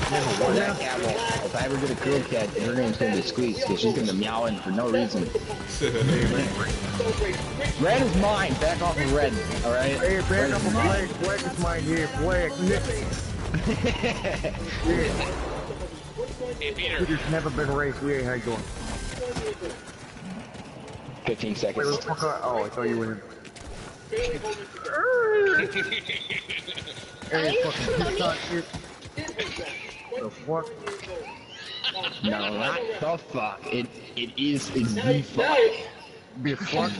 That cat will, if I ever get a girl cat, her name's gonna be Squeeze, because she's gonna be meowing for no reason. Red is mine. Back off of Red, alright? Hey, back up of Black. Black is mine here. Black. Hey, Peter. Peter's never been raised. Yeah, how you doing? 15 seconds. Wait, what the fuck? Oh, I thought you were in. Hey, fucking peacock shit. The fuck? No, not the fuck. It's the fuck. Be a fuck?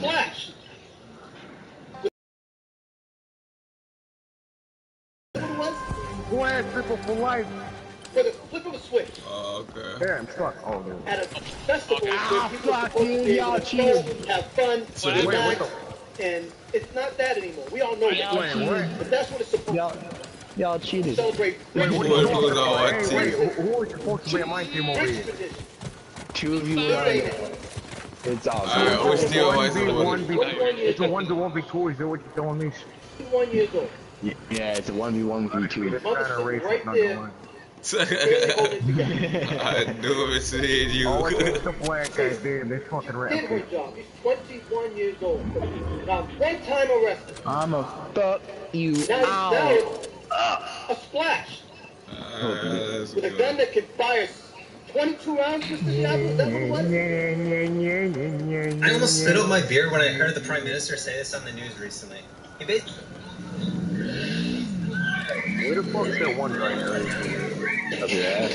Flash triple for life. For the flip of a switch. Oh, okay. Yeah, I'm stuck. Oh, there. At a festival where people are fuck supposed you, to be y'all able to cheated. smoke, have fun, So relax, and it's not that anymore. We all know that. But that's what it's supposed to Y'all cheated. celebrate. Wait, what Who are you was talking on what about? team? Hey, wait, who are supposed to be on my team over here? Two of you are. It's awesome. Alright, who's still always the one? It's a 1v1v2, is that what you're telling me? 1 years old. Yeah, it's a 1v1v2. It's kind of racist, Right not there. gonna lie. Barely holding together. I knew it said you. All it takes the black guy did, they fucking rap. Did her job. He's 21 years old. Now, one time arrested. I'ma fuck you Now out. a splash. That's With a good. gun that can fire 22 rounds, Mr. Diablo? Is that what it was? I almost spit out my beer when I heard the Prime Minister say this on the news recently. He basically... Where the fuck's that one guy? Up your ass.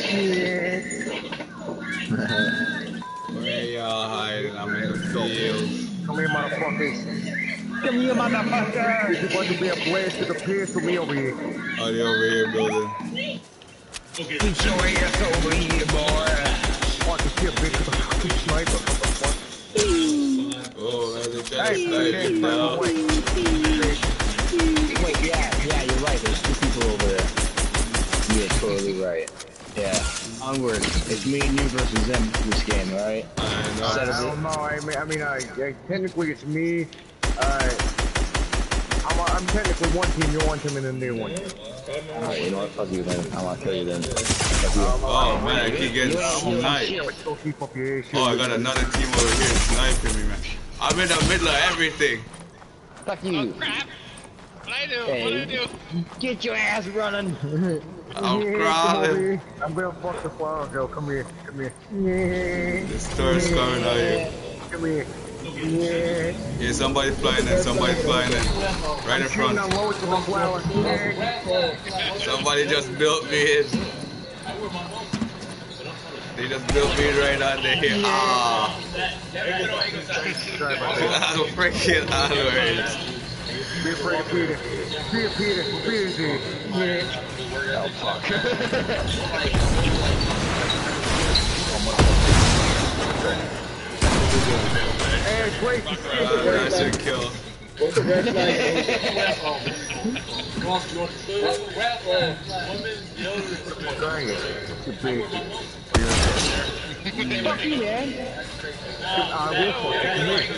Where y'all hiding? I'm in the field. Come here, motherfuckers. Come here, motherfucker. It's about to be a blast to the piss for me over here. Oh, they over here building. Get your ass over here, boy. Fucking shit, bitch, with a fucking sniper. What the fuck? Oh, man, they trying to Hey, snipe okay, me now. wait. Wait, yeah, you're right. There's two people over there. You're totally right. Yeah. Onward. It's me and you versus them this game, alright? I don't know. I mean, technically it's me. I'm technically one team. You're one team, and then they're one team. Alright, you know what? Fuck you then. I wanna kill you then. Oh, man, I keep getting sniped. Don't keep up your ass. Oh, I got another team over here sniping me, man. I'm in the middle of everything. Fuck you. Crap. What I do? Hey. What I do? Get your ass running. I'm Yeah, crawling. I'm gonna fuck the flower girl. Come here. Come here. The store's coming out here. Come here. Yeah. Yeah, somebody flying in, somebody flying in. Right in front. Shooting on loads with the flower. Somebody just built me in. They just built me right under here. Ah. Sorry about that. I'm freaking onwards. Be afraid of Peter. Peter. Peter's here. Yeah. Oh, fuck. Hey, Grace, you That should kill. What's the red flag? Dang it. It's a big. Fuck you, man. I will fuck it.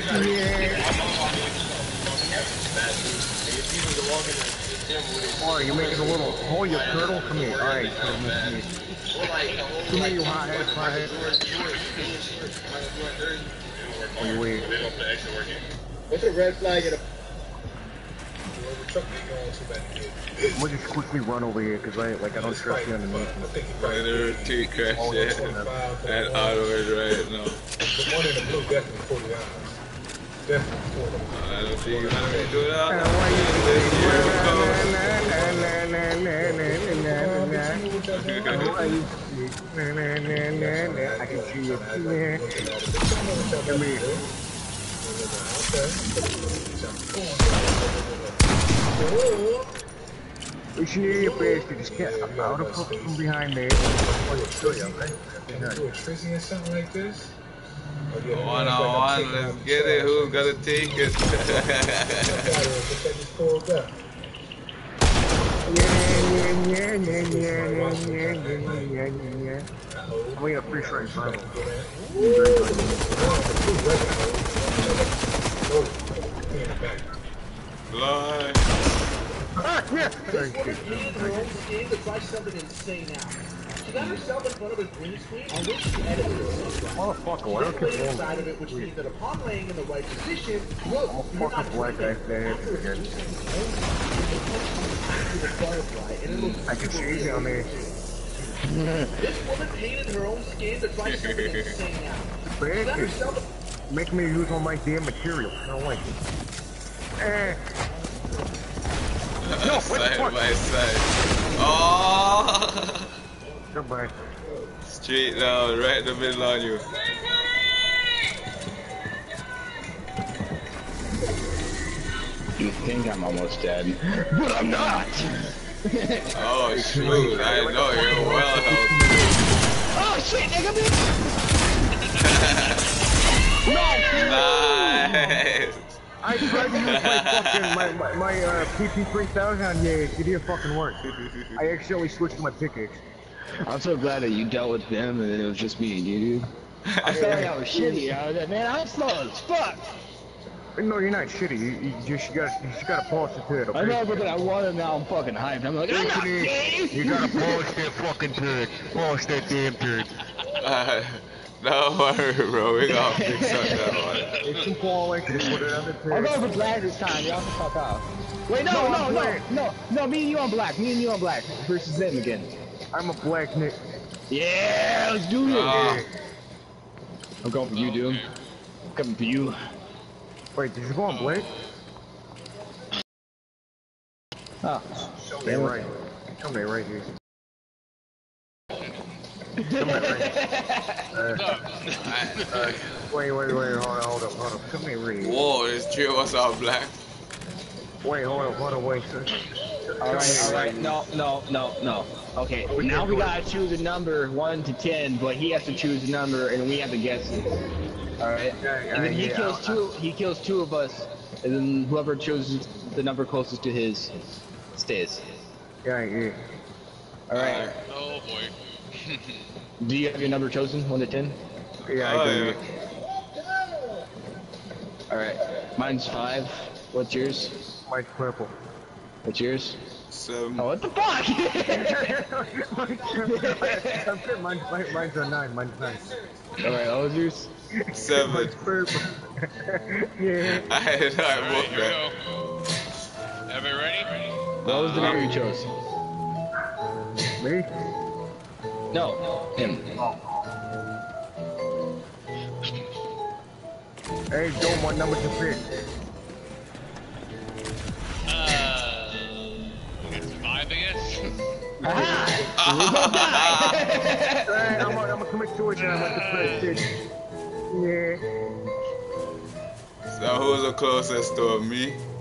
Yeah. Oh, you're making a little. Oh, you turtle? Come here. Alright, come here. Come here, you hothead. Oh, you wait. What's the red flag at a... I'm gonna just quickly run over here because I don't trust you underneath me. Later, T crash shit. And onwards right now. The one in the blue definitely 40 hours. Definitely 40 hours. I don't think you're gonna do that. I can see you. Come here. We should hear your bastard. Just get out of from behind there. Do a Trizzy or something like this? One on one, let's get it. Who's gonna take it? We got free strike final. Fly. Ah, yeah! Try something insane out. She got herself in front of a green screen on which she edited herself. Motherfucker, why don't Manipulating you the side of it, which means that upon laying in the right position, look, you're not fucking black guy dreaming. there again. The butterfly, and it looks I can super see on me. This woman painted her own skin to try something insane out. She got herself Make me use all my damn material. I don't like it. No, what the Side fuck? by side. Oh! Goodbye. Straight down, right in the middle on you. You think I'm almost dead, but I'm not. Oh shoot, I know you're well healthy. Oh shit, nigga, Nice! I tried to use my PP3000 on you. It didn't fucking work. I accidentally switched to my pickaxe. I'm so glad that you dealt with him and then it was just me and you, dude. I felt like I was shitty. I was like, man, I'm slow as fuck. No, you're not shitty. You just gotta polish the turd, okay? I know, but then I won and now I'm fucking hyped. I'm like, I'm not gay. You gotta polish that fucking turd. Polish that damn turd. Don't worry, bro. We gonna fix up that one. It's some polish. Just put it on the I'm turd. going for black this time. Y'all can fuck off. Wait, no, me and you on black. Me and you on black versus them again. I'm a black Nick. Yeah, let's do it. I'm going for you, dude. I'm coming for you. Wait, did you go on Blake? Oh, Tell me right. Tell me right here. Tell me right. Wait, hold up. Tell me right here. Whoa, there's 3 of us all black. Wait, hold up, wait. Alright, no. Okay, now we gotta choose a number 1 to 10, but he has to choose a number and we have to guess it. Alright? And then he kills two of us, and then whoever chooses the number closest to his stays. Yeah. Alright. Oh boy. Do you have your number chosen? 1 to 10? Yeah, I do. Alright. Mine's 5. What's yours? Mine's purple. What's yours? 7. Oh, what the fuck? Mine's a 9. Mine's 9. Alright, what was yours? 7. Mine's purple. Yeah. I had not Alright, booked here we that. go. Everybody ready? What was the number you chose? Me? No, him. Hey, Dome, what number to pick? It's 5, I guess. Alright, I'm gonna commit suicide. I'm gonna press 6. Yeah. So who's the closest to me?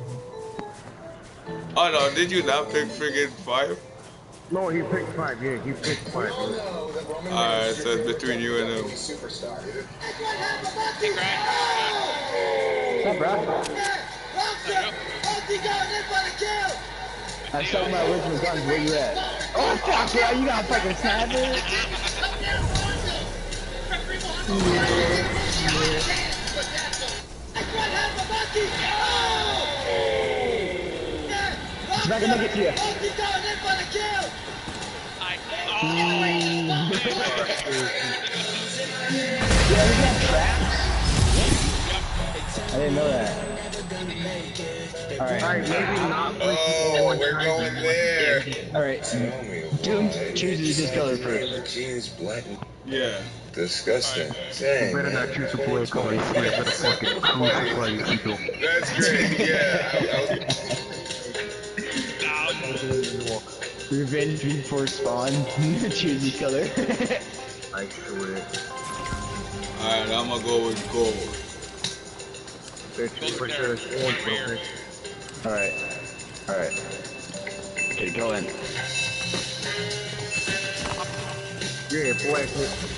Oh no, did you not pick friggin' 5? No, he picked 5. Yeah, he picked 5. Alright, so it's between you and him. Hey, Grant. What's up, bro? I shot my original guns. Where you at? Oh fuck, bro! You got a fucking sniper? It's not gonna make it to you. Yeah, we got traps. I didn't know that. Alright, maybe not. Oh, we're going there. Alright. Doom chooses his color first. Jeans black. Yeah. Disgusting. You Dang, better not choose a black color. You better fucking crucify you people. that's great. Yeah. Revenge before spawn. Choose his color. I swear. Alright, I'm gonna go with gold. It's for sure it's orange, okay? Alright. Okay, go in. Yeah, black.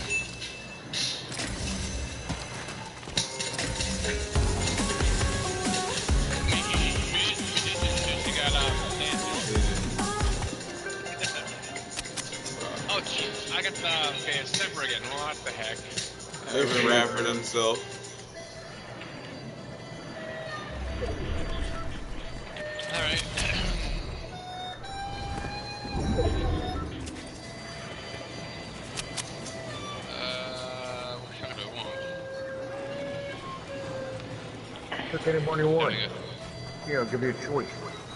Oh, jeez. I got okay, it's December again. What the heck? Every rapper himself. Alright. Pick anyone you want. Yeah, I'll give you a choice.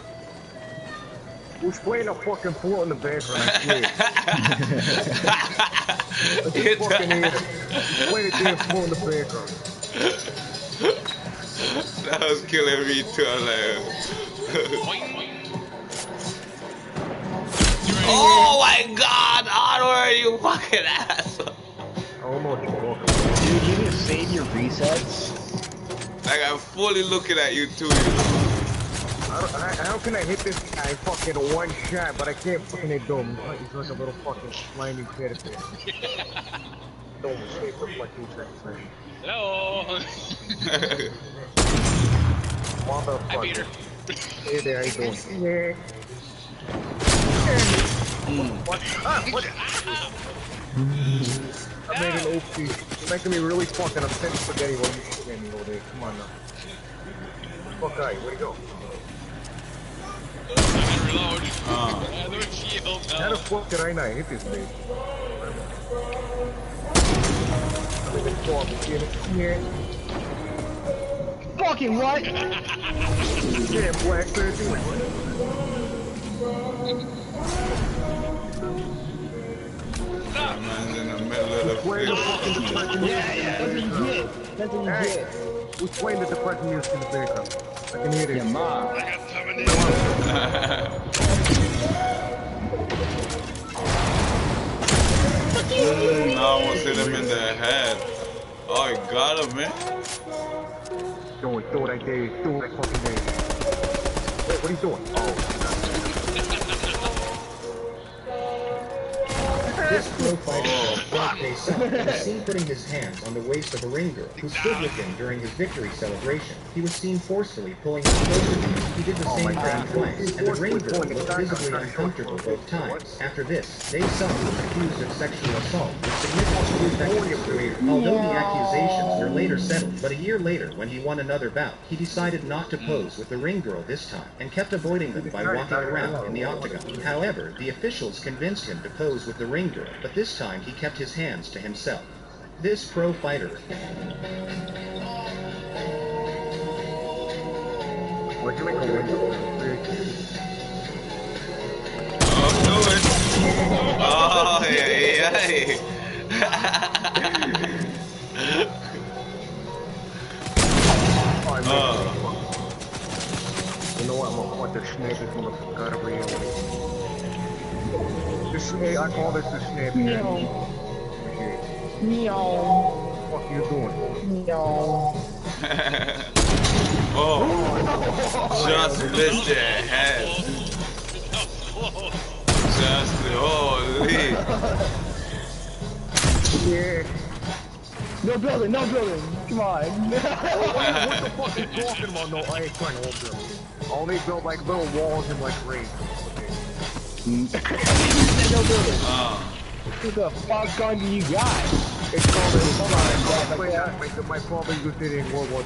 Who's playing a fucking floor in the background? I swear. Let's just fucking hear it. Who's playing a damn floor in the background? That was killing me too. I'm like, oh my god, Onward, you fucking asshole. Almost welcome. Dude, you can save your resets? Like, I'm fully looking at you too, How can I hit this guy fucking one shot, but I can't fucking hit him? He's like a little fucking slimy caterpillar. Don't say for like 2 seconds. Hello. Motherfucker. Hi, Peter. Hey there, how you doing? Yeah. What? What? I made an OP. You're making me really fucking upset spaghetti while you shoot me all day. Come on now. Fuck out, where'd he go? Reload. There's shield now. How the fuck did I not hit this bitch? I'm in the car, yeah. Fucking what? Yeah, black 13. man's in the middle of the Where's the field. fucking depression? Yeah, that's what you get. That's what you get. Who's playing the depression music in the background? I can hear this. Your mom. I got terminated. I almost hit him in the head. Oh, I got him, man. Do it right there. Do it right fucking there. Wait, what are you doing? Oh. This pro fighter was seen putting his hands on the waist of a ring girl who stood with him during his victory celebration. He was seen forcefully pulling his closer. He did the same thing twice, and the ring girl was visibly uncomfortable both times. After this, they Sung was accused of sexual assault with significant effect on his career. Although the accusations were later settled, but a year later, when he won another bout, he decided not to pose with the ring girl this time, and kept avoiding them by walking around in the octagon. However, the officials convinced him to pose with the ring girl, but this time he kept his hands to himself. This pro fighter. Where'd you make a window? Oh, do it. Oh, yeah. You know what? I'm gonna fuck the snake this motherfucker out of reality. The snake, I call this the snake. Meow. Meow. What the fuck you doing? Meow. Oh, just missed their head. Just, holy. Yeah. No building, no building. Come on. What the fuck are you talking about? No, I ain't trying to hold them. All they built like little walls and like rings. No building. What the fuck gun do you got? It's called my father used it in World War II.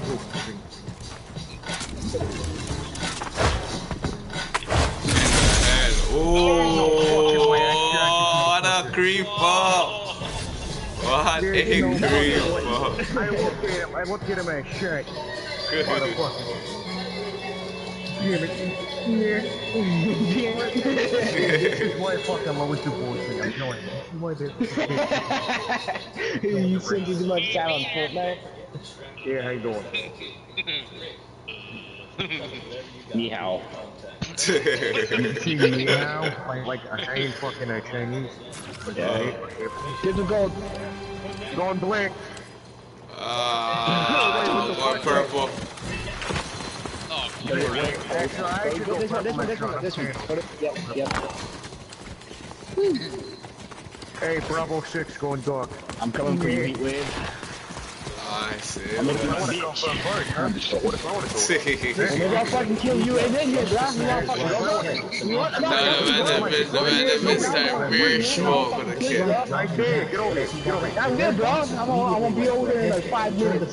Oh, what a creeper! What a creeper! I looked at him and shit. Motherfucker. Damn it. Yeah. This is why I fucking love you bullshit. I'm telling you. Why did You sing too much sound on Fortnite? Yeah, how you doing? Ni hao. Ni hao? Like I ain't fucking Chinese. Okay. Difficult. Going blank. One purple. This one. Yep. Hey, Bravo 6 going dark. I'm coming for you, Heat Wave. I see. I'm making my bitch. Maybe I'll fucking kill you and then you drop me off. The man started very small for the kid. I did. Get over here. I'm good, bro. I won't be over there in like 5 minutes.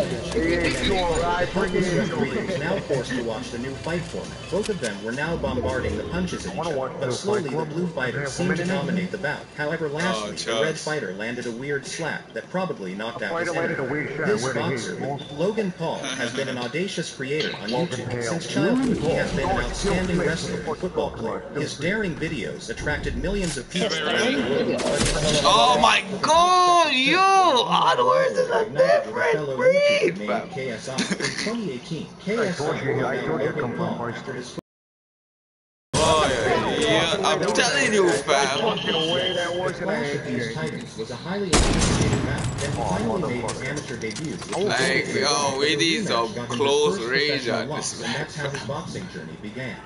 Now forced to watch the new fight format. Both of them were now bombarding the punches at each other, but slowly the blue fighter seemed to dominate the bout. However, lastly, the red fighter landed a weird slap that probably knocked out his enemy. shot. This Where the boxer, hit? Logan Paul, has been an audacious creator on Logan YouTube. Paul. Since childhood, he has been an Don't outstanding kill wrestler Smith. and football player. His daring videos attracted millions of people very around the world. But his Oh my god, yo! Onwards is a different breed, named fam. KSI. In 2018, I KSI told you found to Logan come from Paul first. after his Oh yeah, I'm telling you, fam. Fucking away that The worse than I Clash of these had. Titans was a highly anticipated match. Then he finally made his amateur debut. Like, yo, we need some close range on this And that's how his match. boxing journey began.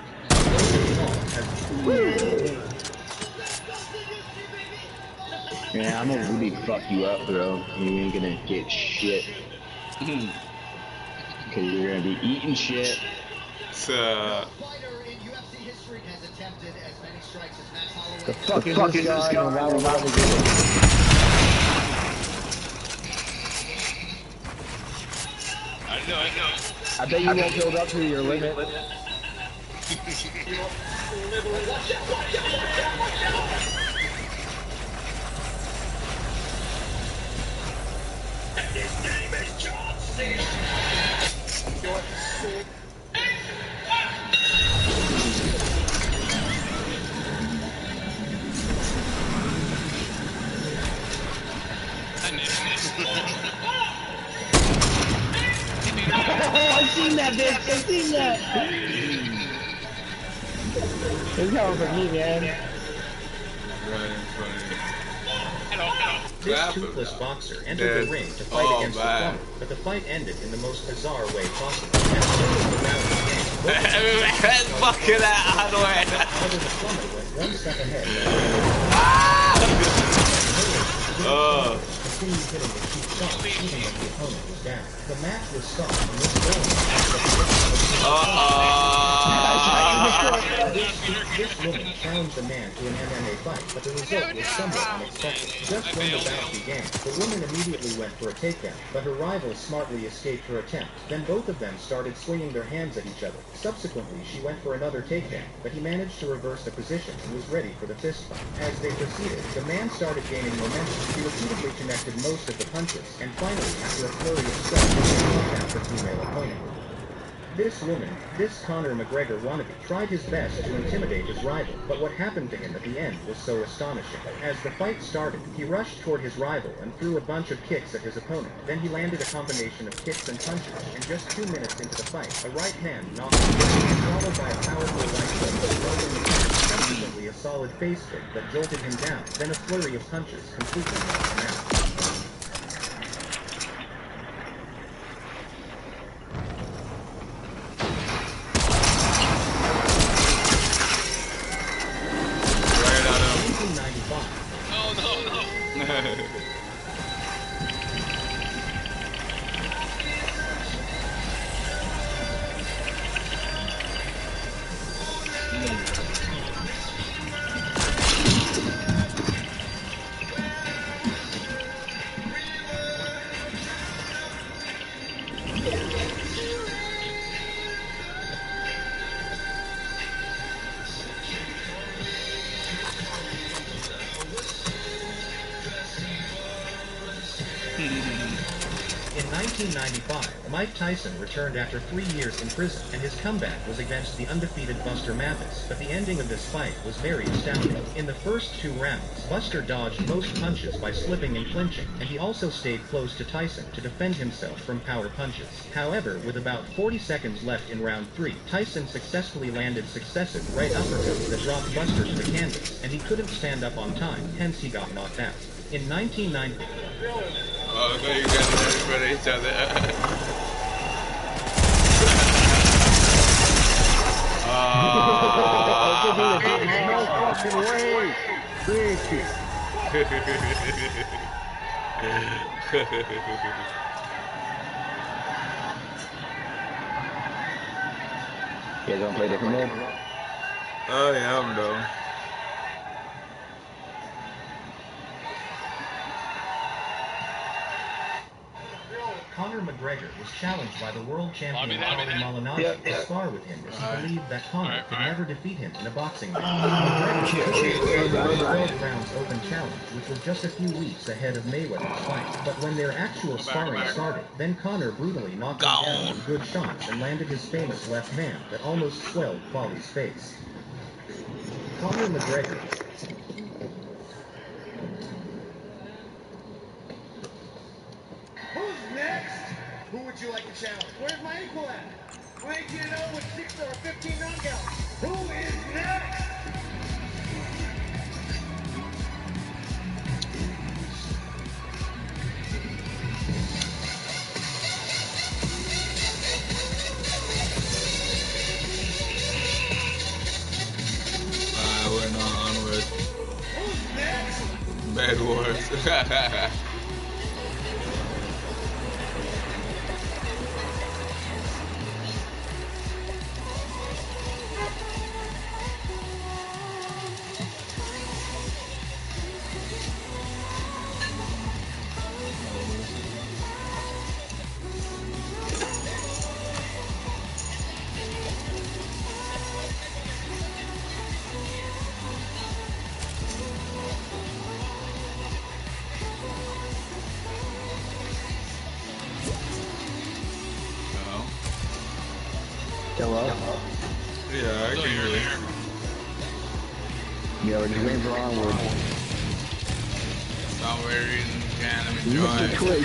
Man, I'm gonna really fuck you up, bro. You ain't gonna get shit. Cause you're gonna be eating shit. The fuck is this guy? And why would I do it? I know. I bet you won't build up to your limit. Oh, I've seen that, bitch! I've seen that! It's coming from me, man. This toothless boxer entered the ring to fight against the plumber, but the fight ended in the most bizarre way possible. As soon as the round began, Fucking out of however, the plumber went one step ahead and continued hitting the cheap shots even as the opponent was down. The match was stopped and was going. This woman challenged the man to an MMA fight, but the result was somewhat unexpected. Just when the bout began, the woman immediately went for a takedown, but her rival smartly escaped her attempt. Then both of them started swinging their hands at each other. Subsequently, she went for another takedown, but he managed to reverse the position and was ready for the fist fight. As they proceeded, the man started gaining momentum. He repeatedly connected most of the punches, and finally, after a flurry of strikes, he knocked out the female opponent. This woman, this Conor McGregor wannabe, tried his best to intimidate his rival, but what happened to him at the end was so astonishing. As the fight started, he rushed toward his rival and threw a bunch of kicks at his opponent. Then he landed a combination of kicks and punches, and just 2 minutes into the fight, a right hand knocked him down, followed by a powerful right hook that broke him down, subsequently a solid face kick that jolted him down, then a flurry of punches completely knocked him out. In 1995, Mike Tyson returned after 3 years in prison, and his comeback was against the undefeated Buster Mathis. But the ending of this fight was very astounding. In the first 2 rounds, Buster dodged most punches by slipping and clinching, and he also stayed close to Tyson to defend himself from power punches. However, with about 40 seconds left in round 3, Tyson successfully landed successive right uppercuts that dropped Buster to the canvas, and he couldn't stand up on time, hence he got knocked out. In 1990... Oh, no, you guys are ready for each other. No fucking way! Bitch. You guys don't play different mode? Oh, yeah, I'm though. Conor McGregor was challenged by the world champion Ali Malignaggi to spar with him as he believed that Conor could never defeat him in a boxing match. McGregor took a 12 rounds open challenge, which was just a few weeks ahead of Mayweather's fight. But when their actual sparring started, then Conor brutally knocked him down with good shots and landed his famous left hand that almost swelled Paulie's face. Conor McGregor. Who's next? Who would you like to challenge? Where's my equal at? 19-0 with 6 or 15 knockouts. Who is next? We're not onward. Who's next? Bad Wars. Hello? Yeah, I can hear you. Yeah, we're just waiting for onward. Somewhere in Canada, Mr. Twig.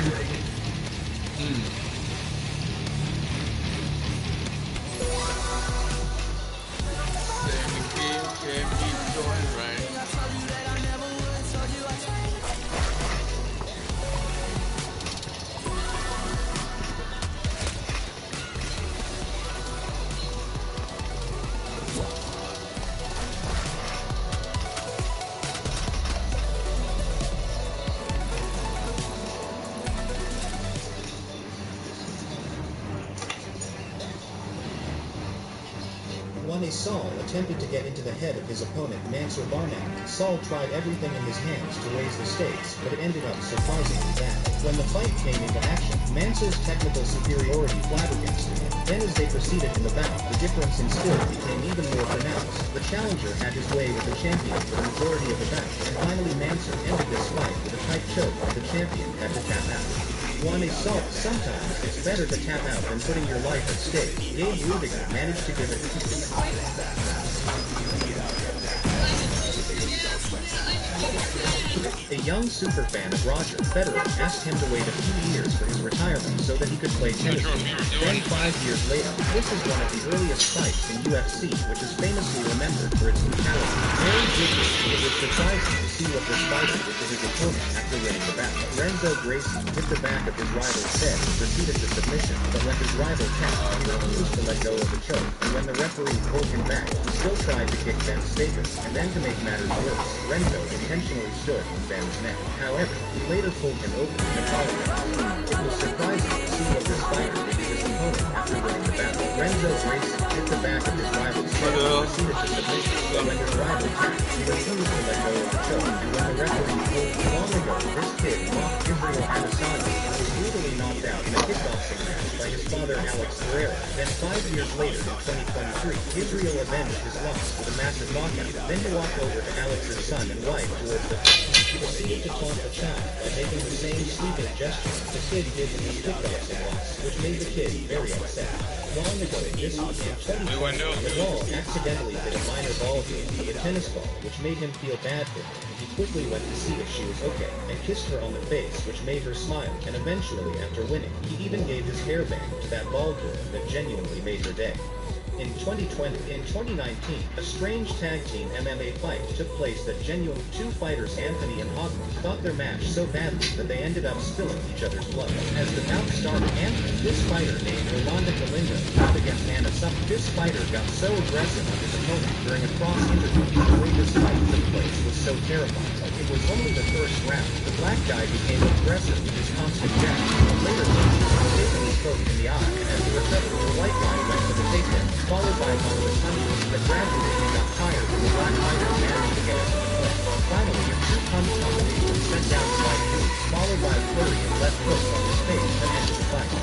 Can't keep going right. When Saul attempted to get into the head of his opponent Mansour Barnack, Saul tried everything in his hands to raise the stakes, but it ended up surprisingly bad. When the fight came into action, Mansour's technical superiority flabbergasted him. Then as they proceeded in the bout, the difference in skill became even more pronounced. The challenger had his way with the champion for the majority of the bout, and finally Mansour ended this fight with a tight choke and the champion had to tap out. One assault, sometimes it's better to tap out than putting your life at stake. Gabe Rudiger managed to give it A young superfan of Roger Federer asked him to wait a few years for his retirement so that he could play tennis. Then 5 years later, this is one of the earliest fights in UFC, which is famously remembered for its brutality. Very quickly, it was surprising to see what this fighter did to his opponent after winning the bout. Renzo Gracie hit the back of his rival's head and proceeded to submission, but when his rival tapped, he refused to let go of the choke, and when the referee pulled him back, he still tried to kick Ben Staples, and then to make matters worse, Renzo intentionally stood on Ben's neck. However, he later pulled him over and apologized. It was surprising to see what this fighter did to his opponent after winning the bout. Renzo Gracie hit the back of his rival's head and proceeded to submission, but when his rival tapped, he refused to let go of the choke, and when the referee pulled him long ago, this kid mocked Israel Adesanya and was brutally knocked out in a kickboxing match by his father Alex Pereira. Then 5 years later, in 2023, Israel avenged his loss with a massive knockout. Then he walked over to Alex's son and wife towards the he proceeded to taunt the child by making the same sweeping gesture the kid did in his kickboxing loss, which made the kid very upset. Long ago, this was in 2020, the ball accidentally hit a minor ball game of a tennis ball, which made him feel bad for her, and he quickly went to see if she was okay, and kissed her on the face, which made her smile, and eventually, after winning, he even gave his hairband to that ball girl that genuinely made her day. In 2019, a strange tag team MMA fight took place that genuinely two fighters, Anthony and Hogman, fought their match so badly that they ended up spilling each other's blood. As the bout started, Anthony, this fighter named Rolanda Galindo, fought against Anna Summer. This fighter got so aggressive with his opponent during a cross interview. The way this fight took place was so terrifying. It was only the first round. The black guy became aggressive with his constant jabs, and later he mistakenly poked in the eye, and as a recovery, the white guy went for the takedown, followed by one of the punches, but gradually he got tired and the black fighter managed to get into the play. Finally, a two-punch combination sent down the white dude, followed by a flurry of left hooks on his face that ended the fight.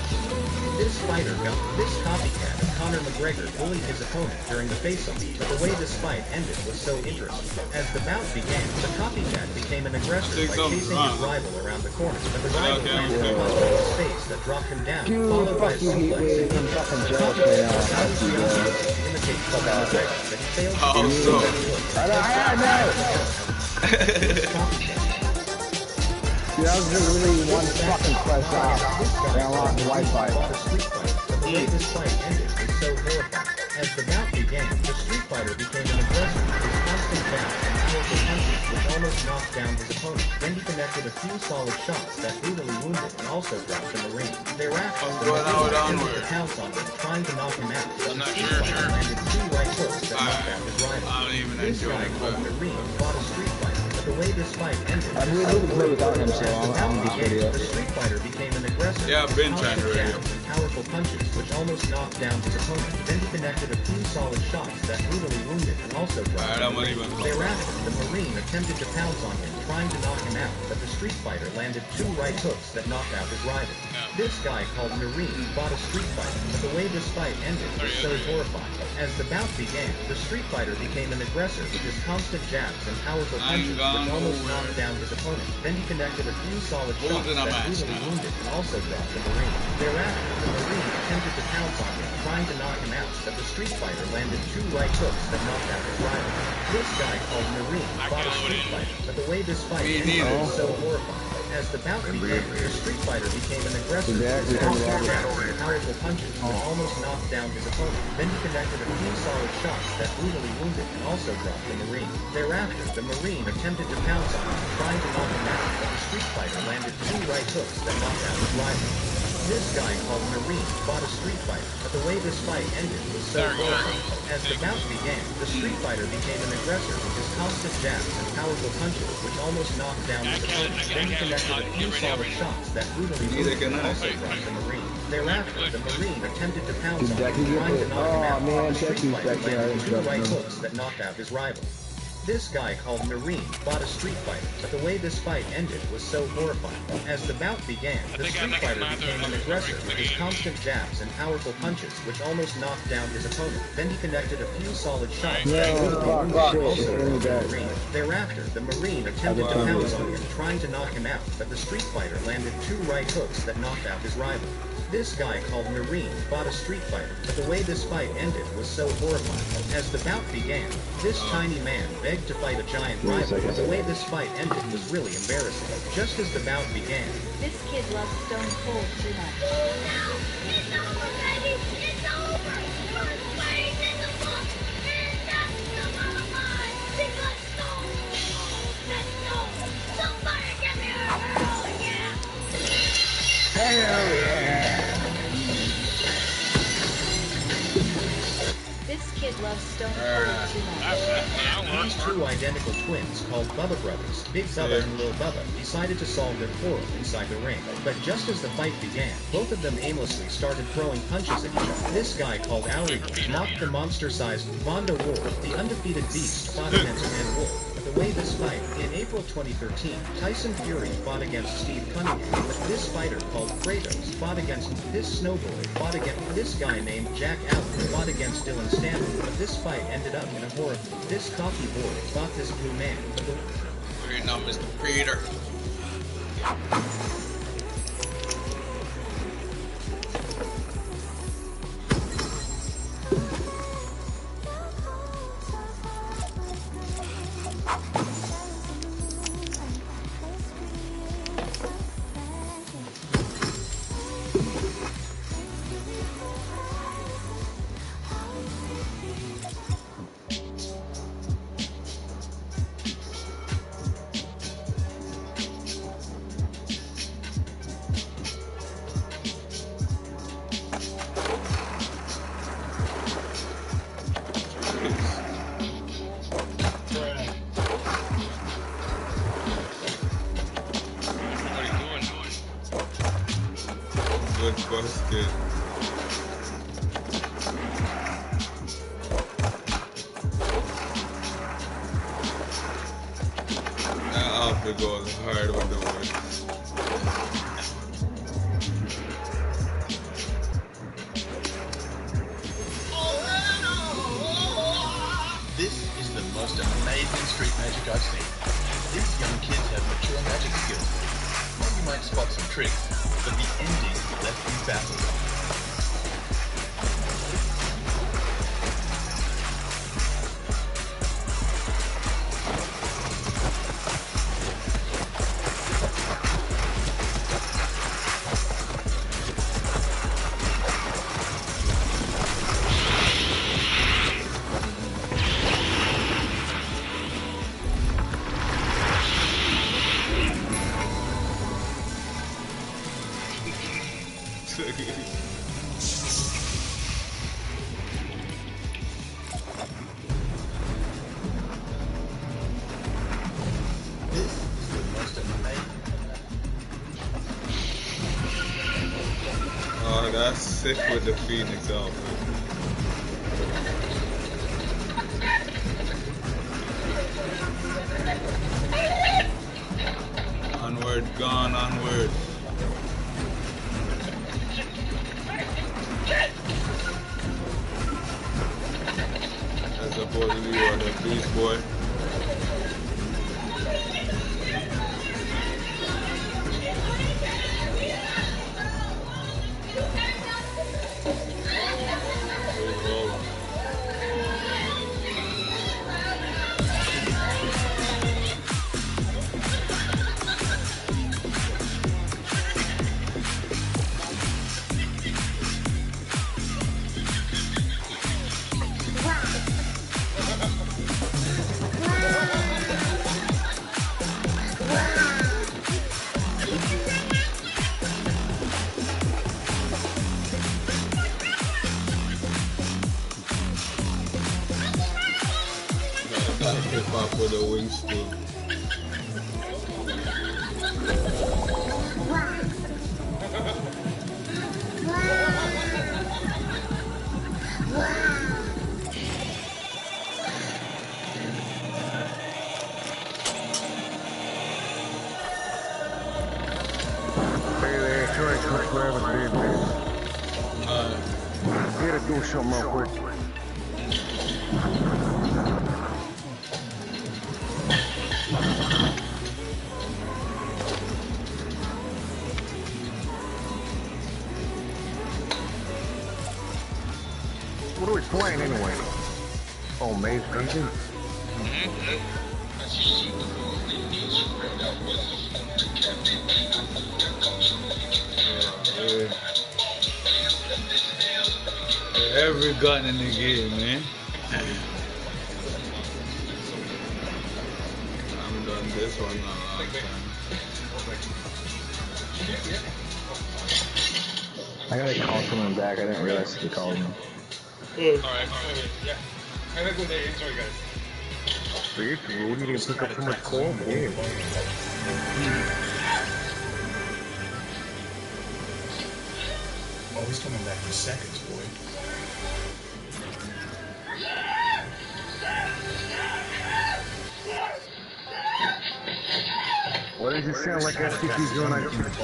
McGregor bullied his opponent during the face-off, but the way this fight ended was so interesting. As the bout began, the copycat became an aggressor by chasing his rival around the corner, but the rival landed a punch in his face that dropped him down, followed by a suplex. The copycat imitate Conor McGregor, but he failed to do Dude, I was really one fucking press off. And I lost the Wi-Fi. The way this fight ended was so horrifying. As the bout began, the Street Fighter became an aggressor with his constant jabs and powerful punches, which almost knocked down his opponent. Then he connected a few solid shots that brutally wounded and also dropped in the ring. Thereafter, the Marine attempted to pounce on him, trying to knock him out, but the Street Fighter landed 2 right hooks that knocked out his rival. This guy called Marine fought a Street Fighter, but the way this fight ended, I really need to play without him, so I'm just video. the Street Fighter became an aggressor. Yeah, I've been trying to radio. Powerful punches, which almost knocked down his opponent. Then he connected a few solid shots that brutally wounded and also dropped him. Thereafter, the Marine attempted to pounce on him, trying to knock him out, but the Street Fighter landed 2 right hooks that knocked out his rival. This guy called Marine fought a Street Fighter, but the way this fight ended was so horrifying. As the bout began, the Street Fighter became an aggressor with his constant jabs and powerful punches, which almost knocked down his opponent. Then he connected a few solid shots that brutally wounded and also dropped the Marine. Thereafter, the Marine attempted to pounce on him, trying to knock him out, but the Street Fighter landed 2 right hooks that knocked out his rival. This guy called Marine fought a Street Fighter, but the way this fight ended was so horrifying. As the bout began, the Street Fighter became an aggressor with his constant jabs and powerful punches, which almost knocked down his opponent. Then he connected a few solid shots that brutally wounded and also dropped the Marine. Thereafter, the Marine attempted to pounce on him, trying to knock him out, but the Street Fighter landed 2 right hooks that knocked out his rival. This guy called Marine fought a Street Fighter, but the way this fight ended was so horrifying. As the bout began, the Street Fighter became an aggressor with his constant jabs and powerful punches, which almost knocked down his opponent. Then he connected a few solid shots that brutally wounded and also dropped the Marine. Thereafter, the Marine attempted to pounce on him, trying to knock him out, but the Street Fighter landed 2 right hooks that knocked out his rival. This guy called Marine fought a Street Fighter, but the way this fight ended was so horrifying. As the bout began, the Street Fighter became an aggressor with his constant jabs and powerful punches, which almost knocked down his opponent. Then he connected a few solid shots that also dropped the Marine. Thereafter, the Marine attempted to pounce on him, trying to knock him out, but the Street Fighter landed 2 right hooks that knocked out his rival. This guy called Marine fought a Street Fighter, but the way this fight ended was so horrifying. As the bout began, this tiny man begged to fight a giant rival, but the way this fight ended was really embarrassing. Just as the bout began, this kid loves Stone Cold too much. It's over, baby! It's over! We're playing in the book! And that's the motherfucker! Because Stone Cold said no! Somebody get me a hell yeah! Hell yeah! This kid loves Stone Cold too much. These 2 identical twins, called Bubba Brothers, Big Bubba and Lil Bubba, decided to solve their quarrel inside the ring. But just as the fight began, both of them aimlessly started throwing punches at each other. This guy, called Alrigo, knocked the monster-sized Vonda Wolf, the undefeated beast, fought against Van Wolf. But the way this fight, in April 2013, Tyson Fury fought against Steve Cunningham, but this fighter called Kratos fought against this snowboarder, fought against this guy named Jack Allen, fought against Dylan Stanley, but this fight ended up in a horror. This cocky boy fought this blue man, but the... We're not Mr. Peter. Good basket. That outfit goes hard with the wood. Oh trick, but the ending left you baffled. Oh, that's sick with the Phoenix outfit. Onward, gone, onward. That's supposedly what the Beast Boy. Hip hop with a wing spoon. Here to do something real quick. What are we playing anyway? Oh, Maze Dungeon? Every gun in the game, man. I've done this one a long time. I gotta call someone back. I didn't realize he called me. Alright, yeah. Have a good day. Enjoy, guys. See, we need to pick up so much coal. Yeah. Always coming back in seconds, boy. What does it sound like SCP zone?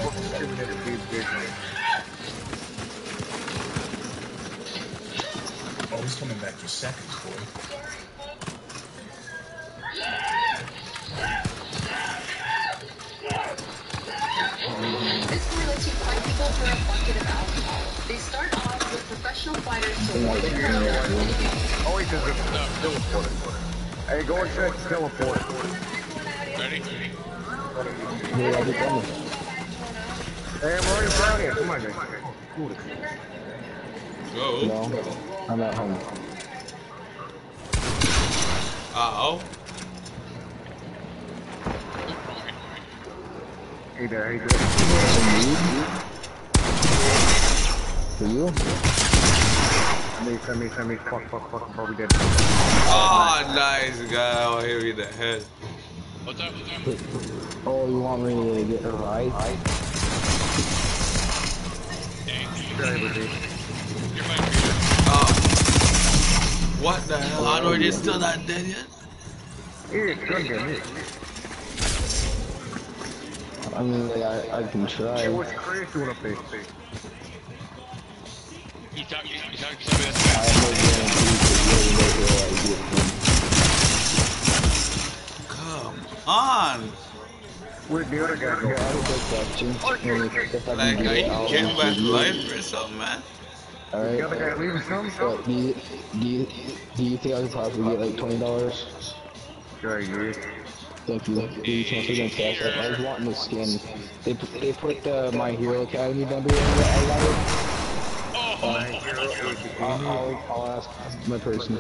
Always coming back for seconds, boy. This tour lets you fight people for a bucket of alcohol. They start off with professional fighters to avoid the crowd. Oh, wait, there's a teleport. Hey, go inside the teleport. Ready? Yeah, I'll be coming. Hey, I'm already down here. Come on, guys. Go. No, I'm at home. Uh-oh. Hey there, hey there. For you? Me. Fuck, probably dead. Oh, nice guy out here with the head. What's up? Oh, you want me to get her right? What the hell? Are they still not dead yet? Yeah, it's gun game. I mean, I can try. Hey, what's Chris doing up there? You talking to somebody I have no guarantees that you'll know where I get from. Come on! Where'd the other guy go? Like, I came back life or something, man. Alright. The other guy leaving some? Do you think I could possibly get like $20? Sure, yeah. Thank you. You transfer them cash. I was wanting the skin. They put the My Hero Academy bundle in there. I got it. I'll ask my person.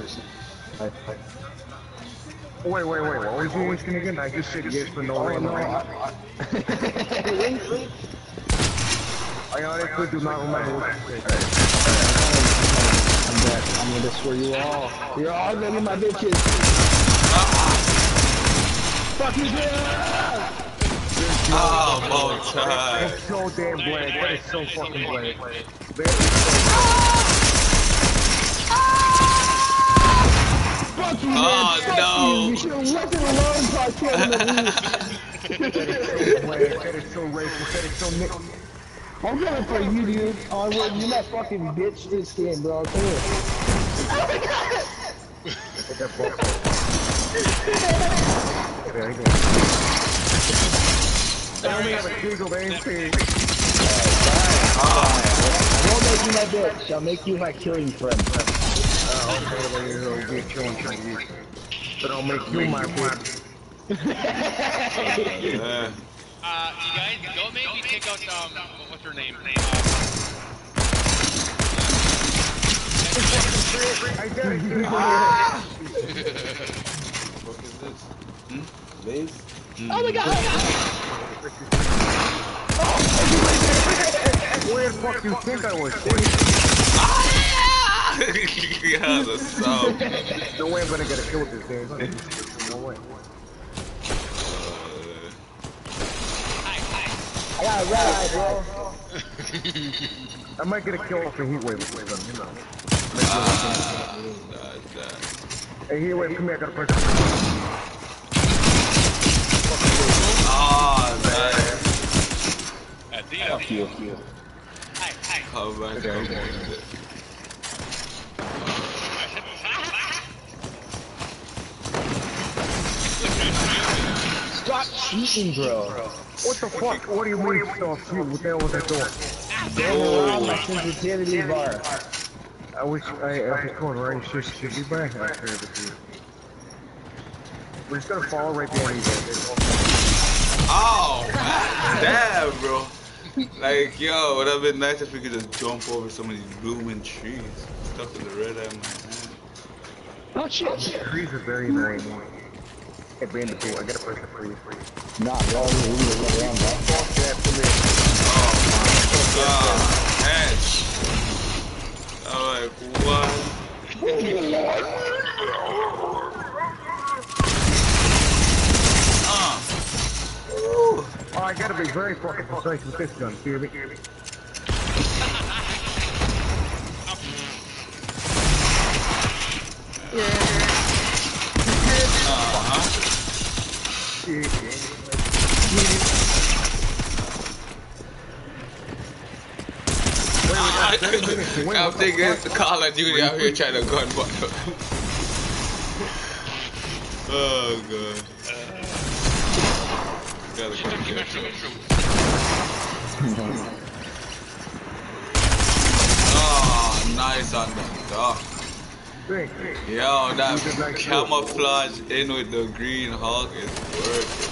Wait, what was you asking again? I just said yes for no reason. I honestly do not remember what you said. I'm gonna destroy you all. You're all gonna be my bitches. Fuck you, Oh, bow tie. That's so damn blank. That is so fucking blank. Fuck you, oh, man. no. You should have left it alone so I killed him. That is so racist. That is so nick. I'm coming for you, dude. Oh, you're my fucking bitch this game, bro. Come here. I only have a giggle AMP. I won't make you my bitch. I'll make you my killing friend. But I'll make you my bitch. You guys, don't make me take out, what's her name? I got it. What is this? B-diz? Oh my god! Where the fuck do you think I was? Yeah, the sound. No way I'm gonna get a kill with this game. No way. I got a red eye, bro. I might get a kill off the heat wave, you know. Hey, heat wave, come here, I got a person. Oh, nice. Fuck you. Come back, come back. Stop cheating, bro. What the fuck? What do you mean stop shooting? What the hell was I doing? Oh, my sensitivity bar. I wish I could corner right should be back after everything. We're just gonna fall right behind you guys. Oh, damn, bro. Like, yo, would have been nice if we could just jump over some of these blooming trees. Stuck in the red eye in my hand. Oh, shit. Trees are very annoying. Hey, Brandon, I got a person for you. Nah, bro, we need to look around, bro. Fuck that, come here. Oh, head. I'm like, what? Oh, I gotta be very fucking precise with this gun, hear me? I'm thinking it's the Call of Duty out here trying to gun button. Oh, God. Gotta go oh, nice on that dog. Yo, that camouflage in with the green Hulk is working.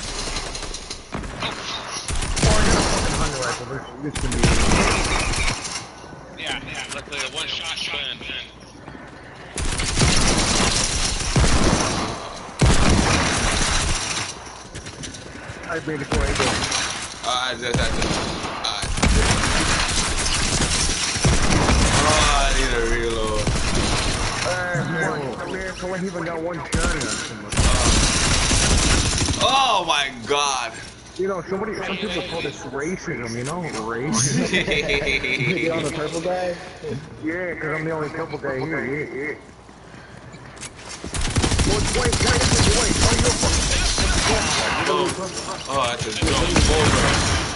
Yeah, luckily a one-shot shotgun. I made it going. I need a reload. Man, so I even got one shot in on oh my god. You know, some people call this racism, you know? Racism. You get on the purple guy? Yeah, because I'm the only purple guy here, yeah. Oh, I have to jump over.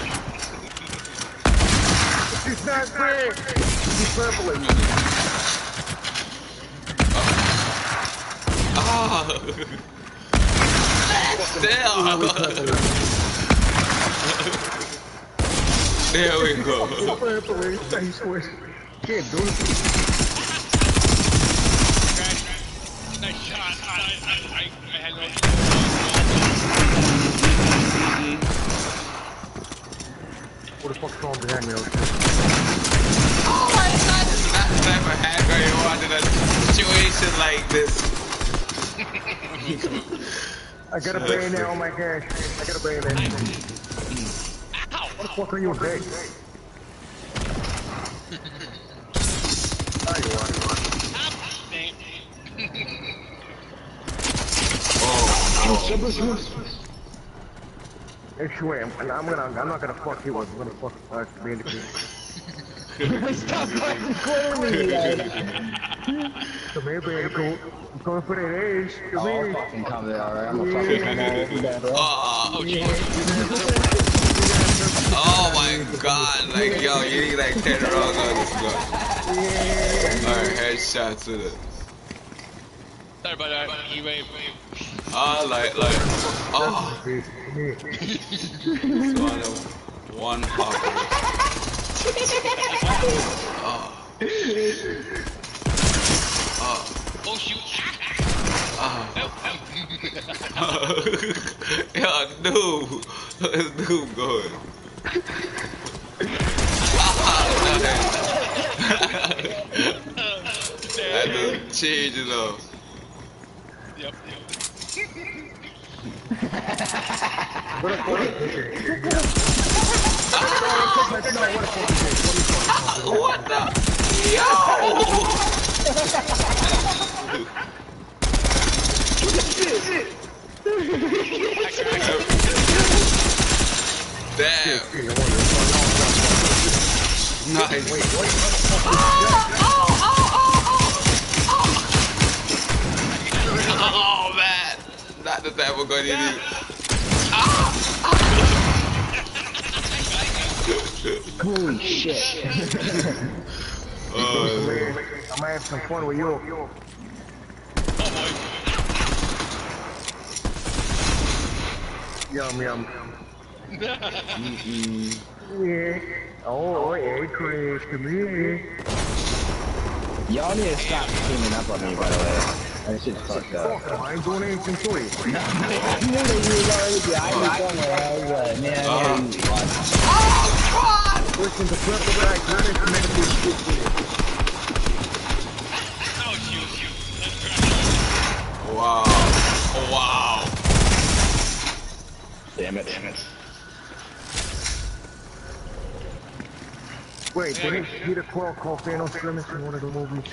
She's not fair. She's purple. Ah. Damn. There we go. Can't do it. Nice shot. I had no. What the fuck's wrong behind me? Oh my god, it's not the type of hacker you want in a situation like this. I got a bayonet on my cash. I got a bayonet. Ow! What the fuck are you a big? There you are. Actually, I'm not gonna fuck you. I'm gonna fuck Bandicoot. Stop fucking calling me, Come here, Bandicoot. I'm coming for that ace. Come here. I'll fucking come there, alright? I'm gonna fucking come over there, bro. Oh my god, like yo, you need like 10 rounds on this gun. Alright, headshot to it. Sorry about that. Wave. Like, oh. One pop. Oh shoot. Yeah, noob. Let's noob going. That doesn't change it up. Yep. What the? Yo! Damn. Nice. Oh man. Not the type of gun you need. Holy shit. I might have some fun with you. Yum yum. Yeah. Oh yeah, Chris, come here. Y'all need to stop teaming up on me, by the way. That shit's fucked up. I ain't doing anything to you. I Listen to purple back, not to make this shit for you. Wow. Wow. Damn it. Wait, didn't Peter Quill call Thanos Grimace in one of the movies?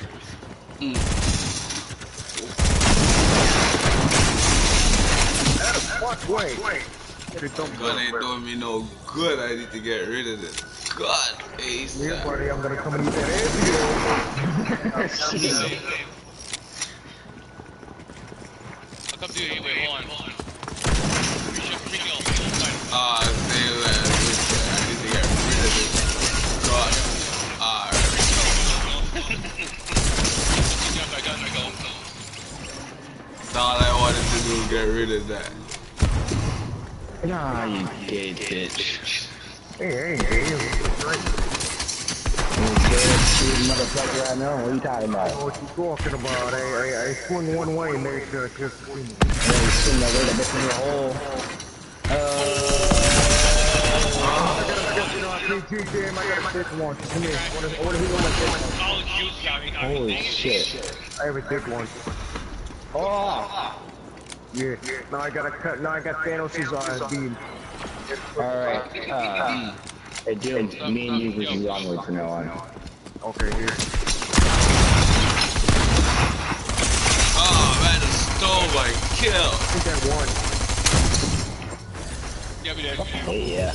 Fuck, wait. Gun ain't doing me no good. I need to get rid of this. God, Ace. Yeah, buddy, I'm gonna come and eat that ass. I'll come to you. Wait, hold on. I need to get rid of this. God. All I wanted to do is get rid of that. Nah, you gay bitch. Hey. Motherfucker, I know. What are you talking about? What you talking about? I swung one way and made sure just Hey, swing that way to bitch in your hole. I got a big one. Come here. What do you want to do? Holy shit. I have a big one. Oh! Yeah. Now I got Thanos' beam. Alright, hey dude, me and you can be on with from now on. Okay, here. Oh man, the stove like kill. I think I won. Yeah, we did. Hey, yeah.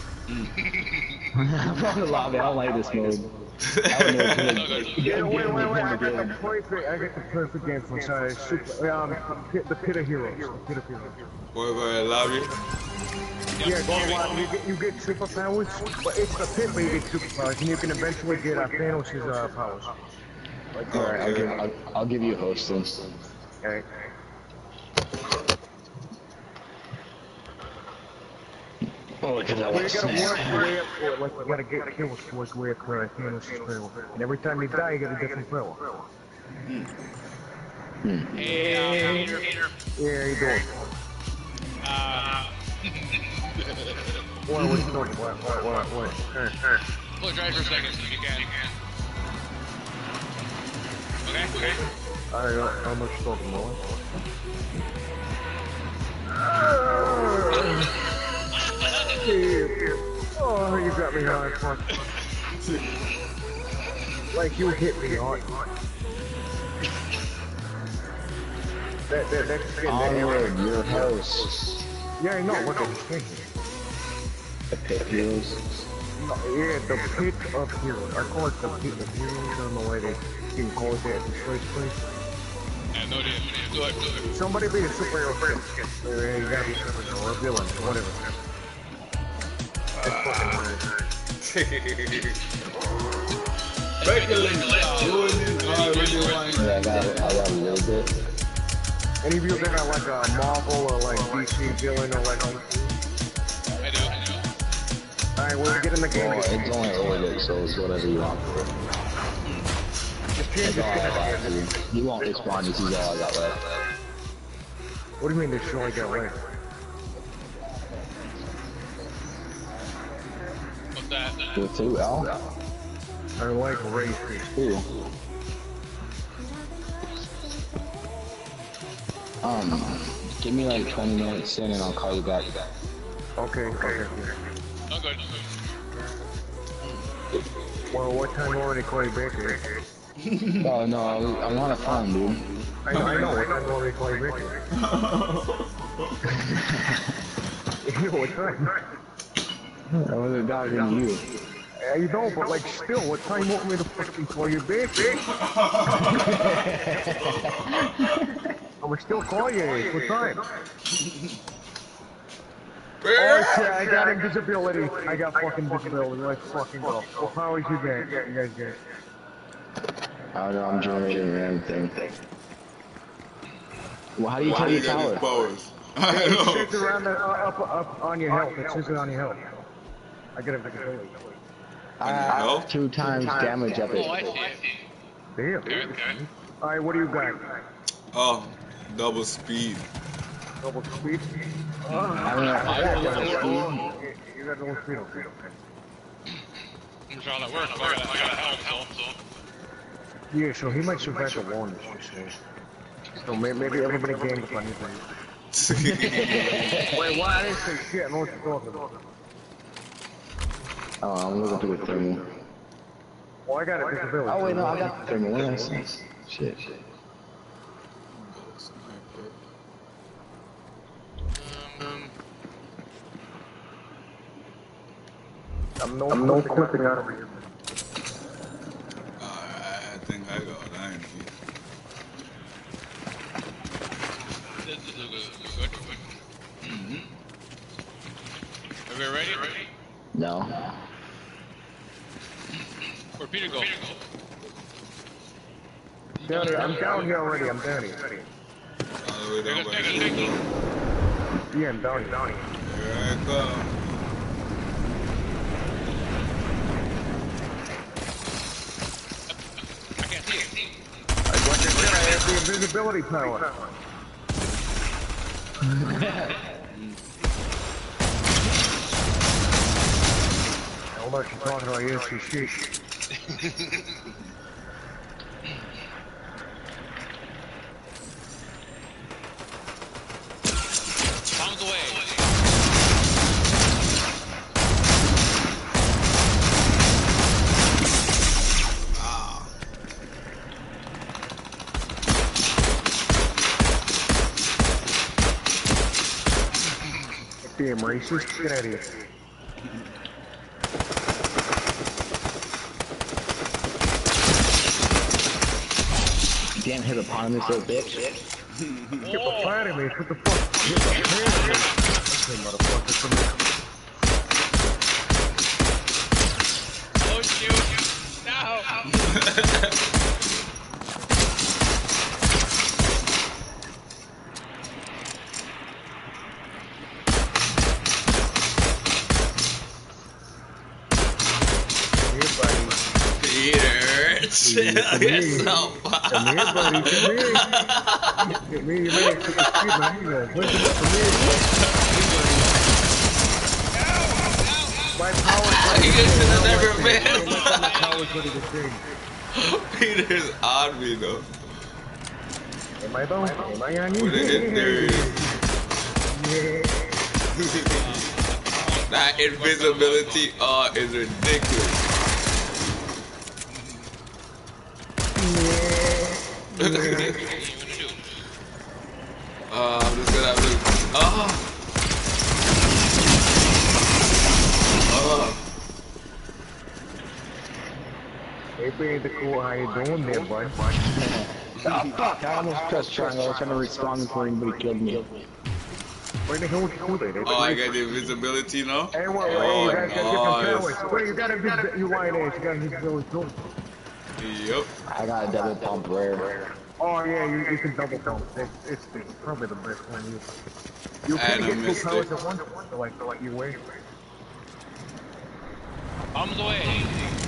I'm from the lobby, I don't like this mode. I don't know Wait, I got the perfect game for the Pit of Heroes. We're going to lobby. Yeah, go on, you get superpowers, but it's the Pit where you get superpowers, and you can eventually get Thanos' powers. Alright, I'll give you a host then. Okay. Oh, because I You want to gotta snap. work your way up to it, like you gotta get kills to work your way up to it. I can't lose this power. And every time you die, you get a different power. Hey, Peter. Yeah, how you doing? What you doing? What? Look, drive for a second if you can. Okay. How much talking more? Oh, you got me hard, fuck. Like you hit me hard. That's Onward, your host. Yeah, I know. Look at this thing. The pit heroes. No, yeah, the pit of heroes. I call it the pit of heroes. I don't know why they can call it that in the first place. Yeah, no idea. Do it. Somebody be a superhero first. You gotta be a superhero or a villain, whatever. It's fucking weird. Yeah, I got a little bit. Any of you that are like a Marvel or like DC villain or like... I do. Alright, we'll get in the game. Well, it's only a little bit, so it's whatever you want. That's all I got, dude. He won't respond, this is all I got left. What do you mean they surely got away? What's that? With who, Al? I like racing. Who? Give me like 20 minutes in and I'll call you back. Okay. I'm good. Well, what time already call you back here? Oh no, I'm on a phone, dude. I know, what time already call you back here? What time? I wasn't doubting you. You know, but like still, what time want me to fucking call you back here? I would still call you. What time? Oh shit, I got invisibility. I got fucking invisibility. Let's fucking go. What powers you get? You guys get? I don't know, I'm generating everything. Well, how do you tell your power? It says around the, up on your health. It says it on your health. I got invisibility. I have 2 times damage up it. Oh, I see. Damn. Alright, what do you got? Oh, double speed. Double speed? I got double speed. You got double speed, okay. I'm sure how that works. I got help, so. Yeah, so he might survive alone. So maybe everybody gang up on you. Wait, why I didn't say shit? I know what you're talking about. Oh, I'm looking through the thermal. Oh, I got it. Disability. Oh wait, no, I got the thermal. Shit. I'm no clipping out of here. I think I got that. This is good. Are we ready? No. Where'd Peter go? Down here. I'm down here already. I'm down here. All the way down by the Yeah, I'm down here. Here I come. I can't see it. Like I said, I have the invisibility power. All that you're talking about is your shit. Bombs away. Damn racist. Get out of here. Damn hippopotamus, little bitch. Hippopotamus? What the fuck? Hippopotamus? Okay, motherfucker, come here. Oh shoot! No! Shit, yourself. Come here, buddy. Come here. Come here, you man. Excuse my ego. Listen, come here. My power. You guys should have never been. My power's ready to change. Peter's on me though. Am I though? Am I on you? What a hit there is. That invisibility is ridiculous. I'm just gonna have to. Hey, pretty cool. How you doing there, bud? Oh fuck! I almost pressed triangle. I was trying to respawn before anybody killed me. Where the hell would you do that? Oh, I got the invisibility now? Hey, what? You guys got different powers. Wait, you gotta be. You lying ass. You gotta be really cool. Yep. I got a double pump rare. Oh yeah, you can double pump. It's probably the best one. You can't get two powers at once. Like you wait. Bombs away.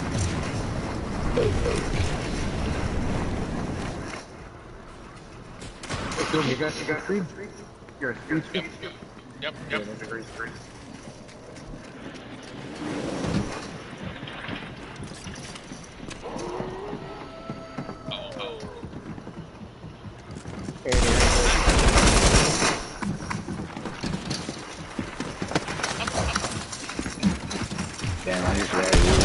You got speed? You're a speed. Yep. Damn, I just read it.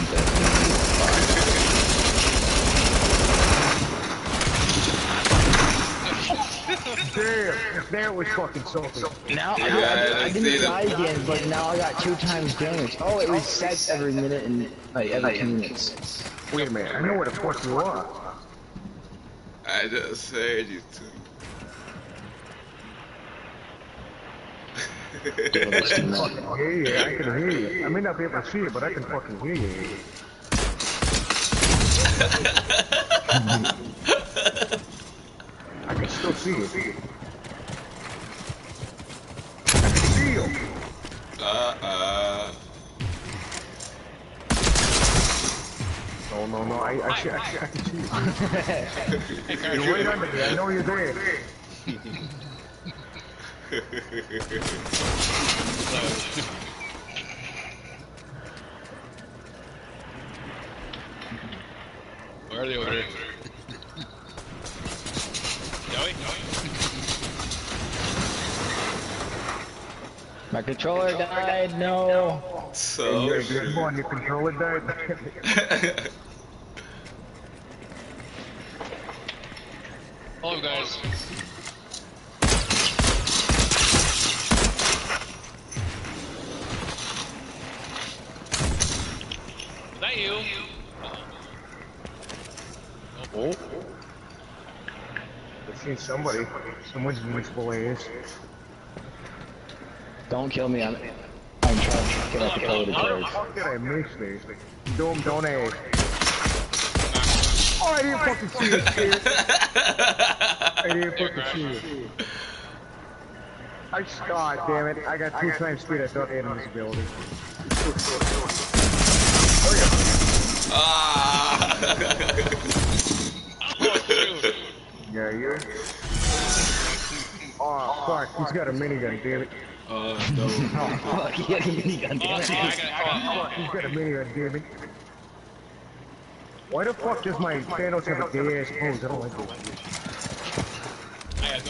Damn, that was fucking salty. Now Yeah, I didn't die again, but now I got 2 times damage. Oh, it resets every minute and like every 2 minutes. Wait a minute, I know where the fuck you are. I just heard you too. I can hear you, I can hear you. I may not be able to see it, but I can fucking hear you. I can still see it. I can see you. No, I can see you. You're right under me, I know you're there. Where are they over there? Joey? My controller died. No. So good one, your controller died. Hello, guys. Is that you? Oh. I've seen somebody. Someone's municipal ass. Don't kill me. I'm trying to get out the code of How the fuck did I miss this? Don't ask. Oh, I didn't fucking see it, kid. I didn't fucking see it. God damn it. I got 2 times speed. I thought they had invisibility. Yeah, you. Oh, fuck. He's got a minigun, damn it. no. Oh, fuck. He had a minigun, damn it. Fuck, he's got a minigun, damn it. Why the fuck does my Thanos have a gay ass pose? I don't like this shit. I have no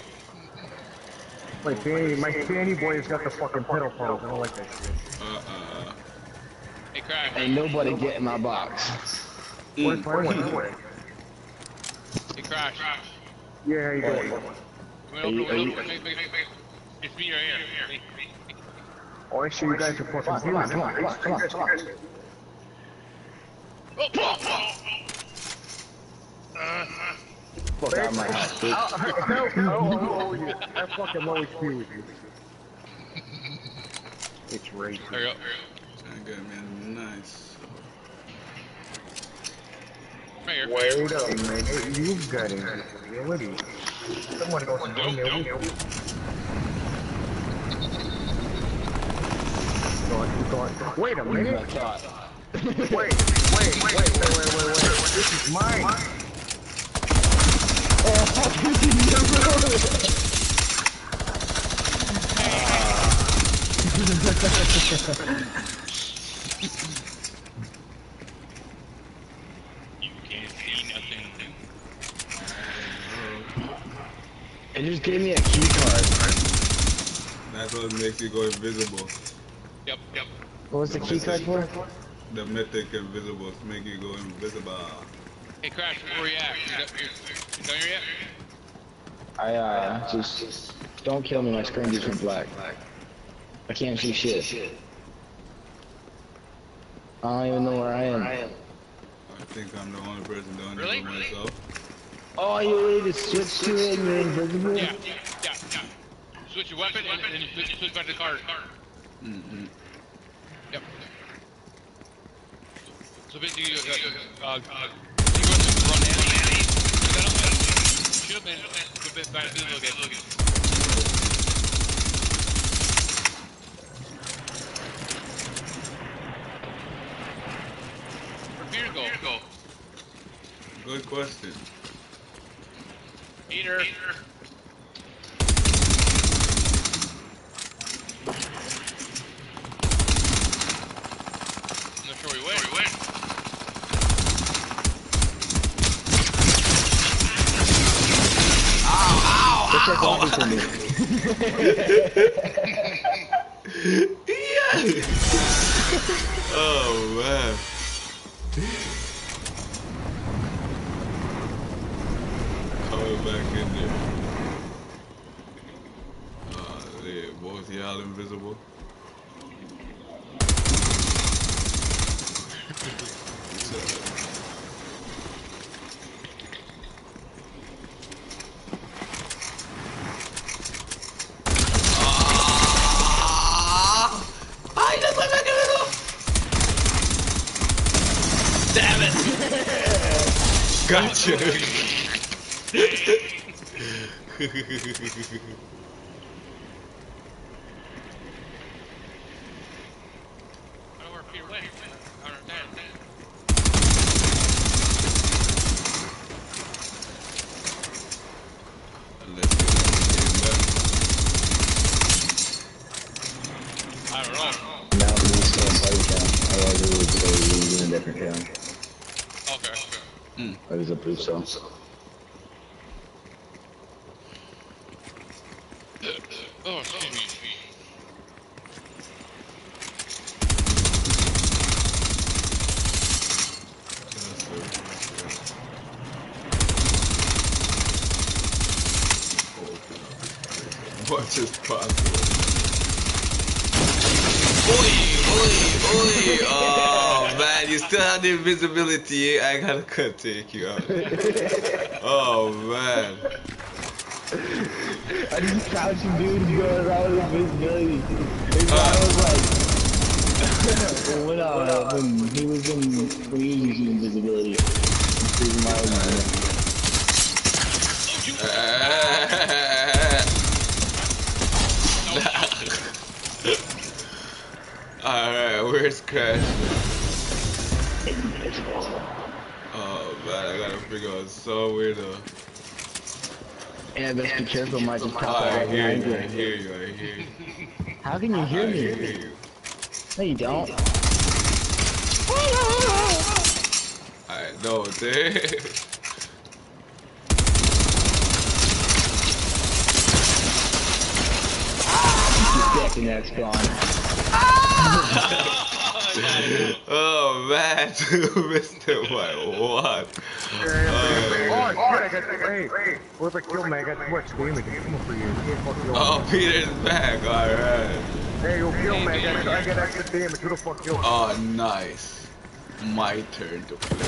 idea. My Fanny boy has got the fucking pedal pose. I don't like that shit. Hey, Crash. Ain't nobody getting my box. What if I went away? Hey, Crash. Yeah, how you doing? It's me right here. Oh, I see you guys are fucking Come on. Fuck out of my house, bitch. I fucking low HP with you. It's racist. There you go. That got me nice. Right here. Wait up, man. You've got invisibility. Someone goes in there with you. Wait a minute. Wait. This is mine. Oh, fuck, this is your You can't see nothing. It just gave me a key card. That's what makes you go invisible. Yep. What was the key card for? The mythic invisible to make you go invisible. Hey, Crash, where you at? You done here yet? I just don't kill me. My screen just went black. I can't see shit. I don't even know where I am. I think I'm the only person doing it by myself. Oh, you ready to switch to it and you're invisible? Yeah. Switch your weapon and then you switch back to the card. Mm-hmm. Yep. So basically, you go to run Annie. Should have been a bit back to the again. Where'd Peter go? Good question. Peter. I'm not sure where he went. Check lobby for me. Oh man. Coming back in there. Both y'all invisible. Damn it! Gotcha! I don't know where Peter went. I don't understand. I don't know. Now we still in party count. Otherwise it would be in a different count. Okay. But it's a proof so. Oh, excuse me. Much as possible. Oi! Oh man, you still have the invisibility. I gotta take you out. Oh man. I just crouching dudes going around with invisibility. I was like, when he was using invisibility, improving my own. Alright, where's Crash? Oh man, I gotta figure out somewhere to. Yeah, best be careful, might just pop out. I hear you. How can you hear me? I hear you. No, you don't. I know, dude. Second that spawn. Oh man, Mr. My what? Hey, where's the kill, man? I got too much damage. I'm coming for you. Oh, Peter's back. Alright. Hey, yo, kill, man. I got extra damage. Who the fuck killed me? Oh, nice. My turn to play.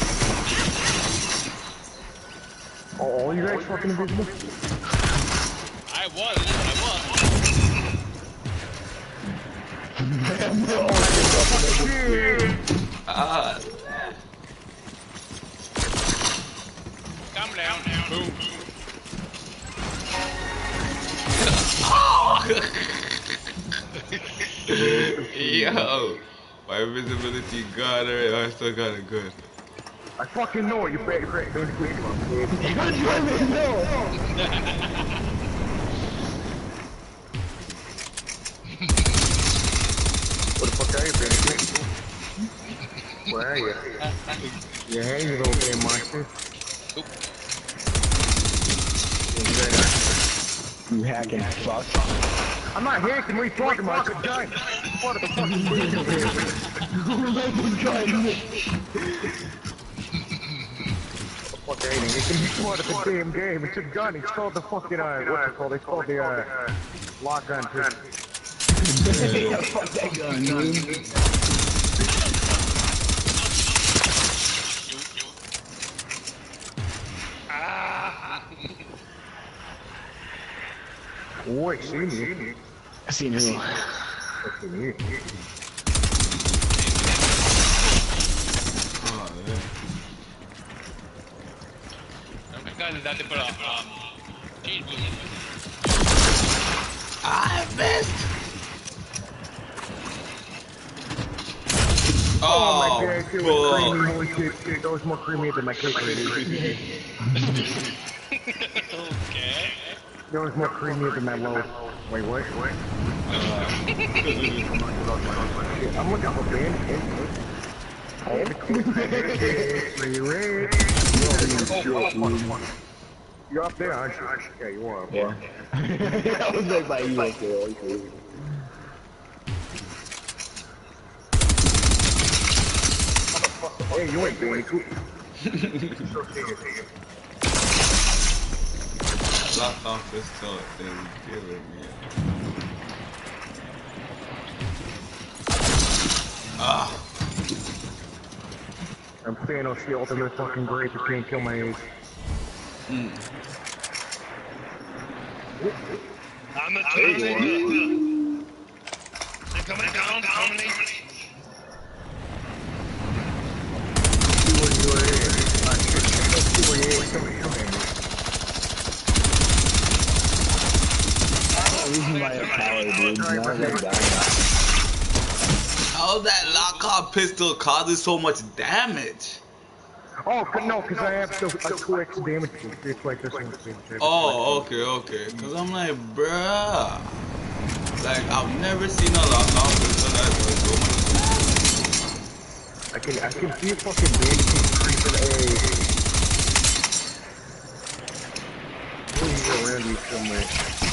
Oh, you guys fucking invisible? I was. Ah. Calm down. Boom. Yo. My visibility got her. I still got it good. I fucking know it, you better great. You're driving, no! Where the fuck are you, baby? Where are you? Yeah, hey, you little damn monster. You hacking fuck. I'm not hacking, what are you talking about? It's a gun. What the fuck is fuck ain't it? It's part of the damn game. It's a gun. It's called the fucking, what's it called? It's called the, lock gun. Yeah, fuck that gun, dude. Oh, I seen you. I seen who? I seen you. Oh, yeah. Date para cheese boost. I missed. Oh my god, it was creamy. Holy shit, that was more creamy than my cake. Okay. That was more creamy than my loaf. Wait, what? I'm looking for bandits. You're up there, aren't you? Yeah, you are. Yeah. I was like by you up there. Okay. Hey, you ain't bandit. Lock off this toilet is killing me. Ah. I'm Thanos, the ultimate fucking great, you can't kill my ace. I'm a Terminator. They're coming down, Terminator. I'm losing my power, dude. Now I gotta die. How that lock-on pistol causes so much damage? Oh, no, because I have a 2x damage boost. It's like this one. Oh, okay. Because I'm like, bruh. Like, I've never seen a lock-on pistol that does so much damage. I can see a fucking bandit creeping He's around you somewhere.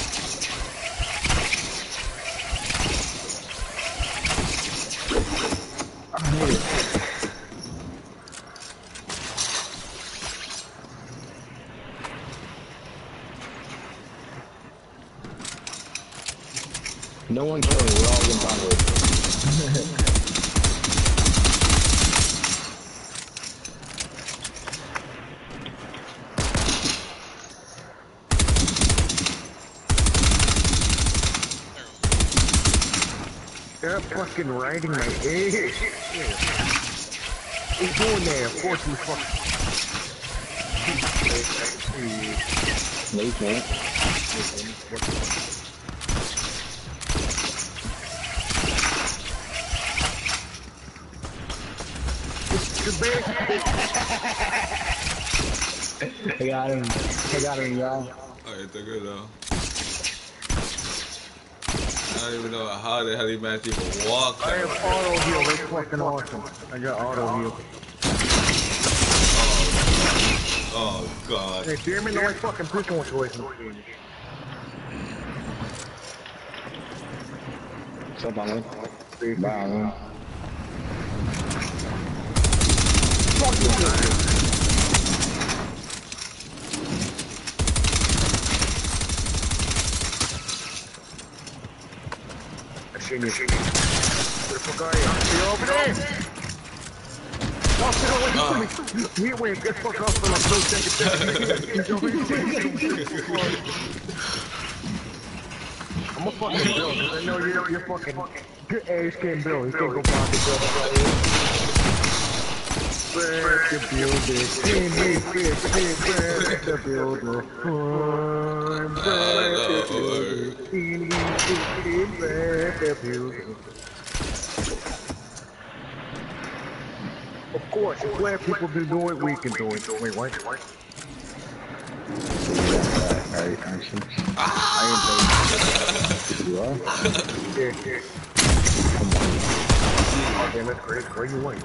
I hate it. No one cares, we're all in power. They're fucking riding my ass. He's going there, of course he's fucking. No, you can't. I got him, y'all. Alright, they're good though. I don't even know how the hell he managed to even walk. I have auto heal, that's fucking awesome. I got auto heal. Oh god. Hey, damn it, no, I fucking pushing one away from the What's up, man? Bye. Fuck you, Where the fuck are you? You're over there! Oh, get away from me! He went, get fuck off for like 2 seconds. He's over here. I'm a fucking Bill. I know you're fucking good ass can't Bill. He can't go pocket Bill. Back the building. Back the building. Back the building. Of course, if black people can do it, we can do it. Wait, what? Alright, action. You are? Yeah. Okay, let's go. Where you went?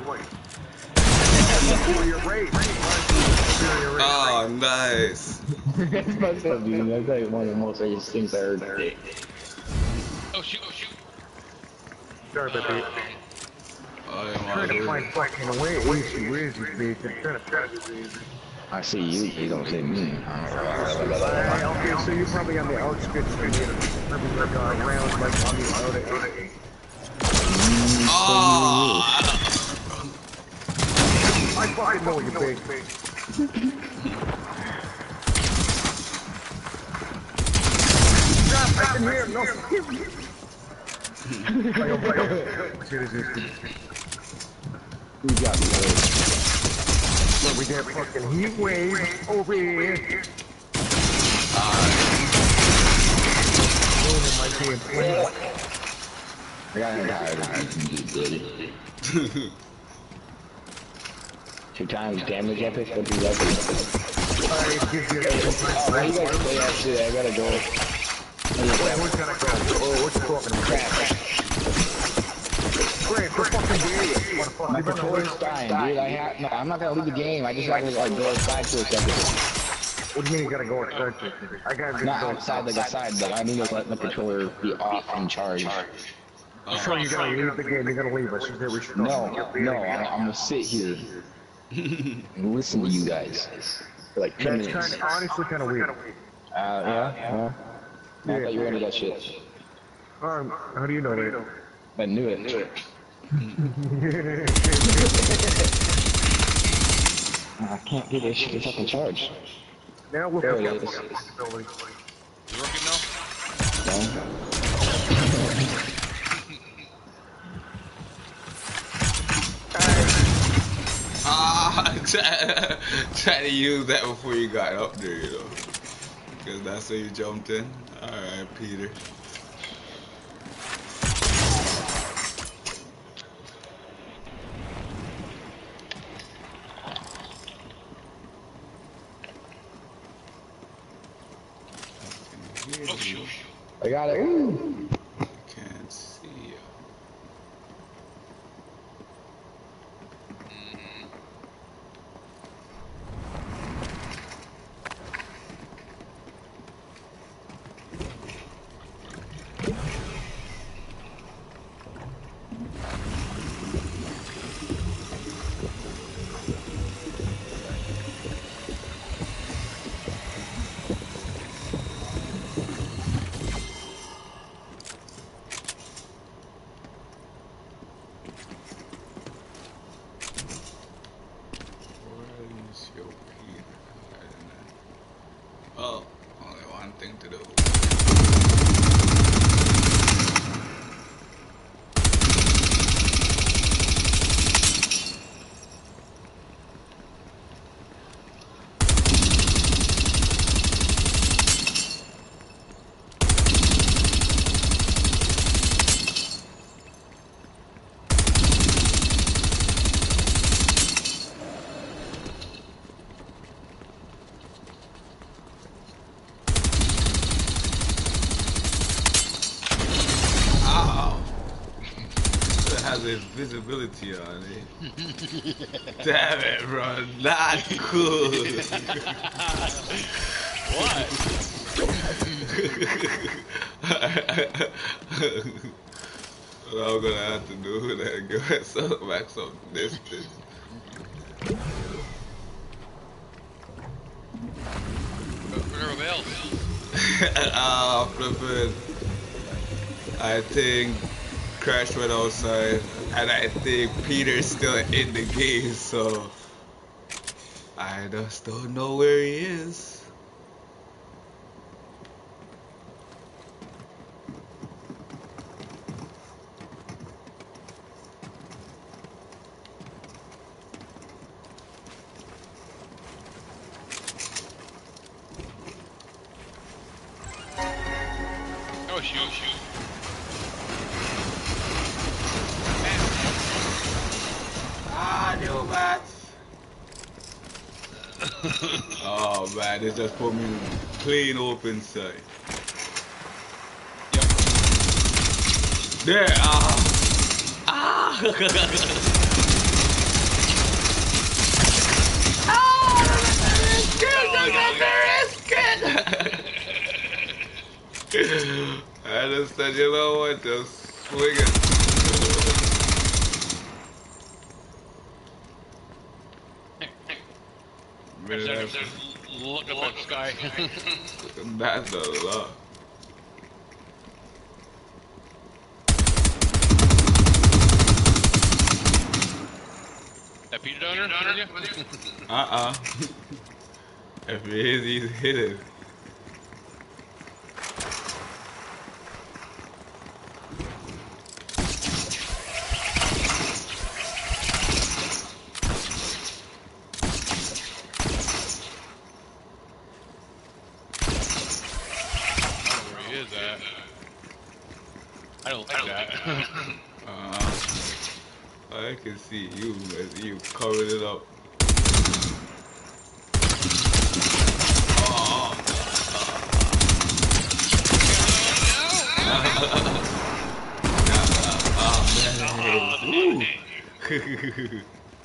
Oh, nice. That's fucked up, dude. That's like one of the most racist things I heard today. Oh shoot, oh shoot. Sorry about that. I'm Trying to find fucking where is he? Where is he, bitch? I'm trying to find him. I see you. You don't see me. Okay, so you're probably on the outskirts of here. Probably like around like on the outer edge. Oh! I fucking know you, bitch. Stop! I can hear him. No. We got me. Look, we got fucking heat wave over here. I got him tired of you, buddy. 2 times damage epic, would be lovely. Alright, give you Oh, why you guys play that shit? I gotta go. Wait, where's gonna go? Oh, what you talking about? Great, for fucking days. My controller's dying, dude. No, I'm not gonna leave the game. I just gotta like go outside for a second. What do you mean you gotta go outside? I gotta Not outside, like outside, but I need to let the controller be off and charged. So you gotta leave the game, you gotta leave us. No, I'm gonna sit here and listen to you guys for like 10 minutes. That's honestly kind of weird. Yeah. I thought you were into that shit. How do you know that? I knew it. I can't get this shit fucking charged. Now we'll there it is. Is it working now? No. Try to use that before you got up there, you know. Because that's how you jumped in. Alright, Peter. Oh shoot. I got it. Ooh. Can't see you. Oh, only one thing to do. Visibility on it. Damn it, bro. Not cool. What? What I'm gonna have to do is go back some distance. Flippin'. I think Crash went outside, and I think Peter's still in the game, so I just don't know where he is. Oh shoot. Ah, no, match. Oh man, this just put me in clean open side. Yep. There. Ah. I just said, you know what, just swing it. Look up at the sky. That's a lot. That Peter Donner? If he is, he's hidden. I don't like that. I can see you as you covered it up. Man.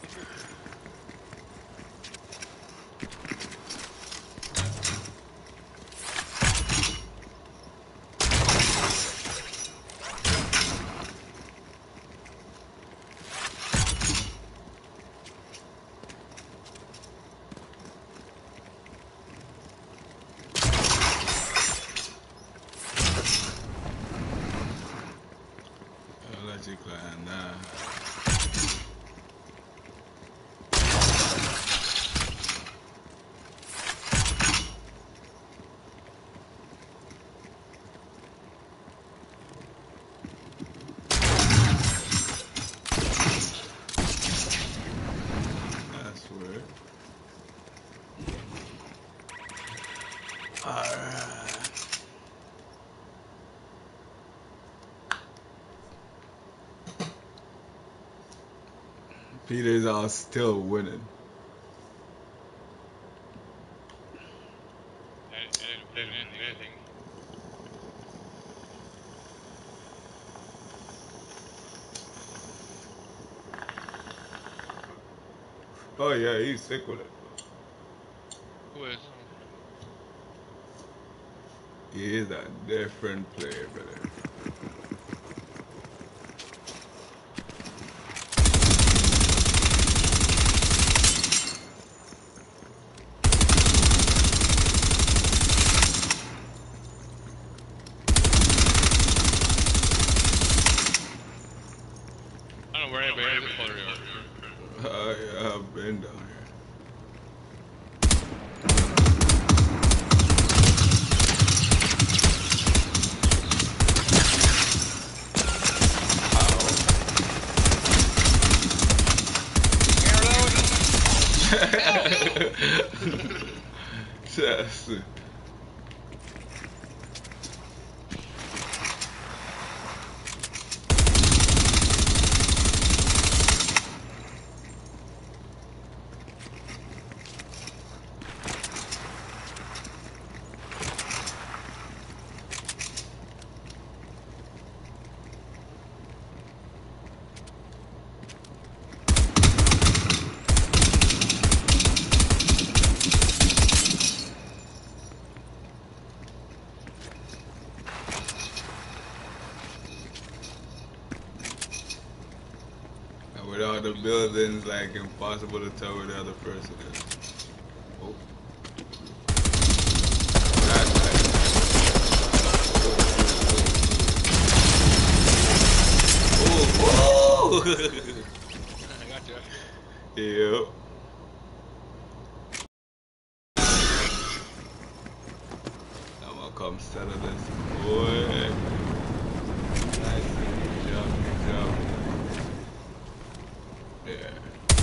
B-diz are still winning. Oh yeah, he's sick with it. Who is? He is a different player, brother. Yeah, I've been down here. Yes. With all the buildings, like impossible to tell where the other person is. Oh. That's nice. Oh. I got you. Yep. I'm gonna come settle this, boy. Nice. Good job. Good job. Yeah.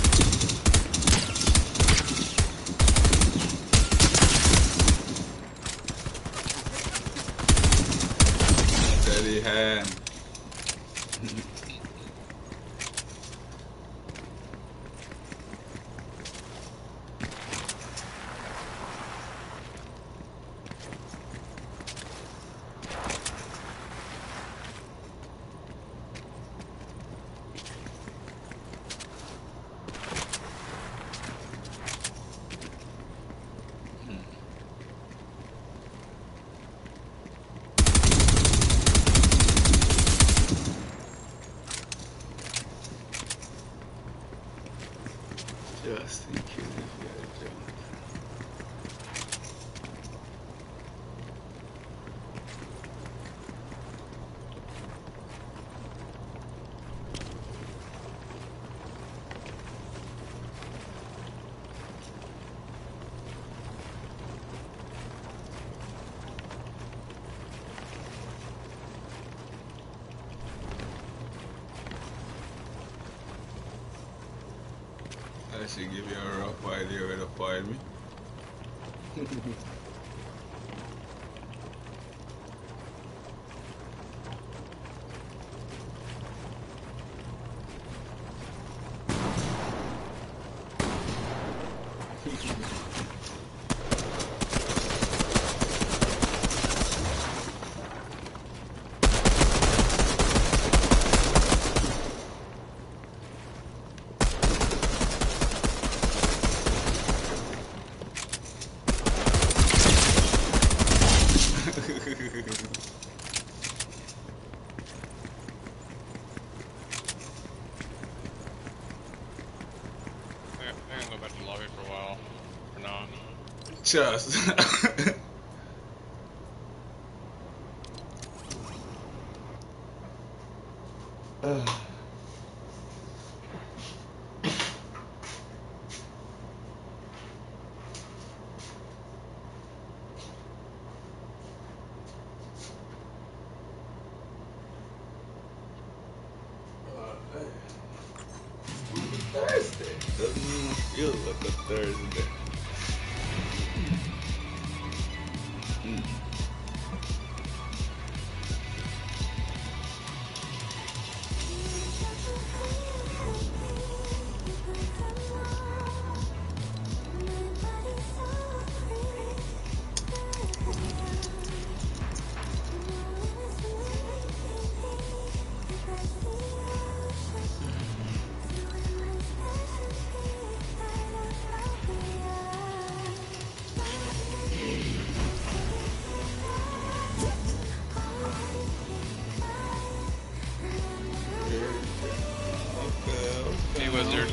Steady hand. Just in case if you had a jump. I should give you a rough idea where to find me. I can go back to the lobby for a while. For now. Just. Thursday doesn't even feel like a Thursday. He was there.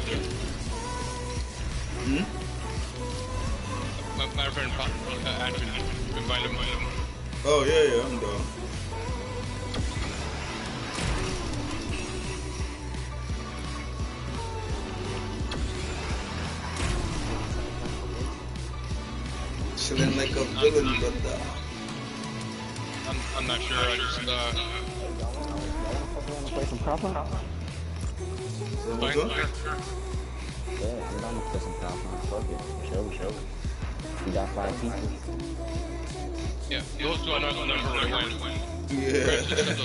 My friend Andrew invited him. Oh yeah, I'm down. Chilling like a villain, brother. I'm not sure. I just Play some proper? What's up? Yeah, we're gonna play some proper. Fuck it. Show. We got 5 pieces. yeah, those two I know the number really went. Yeah.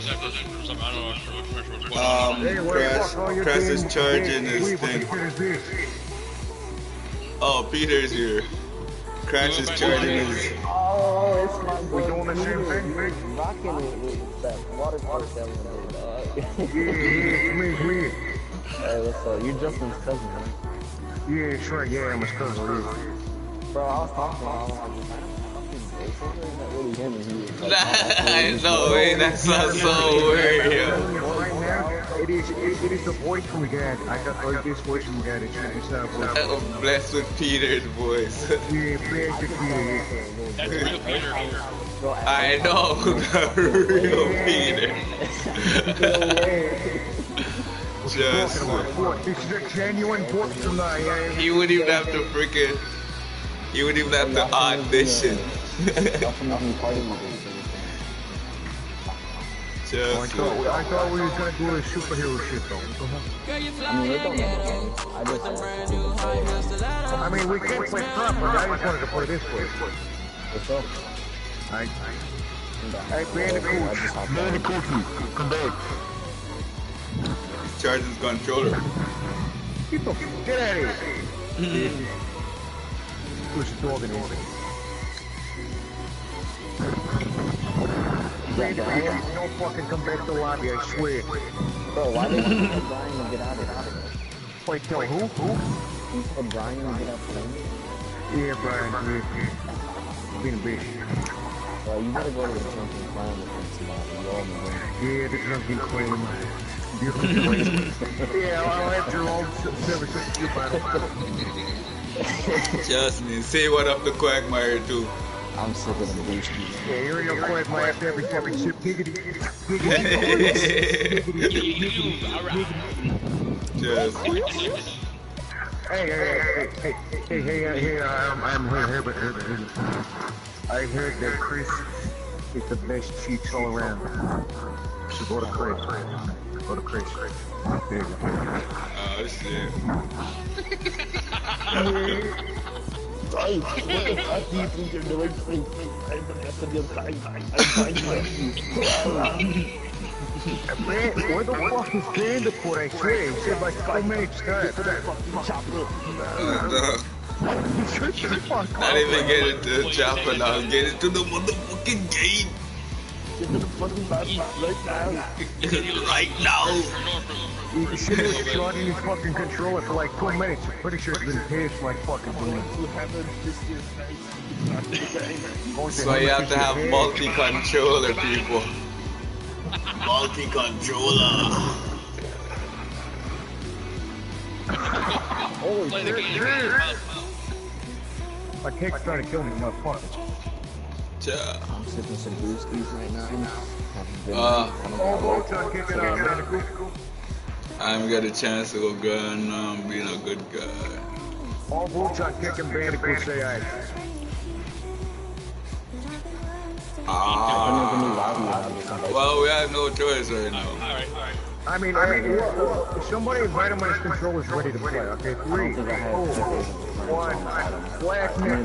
I don't know. Crash is charging his thing. Oh, Peter's here. Crash is charging his. Oh, it's my boy. We doing the same thing, man. Rocking it with that water park that we did. Yeah. Hey, what's up? You're Justin's cousin, right? Yeah, sure, yeah, I'm his cousin. Bro, I was talking to him. I was like, it's not really him, and he was like, No way, that sounds so weird, yo. Right now, it is the voice from Dad. I got like this voice from Dad. It's not voice. I'm blessed with Peter's voice. Yeah, blessed with Peter. That's real Peter. I know, the real Peter. Just. This is a genuine book tonight. He wouldn't even have to freaking. He wouldn't even have to audition. Just. I thought we were gonna do a superhero shit though. I mean, we can't play proper. I just wanted to play this way. What's up? Hey, Bandicoot, come back. Charge his controller. Get out of here. Push the dog in here. Bandicoot, don't fucking come back to the lobby, I swear. Bro, why did you tell Brian to get out of here? Wait, tell who? You told Brian to get out of here? Yeah, Brian, yeah. Being a bitch. Bro, you better go to the drunken clown with him tomorrow. You all know him. Yeah, the drunken clown. Yeah, I'll have Jerome Just me. Say what up to Quagmire too. I'm sick of the boost. Yeah, you're in your Quagmire every shit. Giggity. Just. Hey, I'm here, but I heard that Chris is the best cheats all around. So go to Chris. There you go. Oh shit. What the fuck do you think you're doing? I'm where the fuck is Vandercourt? I swear, he said like 5 minutes time. Not even get into the chopper now, get into the motherfucking game. Right now. You should have shot in his fucking controller for like 2 minutes. I'm pretty sure it's been pissed like fucking So you have to have multi-controller, people. Multi-controller. Holy shit. My cake's trying to kill me, motherfucker. I'm sipping some brewskis right now. I'm get a chance to go good and being a good guy. All votes on kicking Bandicoot say aye. Well, we have no choice right now. Alright. I mean, somebody invite him when his controller's ready to play. Okay, 3, 2, 1, black man.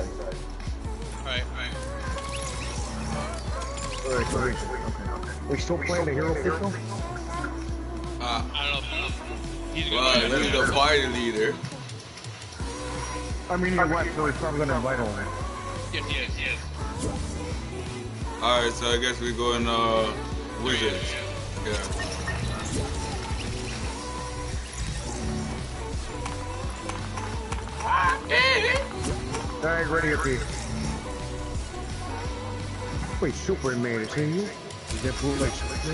Alright. We still playing the hero pistol? I don't know. He's the party leader. I mean, you're right, so he's probably gonna invite him. Yes. Alright, so I guess we go in wizards. Yeah. Alright, ready up here. Wait, Superman, is in you? Is that blue like Superman?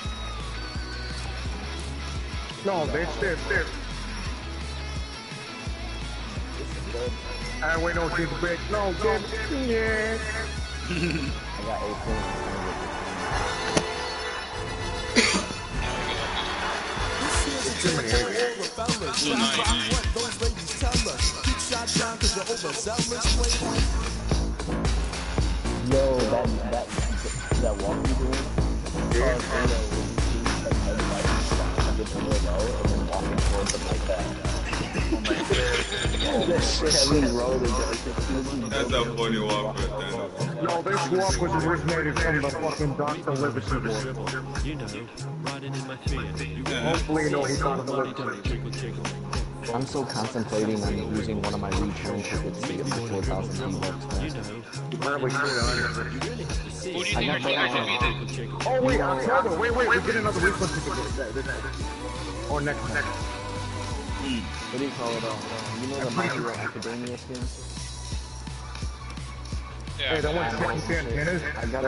No, that's there. I wait on his back. No, get yeah. I got 18. Yo, that walk you doing? Yeah. And then walking towards them like that. That's a funny walk right there. No, this walk was originated from the fucking Dr. Livingston walk. Hopefully you know he got the Livingston. I'm still contemplating on using one of my return tickets to get the 4,000 V-Bucks back. Probably should have. Who do you think are Oh wait, October. Wait, we get another refund ticket. Or next. What do you call it? You know the My Hero Academia skin? Yeah. Hey, that one's antennas.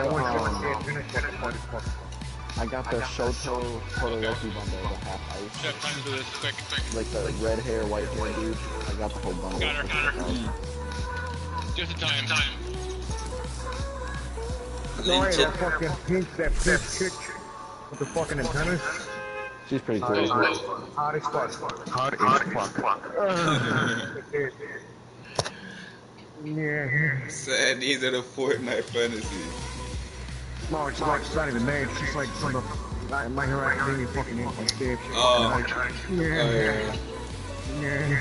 I got the Shoto Todoroki bundle, the half ice. Jeff, time to do this quick. Like the red hair, white hair dude. I got the whole bundle. Got her. Just in time. Sorry, that fucking pink chick with the fucking antennas. She's pretty cool. Hot as fuck. Yeah. Sad, these are the Fortnite fantasies. No, it's not even made. It's just like from the My Hero Academia fucking infant stage. Oh. Yeah. Hey,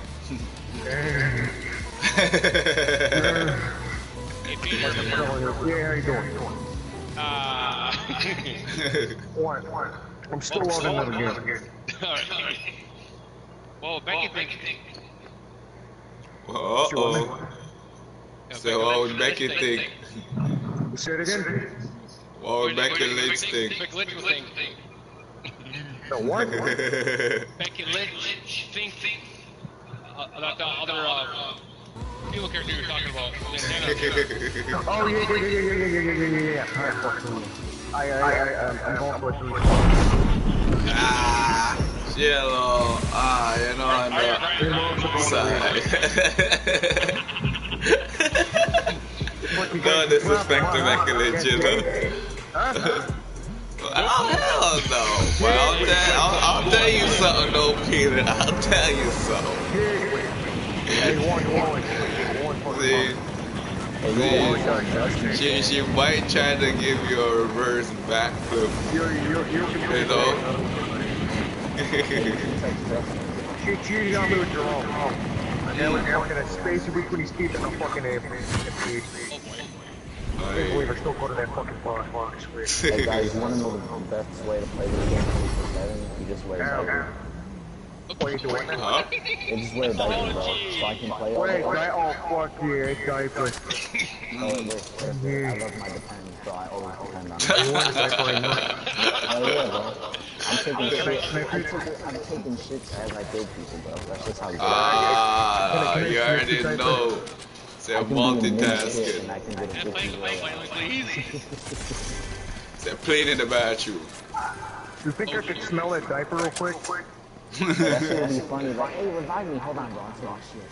Peter. Yeah, how you doing? What? I'm still loading that again. Alright. Well, Becky thinks. Uh-oh. So what would Becky think? Say it again? What would Becky Lynch think? Becky Lynch would think. The what? Becky Lynch think about the other people character you were talking about. Oh yeah. I'm going for it. Yellow. outside. No disrespect to Michelangelo. Oh, hell no. Well, I'll tell you something, though, Peter. I'll tell you something. See, she might try to give you a reverse backflip. You know? She cheated on me with Jerome. And then we're fucking at space between his teeth and I'm fucking able. I can't believe I still go to that fucking bar. Hey guys, you wanna know the best way to play this game 24/7? You just wear diapers. What are you doing now? Huh? You just wear diapers, bro. So I can play all Wait, day. oh fuck yeah, diapers. I love my depends, so I always depend on it. You want a diaper right now? Oh yeah, bro. I'm taking shits as I date people, bro. That's just how it goes. You already know. They're multitasking. They're playing in the bathroom. You think I could smell that diaper real quick? That shit would be funny. Like, hey, revive me. Hold on, bro. Oh, shit.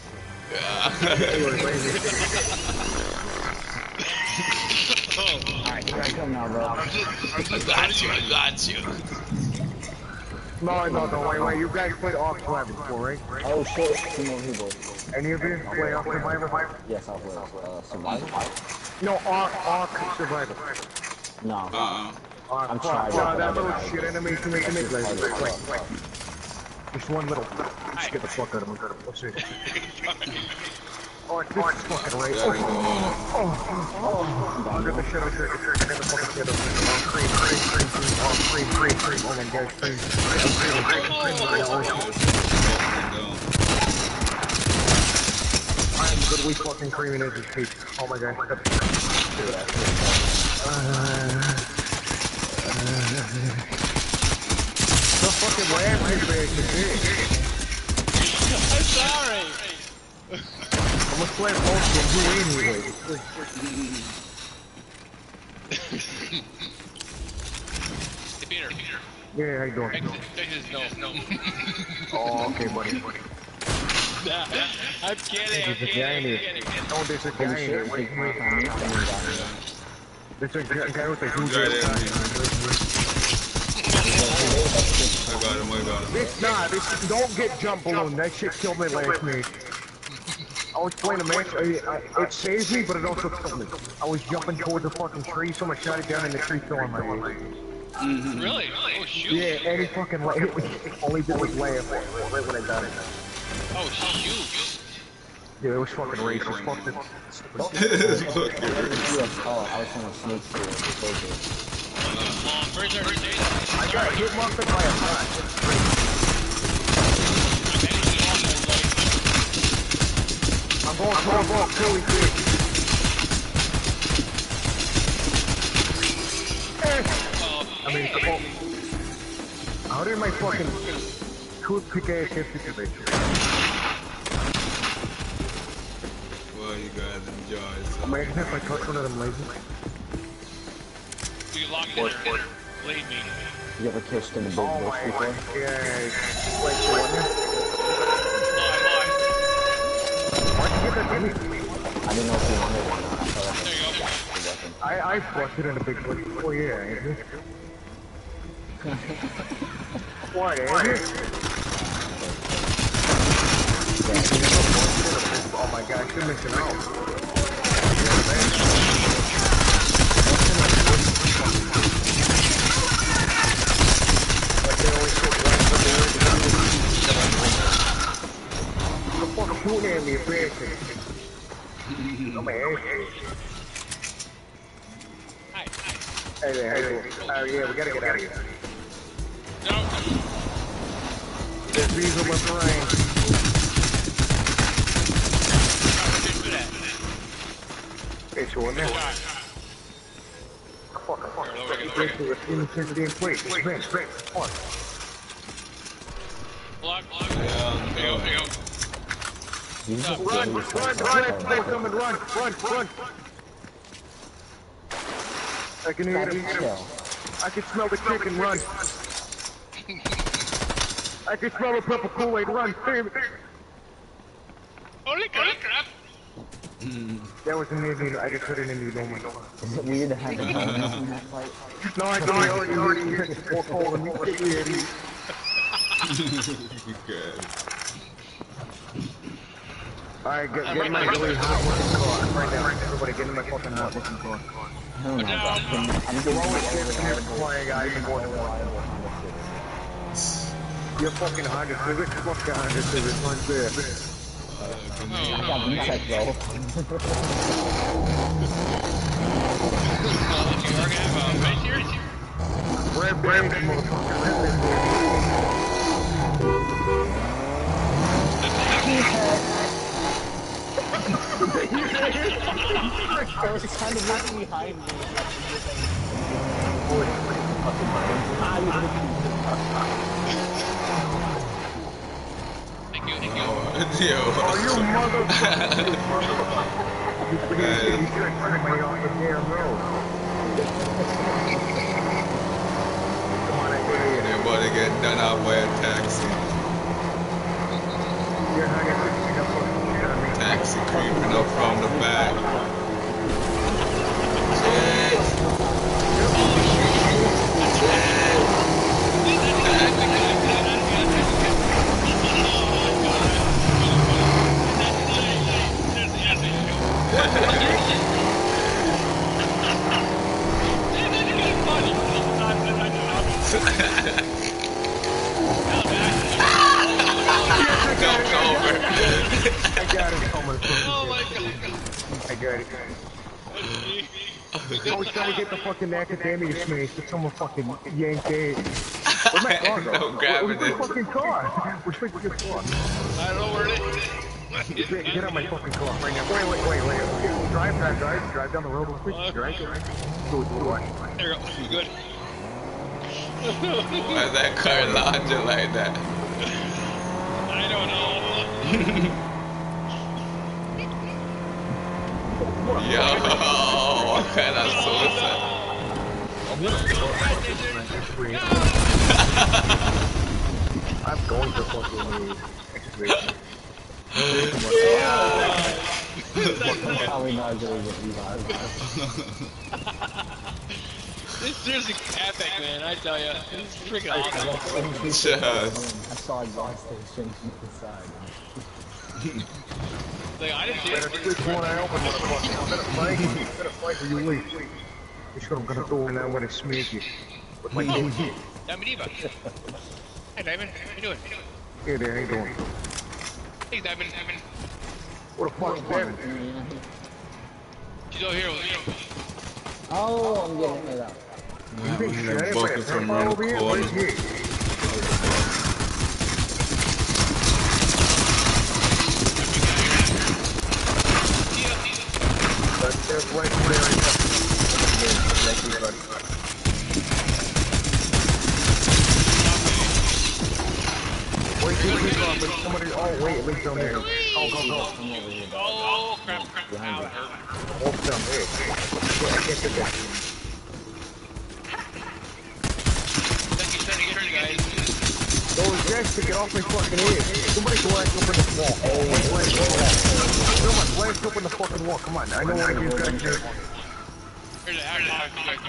Alright, here I come now, bro. I got you. No, wait. You guys played Ark Survivor before, right? Oh, shit. Two more people. Any of you play Ark Survivor? Yes, I'll play Survivor. No, Ark Survivor. No. I'm trying. No, that little shit animation makes me like, just one little. Just get the fuck out of me. Let's see. Oh, this is fucking right. Oh, get the shit out of here. Get the fucking shit out of here. Cream. Oh my god, cream. I'm good. We fucking creaming as we speak. Oh my god. The fucking rampage bag is it. I'm sorry. I'm gonna play both of you anyway. Hey, Peter. Yeah, how you doing? Texas, no. Oh, okay, buddy. Nah, I'm kidding. There's a guy in here. Oh, there's a guy in here. Wait. There's a guy with a huge I got him. This don't get jump balloon. That shit killed me last night. I was playing a match. It saved me, but it also killed me. I was jumping towards the fucking tree, someone shot it down, and the tree fell on my head. Really? Oh, shoot. Yeah, and he fucking all he did was laugh right when I got it. Oh, shoot. Yeah, it was fucking racist. Fuck it. I was trying to sneak through it. I got hit marked by a shot. I'm going really quick. How did my fucking toothpick ass hit this bitch? Well, you guys enjoy. Imagine if I touch one of them lasers. You lock it in there. Blade me. You ever kissed in a big bush before? Yeah. Wait, why'd you get that to me? I didn't know if you wanted one or not. I flushed it in a big bush. Oh yeah, Andrew. What, Andrew? Oh my gosh, you're missing out. The fucking food in me, bitch. Oh man. Hey there, how you doing? Oh yeah, we gotta get out of here. No. There's bees on my brain. Hey, so in there. Fuck. Intensity in place. Spin. Fuck. Block. There you go. Run! I can hear him. I can smell the chicken. Run! I can smell the purple Kool-Aid. Run! Holy crap! That was an Indian. I just heard an Indian moment. Is it weird to have a bonus in that fight? No, I already hit the four pole and me. Good. Alright, get my really hot looking car. Right now, everybody get in my fucking hot looking car. Oh my god. I'm You're always flying guys and more than You're fucking Honda Civic? Fuck the Honda Civic, right there. I got B-tech though. Red band, motherfucker. I was kind of looking behind me. Thank you. Yo. Oh, you motherfucker. You should have turned me off the damn road. Come on, I hear you. They're about to get done out by a taxi. Taxi creeping up from the back. I got it coming. Oh my god. I got it. I was trying to get the fucking academia smashed, but someone fucking yanked it. Where's my car go? No, grabbing Where's it. my fucking car? Where's my fucking car? I don't know where it is. Get out my fucking car right now. Wait. Drive down the road real quick. Drive. Do it. There you go. You good? Why is that car lounging like that? I don't know. Yo, what kind of suicide? I'm going to fucking excavation. Probably not gonna get revived. This is seriously epic, man. I tell you, this is freaking awesome. Just. I saw a gas station to the side. Like, I didn't see Better switch one eye open, motherfucker. Better fight or you leave. That's what I'm gonna do, and I'm gonna smack you. With my dick. Diamond Eva. Hey, Diamond. How you doing? Hey there, how you doing? Hey, Diamond. What the fuck's Devin? She's over here. Oh, I'm getting it out. You think They're bucking from around the corner. There's legendary. Wait, somebody. Oh, wait, at least down there. Go. Oh, crap. Ow, that hurt. Oh, down there. I can't get that. Guys. Those guys to get off my fucking head. Somebody blast open the wall. Someone blast open the fucking wall. Come on, I know what you've got to do. Here's the action.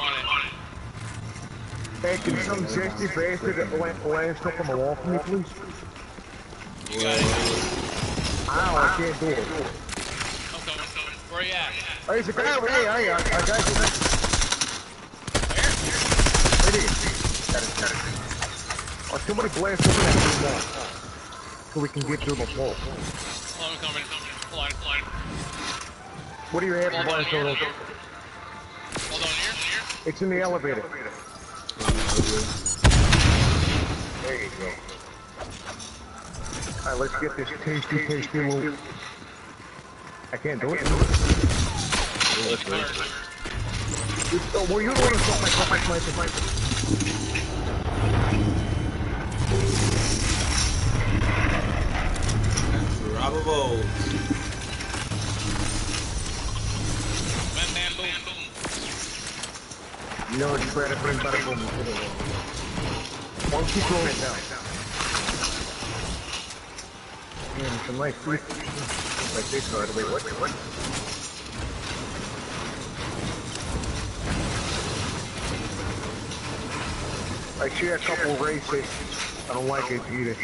Hey, can some zesty bastard blast open the wall for me, please? You got it. Ow, I can't do it. I'm coming. Where you at? Hey, there's a guy over here. Hey, I got you. Where? It is. Got it. Oh, somebody blast open that wall. So we can get through the wall. Hold on, I'm coming. Hold on. What do you have to blast open? Hold on here. It's in the elevator. There you go. Alright, let's get this tasty loot. I can't do it. Oh, well, you don't want to stop my Rubber balls. Bam, bam, boom. You know, just try to bring better boom. Why don't you throw it down? Man, some nice food. Like this card. Wait, what? I see a couple races. I don't like it either.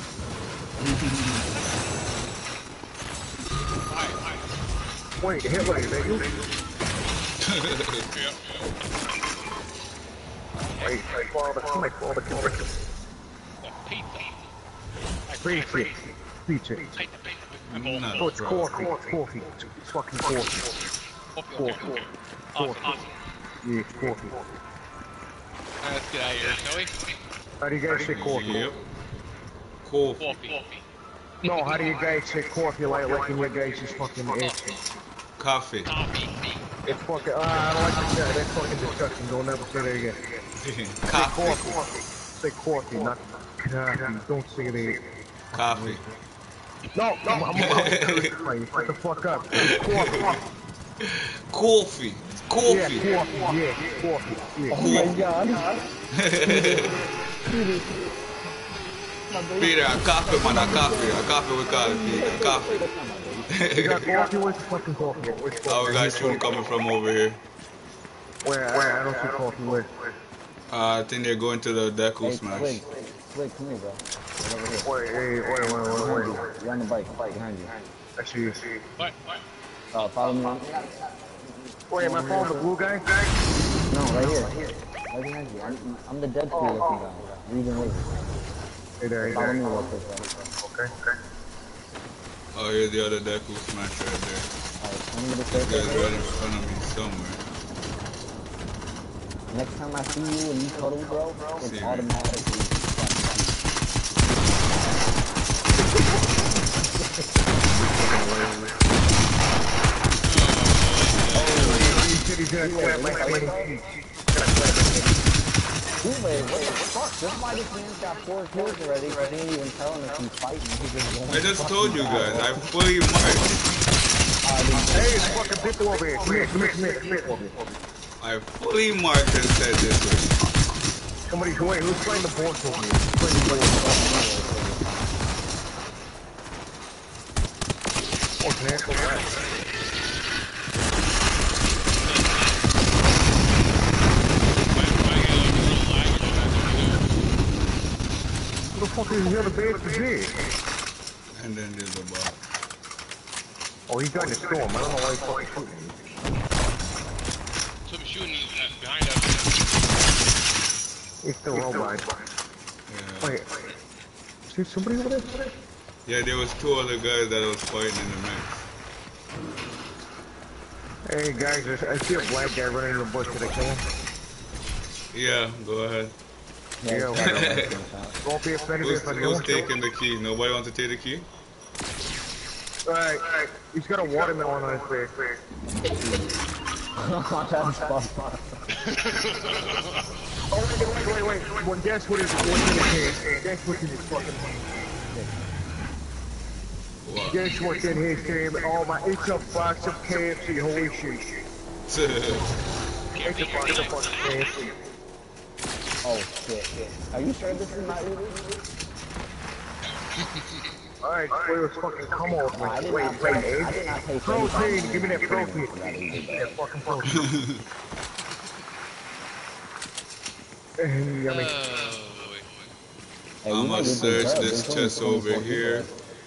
Wait, Hitler, is that you? Wait, follow the camera. Pizza. Oh, it's coffee. Coffee. It's fucking coffee. Coffee. Awesome. Yeah, it's coffee. Let's get out of here, shall we? How do you guys say coffee? Yep. Coffee. No, how do you guys say coffee like in your guys' fucking itch? Coffee. It's fucking, I don't like to say that. That's fucking disgusting. Don't ever say that again. Coffee. Say coffee, not coffee. Don't say it again. Coffee. No, I'm shut the fuck up. Coffee. Coffee. Yeah, coffee. Yeah. Oh my god. Peter, a coffee, man, a coffee. A coffee we call it, Peter. A coffee. You got coffee? Where's the fucking coffee? Oh, we got shooting coming from over here. Where? I don't see coffee. Where? I think they're going to the Deku smash. Wait, come here, bro. Wait. You're on the bike behind you. I see you. What? Follow me. Wait, am I following the blue guy? No, right here. Right behind you. I'm the dead tree looking guy. Reading laser. Hey there. Follow me real quick, bro. Okay. Oh, here's the other Deku smash right there. Alright, I'm gonna This guy's right in front of me somewhere. Next time I see you and you cuddle, bro, it's automatically. Wait, fuck, this why this man's got 4 kills already, but he ain't even telling us he's fighting. He's just going. I just told you guys, I fully marked. Hey, it's fucking people over here. Come here. I fully marked and said this way. Somebody, wait, who's playing the board for me? Oh, man, go back. Who the fuck is the other base to be? And then there's a bot. Oh, he's got in the storm. I don't know why he's fucking shooting me. Something shooting behind us. It's the robot. Yeah. Wait. Is there somebody over there? Yeah, there was 2 other guys that was fighting in the mix. Hey guys, I see a black guy running in the bush. Can I kill him? Yeah, go ahead. Yeah, don't be offended if I kill Who's him. taking the key? Nobody wants to take the key? Alright, he's got a watermelon on his face. That's fucked. Oh, wait. Well, guess what is what's in his hand? Guess what's in his fucking hand? What? Guess what's in his game? Oh my, it's a box of KFC, holy shit. It's a box of fucking KFC. Oh shit. Are you sure this is not you? Alright, let's fucking come on, man. I did Wait, not pay protein, give me that protein. Yeah, fucking protein. Yummy. Hey, I'm gonna search this chest over here.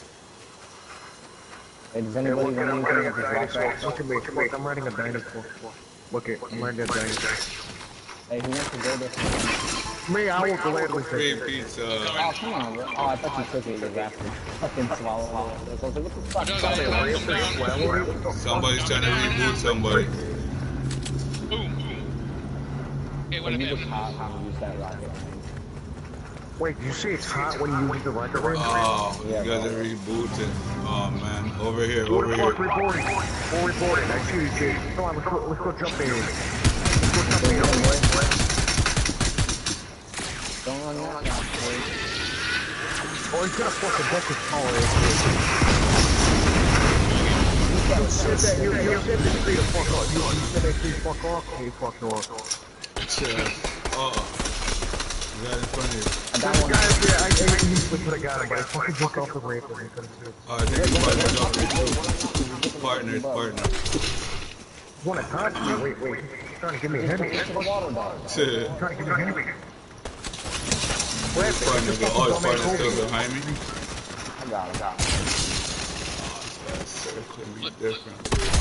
Hey, does anybody want anything with this rock? Look at me, I'm riding a dinosaur. Look at, I'm riding a dinosaur. Hey, who wants to go this way? Me, I will gladly Free take it. pizza. Oh, come on, bro. Oh, I thought you took it, you bastard. Fucking swallow it. I was like, what the fuck? Somebody's trying to reboot somebody. Boom. Okay, what You about just hot when you use that rocket. Wait, did you say it's hot when you use the rocket ring? Oh, you guys are rebooting. Oh man, over here, Who over the here. fuck reporting? We're reporting. I see you, Jay. Come on, let's go jump in. Let's go jump in, boy. Don't run that down, please. Oh, he's gonna fucking book his power. You said that, you said this tree to fuck off. You said that tree to fuck off? Hey, fuck off. Oh, got in front of you. I got one. I usually put a guy, but I fucking jumped off the ramp and I couldn't see it. Oh, I think you partnered up with partners. Want to touch me? Wait. He's trying to give me a head. He's trying to give me a head. Partner, oh, his partner's still behind me? I got it. That's certainly different.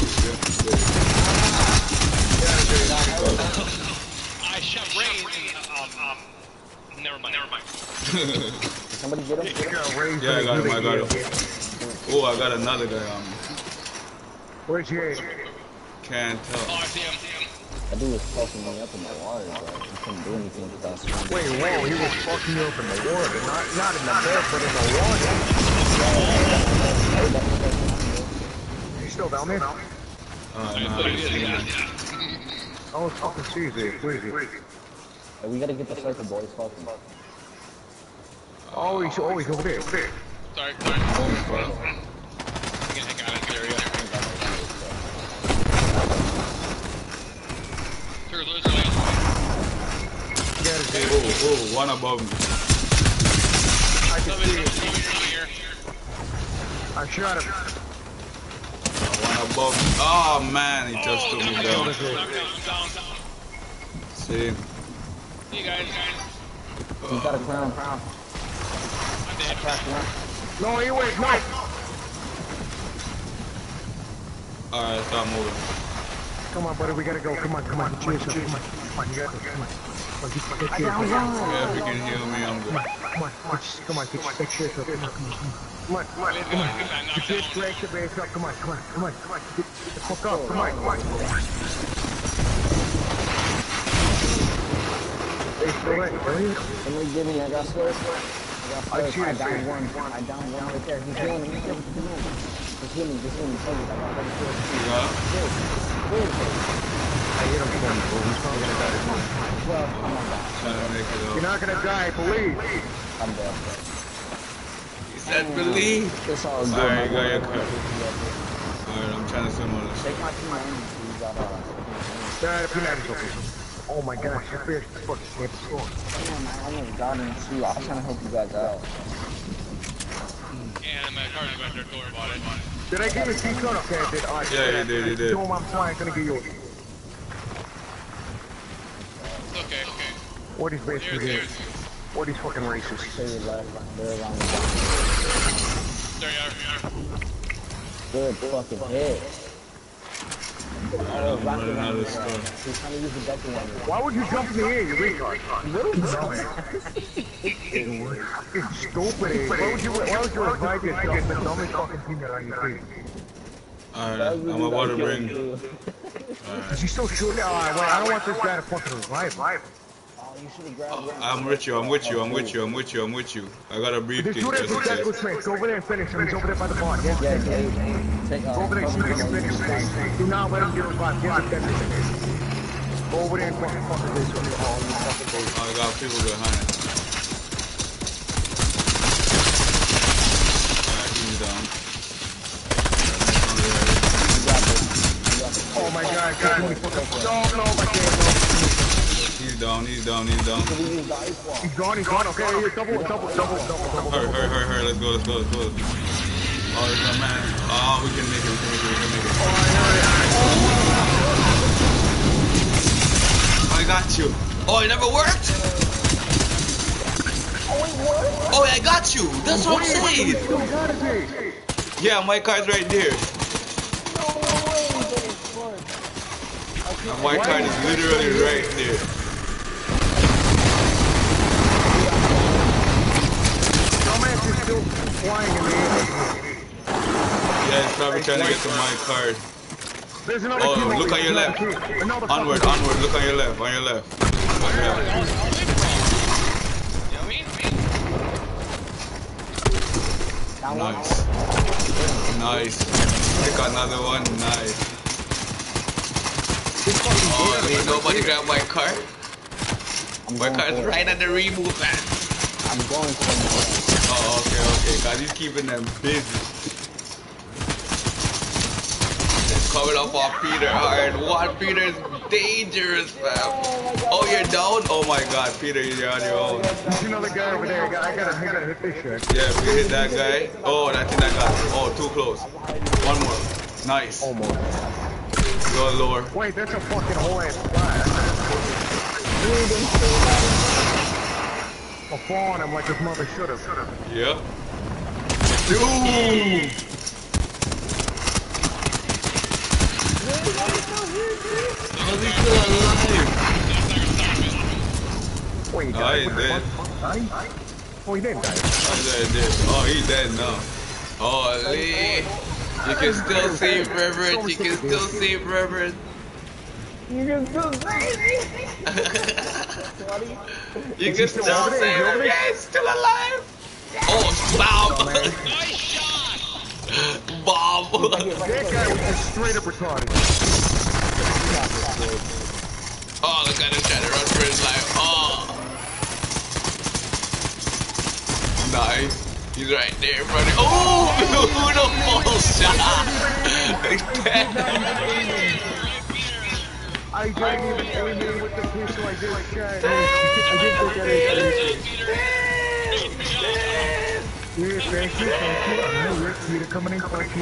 I shot Ray. Never mind. Somebody get him? Yeah, I got him. Oh, I got another guy on me. Where's he? Can't tell. Oh, I see him. That dude was fucking me up in the water, bro. He couldn't do anything without swimming. Wait, whoa, he was fucking you up in the water. Not in the bed, but in the water. He's still down there? No, I see him. Oh, it's fucking Caesar. Where is he? Hey, we gotta get the circle, boys. Fuck him. Oh, he's over there. Sorry. Get the heck out of this area. Oh, one above me. I can see it. I shot him. One above me. Oh man, he just took me down. See? See you guys. He's got a crown. I'm dead. No, he went. No. Alright, stop moving. Come on, buddy, we gotta go. Come on. Come on, you got this. Come on. Yeah, if you can heal me, I'm good. Come on, get your shit up. Come on. Just break the base up. Come on. Get the fuck up. Come on. Hey, still right. Somebody give me, I got spurs. I down one right there. He's healing me. Just heal me. I hit him for me, bro. He's probably gonna die. You're not gonna die, believe. I'm dead. He said believe. It's all good. Alright, go ahead. Alright, I'm trying to swim on this. Take my P90. Yeah, the P90's okay. Oh my gosh, your fish is fucking can't score. Damn, man, I almost got in too. I was trying to help you guys out. And my car's going to door about it. Did I get your T-code? Okay, I did. Alright, yeah, you did. No, I'm fine. I'm gonna get yours. It's okay. What is basically here? What is fucking racist? Say your left. They're around the There you are. Good fucking hit. I'm running out of stuff. He's trying to use the deck one. Why would you jump in the air, you retard? It's stupid. Why would you invite yourself the dumbest fucking thing that on your feet? Alright, I'm about to bring. Is he still shooting? Alright, well, I don't want this guy to fucking revive him. You should have grabbed one. I'm with you. I got a briefcase. Do that, go over there and finish him. He's over there by the bar. Go over there and finish him. Do not let him get revived. Go over there and fucking this. I got people behind. Alright, he's down. Oh my god, no, my God, He's down. He's gone, okay, double. Hurry, let's go. Oh, there's a man. Oh, we can make it. I got you. Oh, it never worked? Oh, I got you. That's what I'm saying. Yeah, my card's right there. My card is literally right there. Still flying in the air. Yeah, he's probably trying to get to my card. There's another oh, look on your left. Onward, look on your left, Nice. Pick another one, nice. Oh, ain't nobody grab my card? My card's right at the remove man. I'm going for Oh, okay, cause he's keeping them busy. Coming up on Peter hard. What? Peter's dangerous, fam. Oh, you're down? Oh my god, Peter, you're on your own. There's another guy over there. I gotta hit this shit. Yeah, we hit that guy. Oh, I think that got him. Oh, too close. One more. Nice. Almost. Go lower. Wait, that's a fucking whole ass spot. I'll fall on him like his mother should've. Yep. Dude! How's he still alive? Wait, he Oh, died. he dead. Oh, he didn't die. Oh, he dead now. Holy. You can still save Reverend. You can still save Reverend. You can still save me. You can still save him. Yeah, he's still alive. Oh, Bob. Nice shot. Bob. That guy was just straight up retarded. Oh, look at him trying to run for his life. Oh. Nice. He's right there in front of. Oh, beautiful shot. I didn't even aim in with the pistol. I just shot. I did thank you. You're coming in for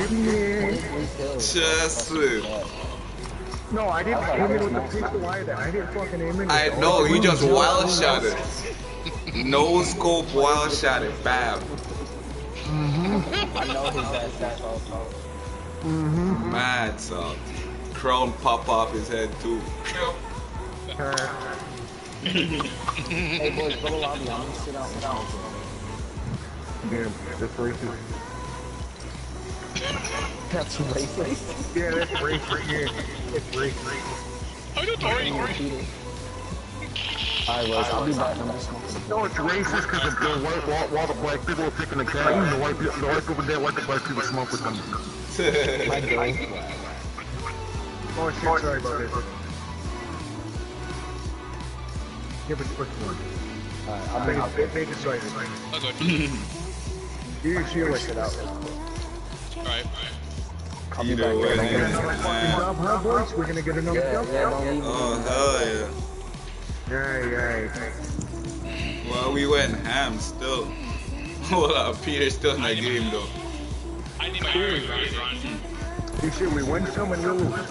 Just No, I didn't aim in with the pistol either. I didn't fucking aim in. I know, he just wild shot it. No scope, wild shot it. Bam. I know his ass also. Mad song. Crown pop off his head too. Hey boys, go to lobby. I'm gonna sit out now. Damn, that's racist. That's racist? Yeah, that's racist. Yeah, it's racist. How you doing? Alright, Rose, I'll be back. I'm just smoking. No, it's racist because the white, while the black people are taking the can, the white people there let the black people smoke with them. Oh shit, sorry about this. Give it a quick one. Alright, I'll make it right. Oh, good. You shield it out. Alright. I'll be back. Either way, Job, huh, boys? We're gonna get another job? Don't leave me. oh hell yeah. Yeah. Well, we went ham still. Well, Peter's still in the game though. I need my iron grind. You see, we win some and we lose.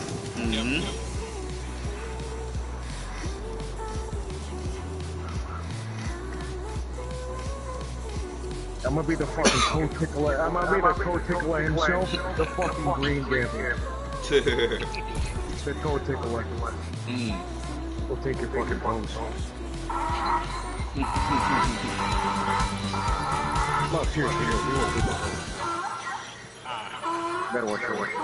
I'm gonna be the fucking toe tickler. I'm gonna be the toe tickler himself. The fucking green gambler. The toe tickler. We'll take your fucking bones. No, seriously, we won't do that. Better watch your way.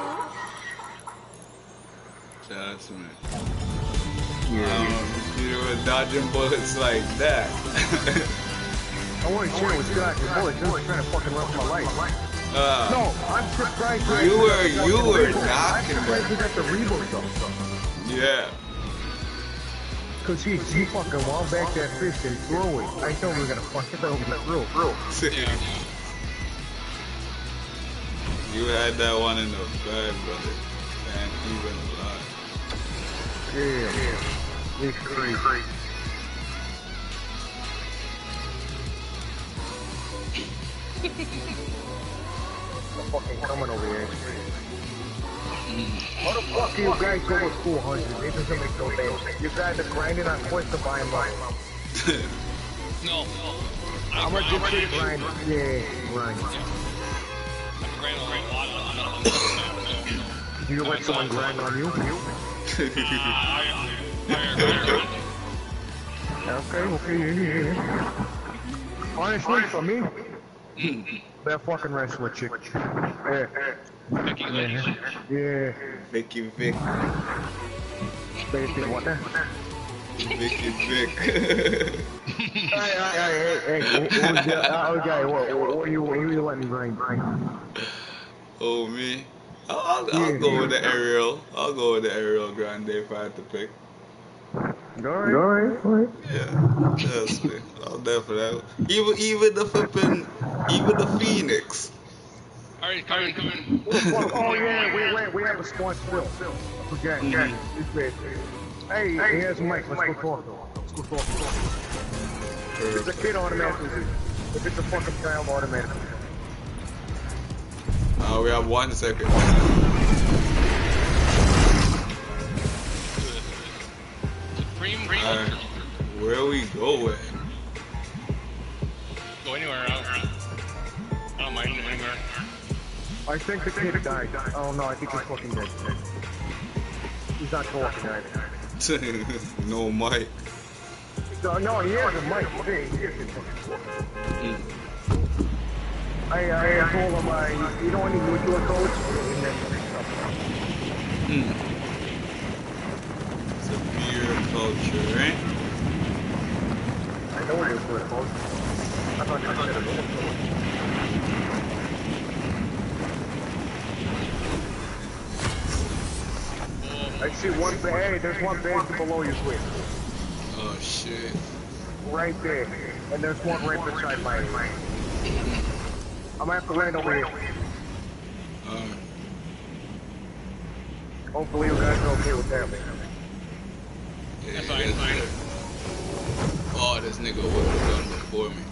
Just me. Yeah. You were dodging bullets like that. I want to share with Scott your bullets. Just trying to fucking run for my life. No, I'm surprised. You were I'm knocking surprised we got the Revo though. Yeah. Cause he fucking wound back that fist and threw it. I thought we were gonna fuck it over the throw. You had that one in the bag, brother. And even alive. Yeah. It's crazy. I'm fucking coming over here. How the fuck do you guys go with 400? It doesn't make no sense. You guys are grinding on Quest to buy them up. No. I'm gonna just keep grinding. Yeah, grind. I'm grinding a lot on Do you let someone grind on you? Okay, yeah. Honestly, for me, that fucking wrestler chick. Yeah. Vicky Lynch. Yeah. Vicky Vic. Vicky what now? Vicky Vic. Hey, what are you letting grind? Oh, me? I'll go with the aerial. I'll go with the aerial grande if I had to pick. Alright. Yeah, definitely. I'll definitely. Even the Phoenix. Alright, coming. Oh yeah, we have a squad still. Forget. Hey, here's Mike. Let's go talk to him. Let's go talk to him. If it's a kid, automatically. If it's a fucking child, automatically. We have 1 second. Supreme. Where are we going? Go anywhere. I don't mind anywhere. I think the kid died. Oh no, I think he's fucking dead. He's not talking either. No mic. No, he has a mic. I told him you don't need to do a coach. Superior culture, right? I know it is for a coach. I'm not gonna say it. I see one bed. Hey, there's one bed below you, Sweet. Oh shit. Right there. And there's one right beside mine. I'm gonna have to land over here. Hopefully you guys are okay with that. Yeah, that's fine. Oh, this nigga would have done before me.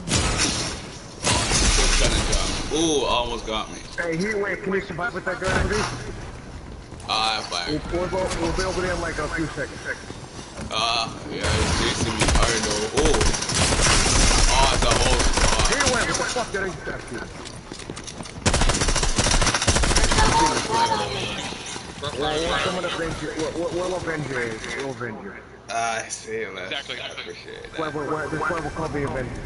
Ooh, almost got me. Hey, Heatwave, can you survive with that gun over there? Fine. We'll be over there in like a few seconds. Yeah, he's chasing me. I know. Oh, it's a whole squad. Heatwave, what the fuck did I just We'll avenge you. We'll avenge you. I see that. Exactly. I appreciate that. This is why we'll call the Avenger.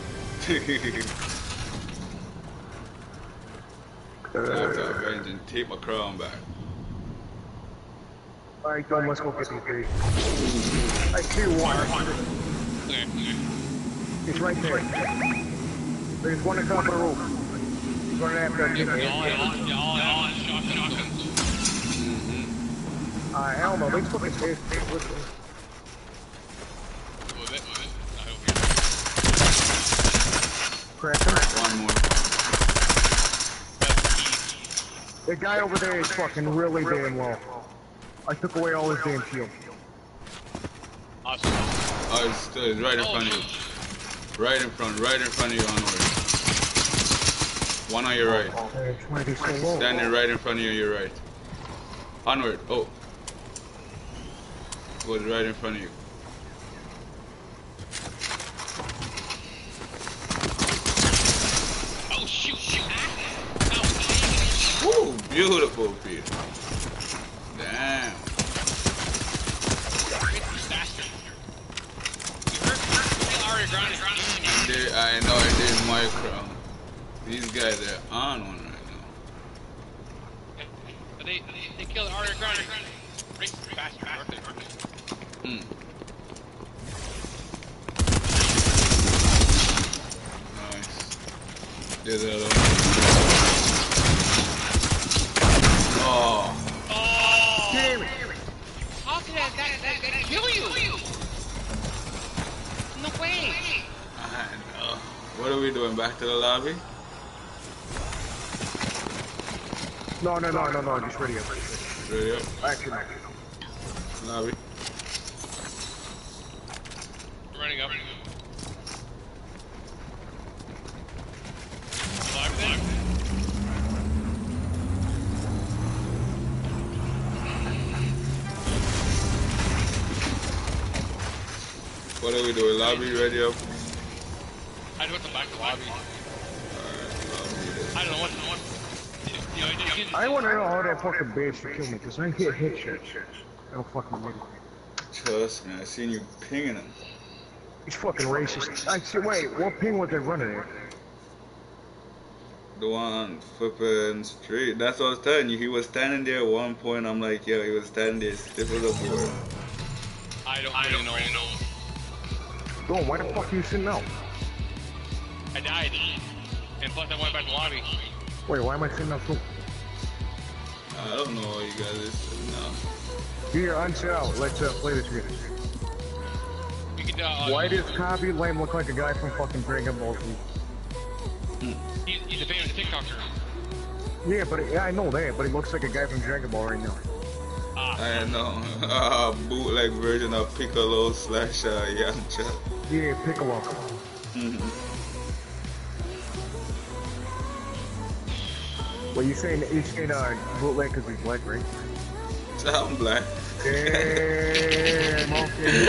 I have to avenge and take my crown back. Alright, Dom, let's go get these guys. I see one. It's right there. There's one on top of the roof. He's running after us. Hell no, let's fucking chase. One more. The guy over there is fucking really damn low. I took away all his damn shield. Awesome. Oh, it's right in front of you. Right in front of you, onward. One on your right. Standing right in front of you, your right. Onward. Oh. Was right in front of you. Oh shoot! Woo! Beautiful, Peter. Damn. I know it is my crown. These guys are on one right now. They killed Aria Grande. Faster, aren't they? Nice. There's another one. Oh. Damn it! How can that kill you? No way! I know. What are we doing? Back to the lobby? No, just ready up. Ready up? Actually, Lobby. Running up. What are we doing? Lobby, ready up? I just went to back to lobby. I don't know what. I want to know how that fucking bitch should kill me, because I hit headshots. I don't fucking get it. Trust me, I seen you pinging him. He's fucking racist. I see, wait, what ping was they running at? The one flipping straight. That's what I was telling you. He was standing there at one point. I'm like, yo, he was standing there stiff as a board. I don't really know. Go on, why the fuck are you sitting out? I died. And plus I went back to lobby. Wait, why am I sitting out too? I don't know how you guys are sitting out. Here, unsit out. Let's play this game. Why does Kabi Lame look like a guy from fucking Dragon Ball Z? He's a famous TikToker. Yeah, but I know that, but he looks like a guy from Dragon Ball right now. I know. Bootleg version of Piccolo / Yamcha. Yeah, Piccolo. Well, you saying bootleg because he's black, right? I'm black. Damn, okay.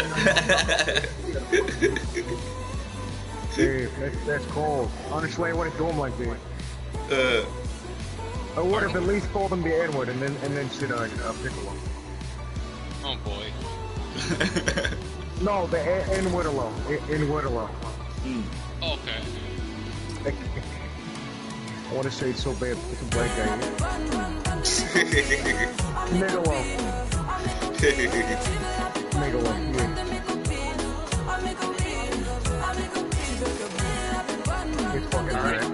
Hey, that's cold. Honestly, I wouldn't do him like that. I would have at least called him the N-word and then said Piccolo. Oh boy. No, the N-word alone. N-word alone. Okay. I want to say it's so bad. It's a black guy. Megalo. Megalo, yeah. It's fucking alright.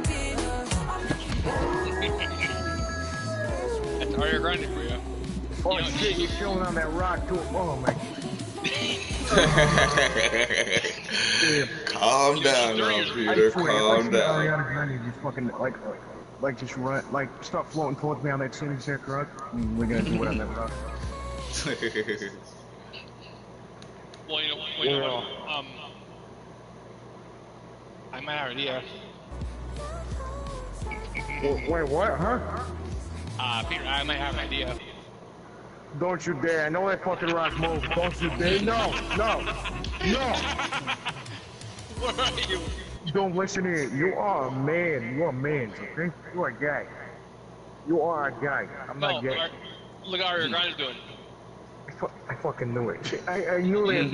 That's Ariana Grande for you. Oh shit, you're chilling on that rock too. Oh my. Calm down now, Peter. Calm down. Ariana Grande just fucking like just run, like stop floating towards me on that same exact rock. We're gonna do it on that rock. Well, you know what? I might have an idea. Wait, what? Huh? Peter, I might have an idea. Don't you dare! I know that fucking rock moves. Don't you dare! No! Where are you? Don't listen here. You are a man. You are a man. Okay? You are a guy. You are a guy. I'm not gay. Look how Ariana Grande's doing. I fucking knew it. I knew that.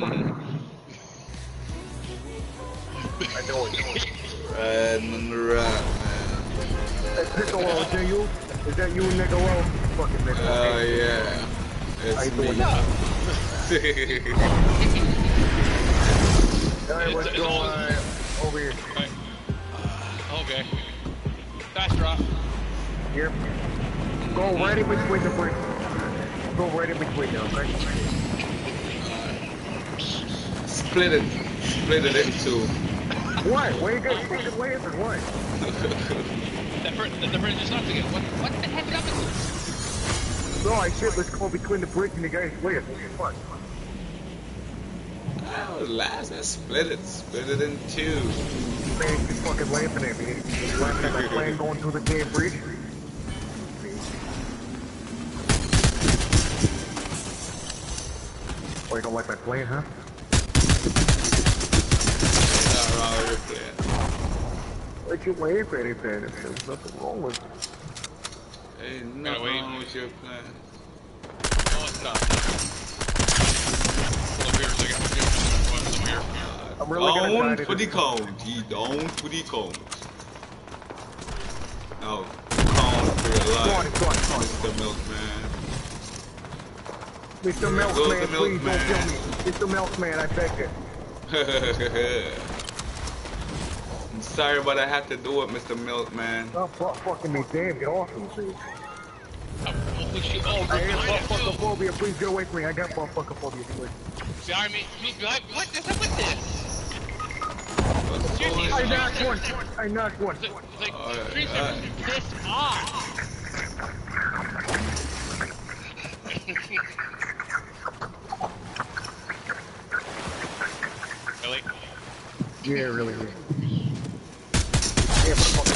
I know it. Riding on the rock, man. Hey, Piccolo, is that you? Is that you, Niccolo? Fucking Niccolo. Oh, yeah. It's me. Alright, what's going on over here? Okay. Fast drop. Here. Go right in between the bricks. Go right in between them, okay? Split it in two. What? Where you guys fucking laughing? What? The bridge is not together. What the heck happened? No, I said let's go between the bricks and the guys laugh. What? Oh, last, split it in two. Man, he's fucking laughing at me. He's laughing at my plan going through the damn bridge. Oh, you don't like my plan, huh? Not wrong with your plan. Why'd you laugh at it, then? There's nothing wrong with it. Ain't nothing wrong with your plan. Oh, it's not. I'm really gonna down for the count. He down for the count. No, count for your life. Mr. Milkman. Mr. Milkman, please don't kill me. Mr. Milkman, I beg you. I'm sorry, but I have to do it, Mr. Milkman. Stop fucking me, damn. Get off of me, please. I have buttfuckophobia. Please get away from me. I got buttfuckophobia. Please. See, I mean, what is up with this? I knocked one. I knocked one. Like, piss off. Really? Yeah, really. Yeah,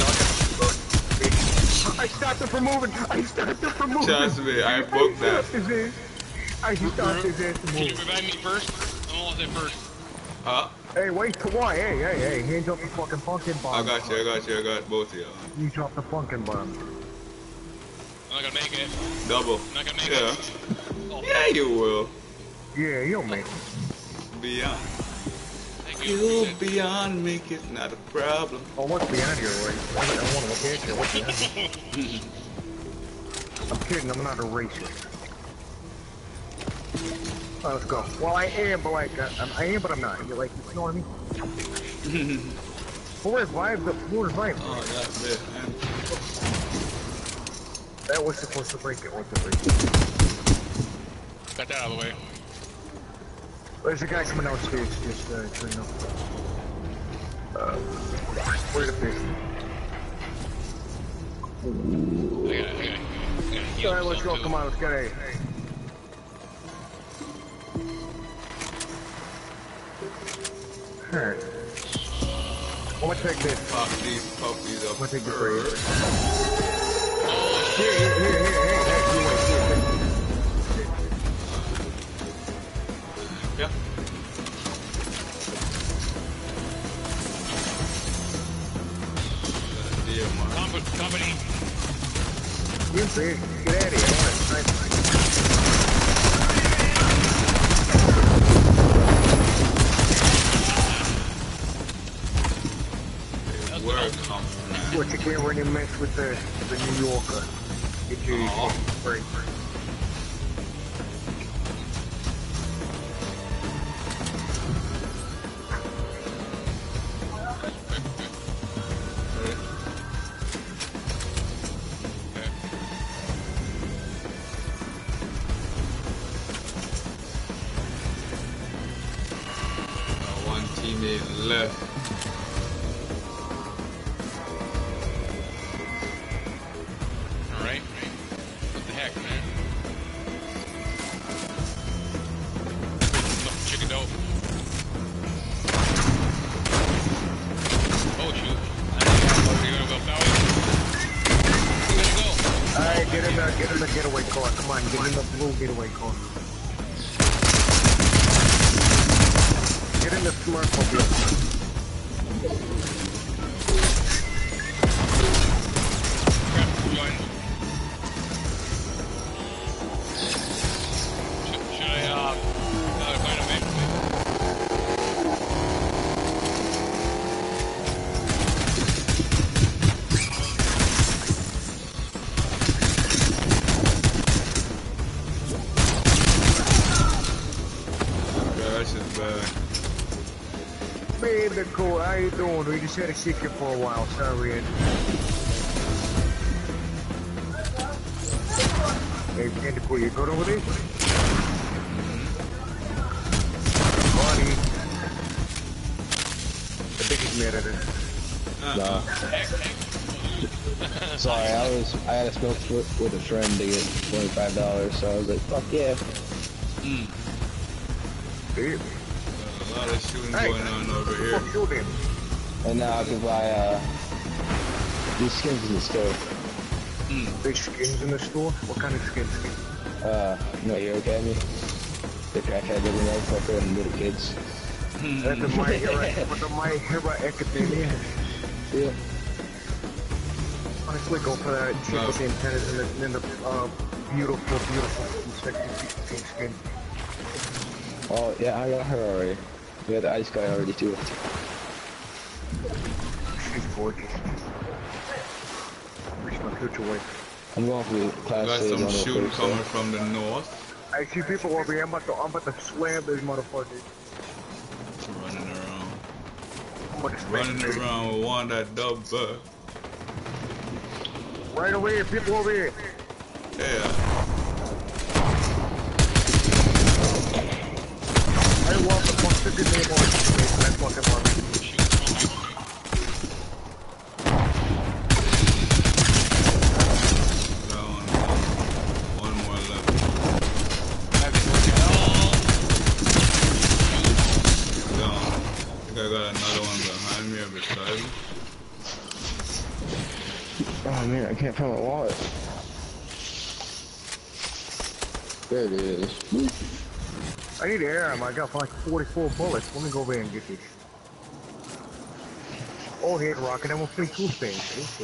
I stopped him from moving. Trust me, I booked that. I stopped his ass from moving. Can you revive me first? I'm almost there first. Hey, wait, come on. Hey, hands up the fucking pumpkin bomb. I got both of y'all. You dropped the pumpkin bomb. I'm not gonna make it. Double. I'm not gonna make it. Oh. Yeah, you will. Yeah, you'll make it. Beyond. You'll beyond make it, not a problem. Oh, what's behind you, right? I want to look at you. What's behind you? I'm kidding, I'm not a racist. Alright, let's go. Well, I am, but like, I am, but I'm not. You're like, you know what I mean? Who revived the? Who revived? Oh, that's it, man. That was supposed to break it, wasn't it? Got that out of the way. There's a guy coming downstairs, just, so you know. Where's the fish? I heal Alright, let's yourself go. too. Come on, let's get A. Alright. I'm gonna take this. Pop these puppies up. I'm gonna take this right here. Oh Here, shit! here. Yeah. Company. You big. Get out of here. I want to What, you can't really mess with the New Yorker. Get you break. One teammate left. Alright. What the heck, man? Some chicken dough. Oh shoot. You're gonna go foul? You gotta go. Alright, get in the getaway car. Come on, get in the blue getaway car. Get in the Smurfmobile. Should I find a man? Gosh, it's bad. Baby, cool. How you doing? We just had to kick you for a while. Sorry, Ed. Hey, Bandicoot, you good over there? Buddy. The biggest man at it. No. Sorry, I had to smoke with a friend to get $25, so I was like, fuck yeah. Dude. A lot of shooting going on over here. Shooting. And now I can buy these skins in the store. Big skins in the store? What kind of skins? No Hero Academy. The crackhead little motherfucker and little kids. That's the My Hero Academia. Yeah. Honestly, go for that chick with the antennas and the beautiful, sexy pink skin. Oh, yeah, I got her already. Yeah, I just got her already too. She's gorgeous. She's my future wife. I'm going for the class Got some shooting coming from the north. I see people over here. I'm about to slam these motherfuckers. Running around with one that dub bug. Right over here, people over here. Yeah. I want the fuck to get me more. That fucking one. One more left. Down. I think I got another one behind me or beside me. Oh man, I can't find my wallet. There it is. I need air ammo. I got like 44 bullets. Let me go over here and get these. Oh, head rocket. I'm gonna play two things.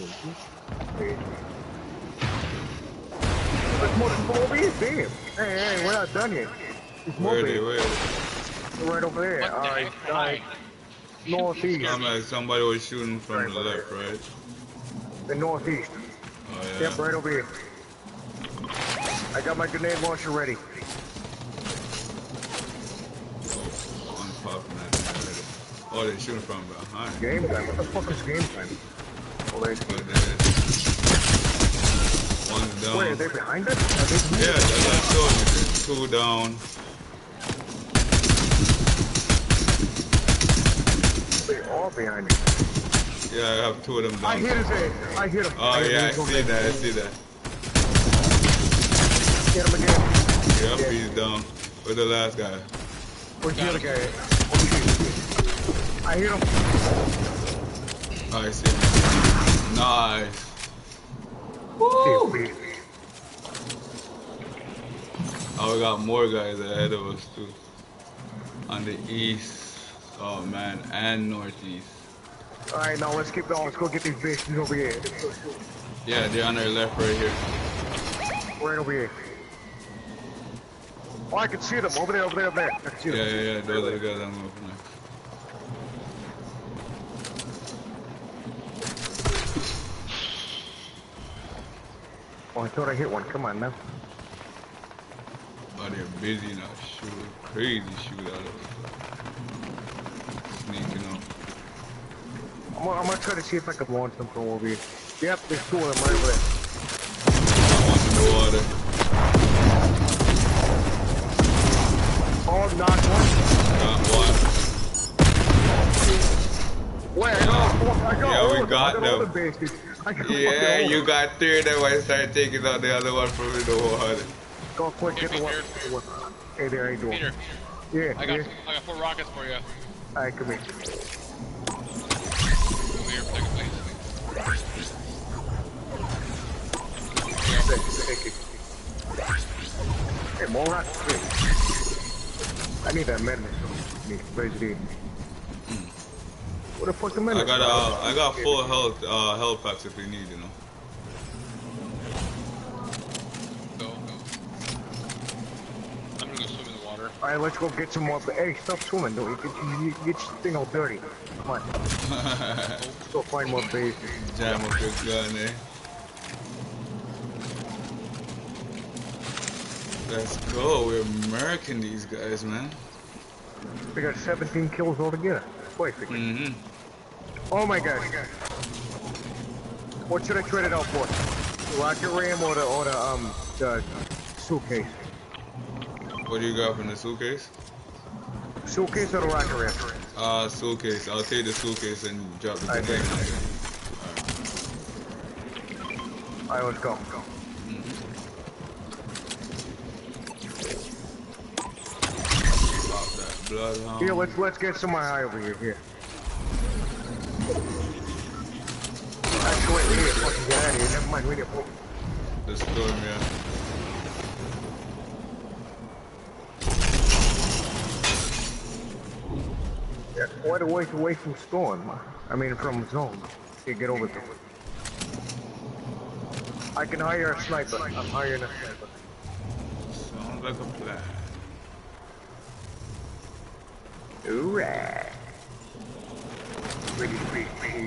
There's more people over here. Damn. Hey, we're not done yet. There's more people. Right over there. Alright, northeast. Sound like somebody was shooting from the left, right? The northeast. Oh, yeah. Yep, right over here. I got my grenade launcher ready. One popping at me already. Oh, they're shooting from behind. Game time? What the fuck is game time? Oh, there's one's down. Wait, are they behind us? Yeah, that's what I told you. There's two down. They're all behind us. Yeah, I have two of them down. I hit his head. I hit him. Oh, yeah, I see that. Hit him again. Yep, he's down. Where's the last guy? Where's the other guy at? I hit him. I see him. Nice. Woo! Oh, we got more guys ahead of us too. On the east. Oh man, and northeast. Alright, now let's keep going. Let's go get these bitches over here. Yeah, they're on our left right here. Right over here. Oh, I can see them. Over there, over there, over there. I can see them. Yeah. Those are the guys I'm looking at. Oh, I thought I hit one. Come on now. Oh, they're busy now. Shoot, crazy shoot out of sneaking up. I'm gonna try to see if I can launch them from over here. Yep, there's two of them right over there. One in the water. Oh, knocked one. Got one. Wait, I got Yeah, we got all them. the bastards. Yeah, you got 3 of them. I started taking out the other one from in the water. Go quick, get the one. Hey there, how you doing? Peter, Yeah, I got 4 rockets for you. Alright, come here. Over here, take it, please. Thank you. Hey, more rockets. Hey. I need that amendment. I need crazy. What the fuck the I got full health packs if we need, you know. I'm gonna go swim in the water. Alright, let's go get some more. Hey, stop swimming, though. You get your thing all dirty. Come on. Let's go find more base. Jam up your gun, eh? Let's go. We're murking these guys, man. We got 17 kills altogether. Perfect. Oh my god. What should I trade it out for? The rocket ram or the suitcase? What do you got from the suitcase? Suitcase or the rocket ram? Suitcase. I'll take the suitcase and drop the grenade. Alright, let's go. Pop that bloodhound. Here, let's get some high over here. Here. Actually, wait, we need to fucking get out of here. Never mind, we need to. The storm, yeah. Yeah, quite a ways away from storm. I mean, from zone. You get over there. I can hire a sniper. I'm hiring a sniper. Sounds like a plan. Alright. Giggity,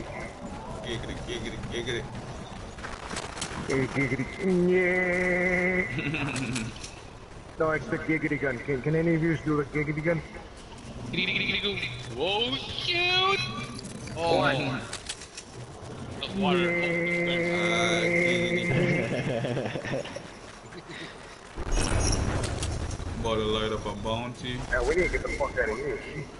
giggity. Giggity. Yeah. No, it's the giggity gun. Can any of you do the giggity gun? Whoa, shoot! Oh, One. That's water. About to light up a bounty. Yeah, we need to get the fuck out of here.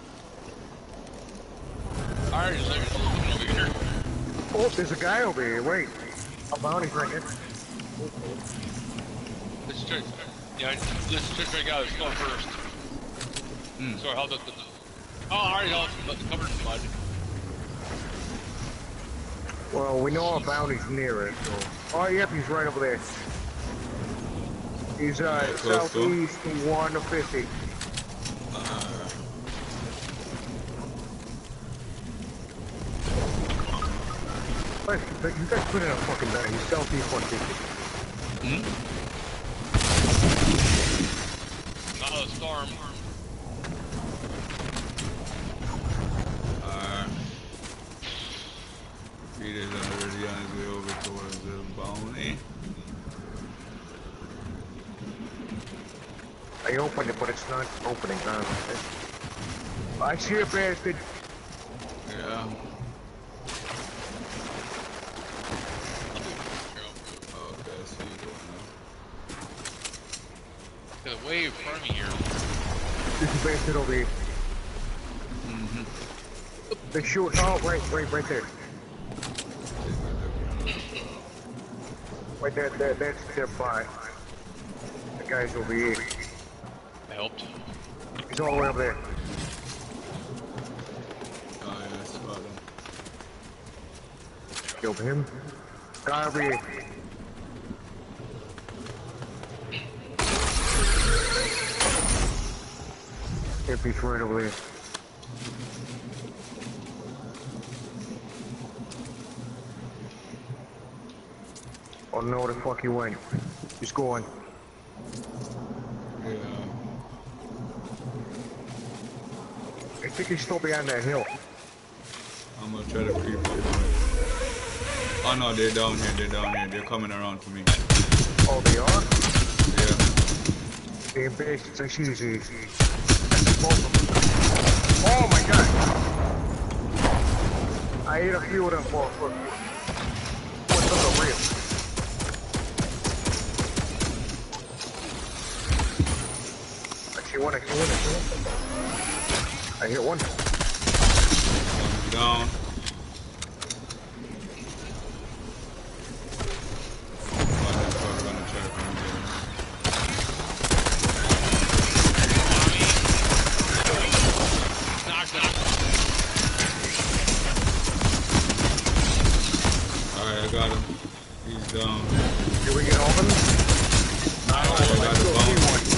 Alright, is there something over here? Oh, there's a guy over here. Wait. A bounty's right here. Let's check. Yeah, let's check out. Let's go first. Sorry, hold up. Oh, alright, it's covered in mud. Well, we know our bounty's near it, so. Oh, yep, he's right over there. He's southeast 150. Wait, you guys put in a fucking gun. He's southeast 150. Not a storm. Peter's already on his way over towards the bounty. I opened it, but it's not opening. I see a bastard. Yeah. Okay, I see you going now. There's a way in front of me here. There's a bastard over here. They shoot. Oh, right there. Right there, that's their buy. guy's over here. I helped. He's all the way over there. Oh yeah, I spot him. Killed him. Guy over here. If he's right over there. Oh no, where the fuck he went? He's going. Yeah. I think he's still behind that hill. I'm gonna try to creep up. Oh no, they're down here, they're coming around to me. Oh, they are? Yeah. They're based, it's like easy. Oh my god! I ate a few of them for what's on the rib. I see one. I hit one. Down. Alright, I got him. He's down. Did we get all of them? I got the bomb.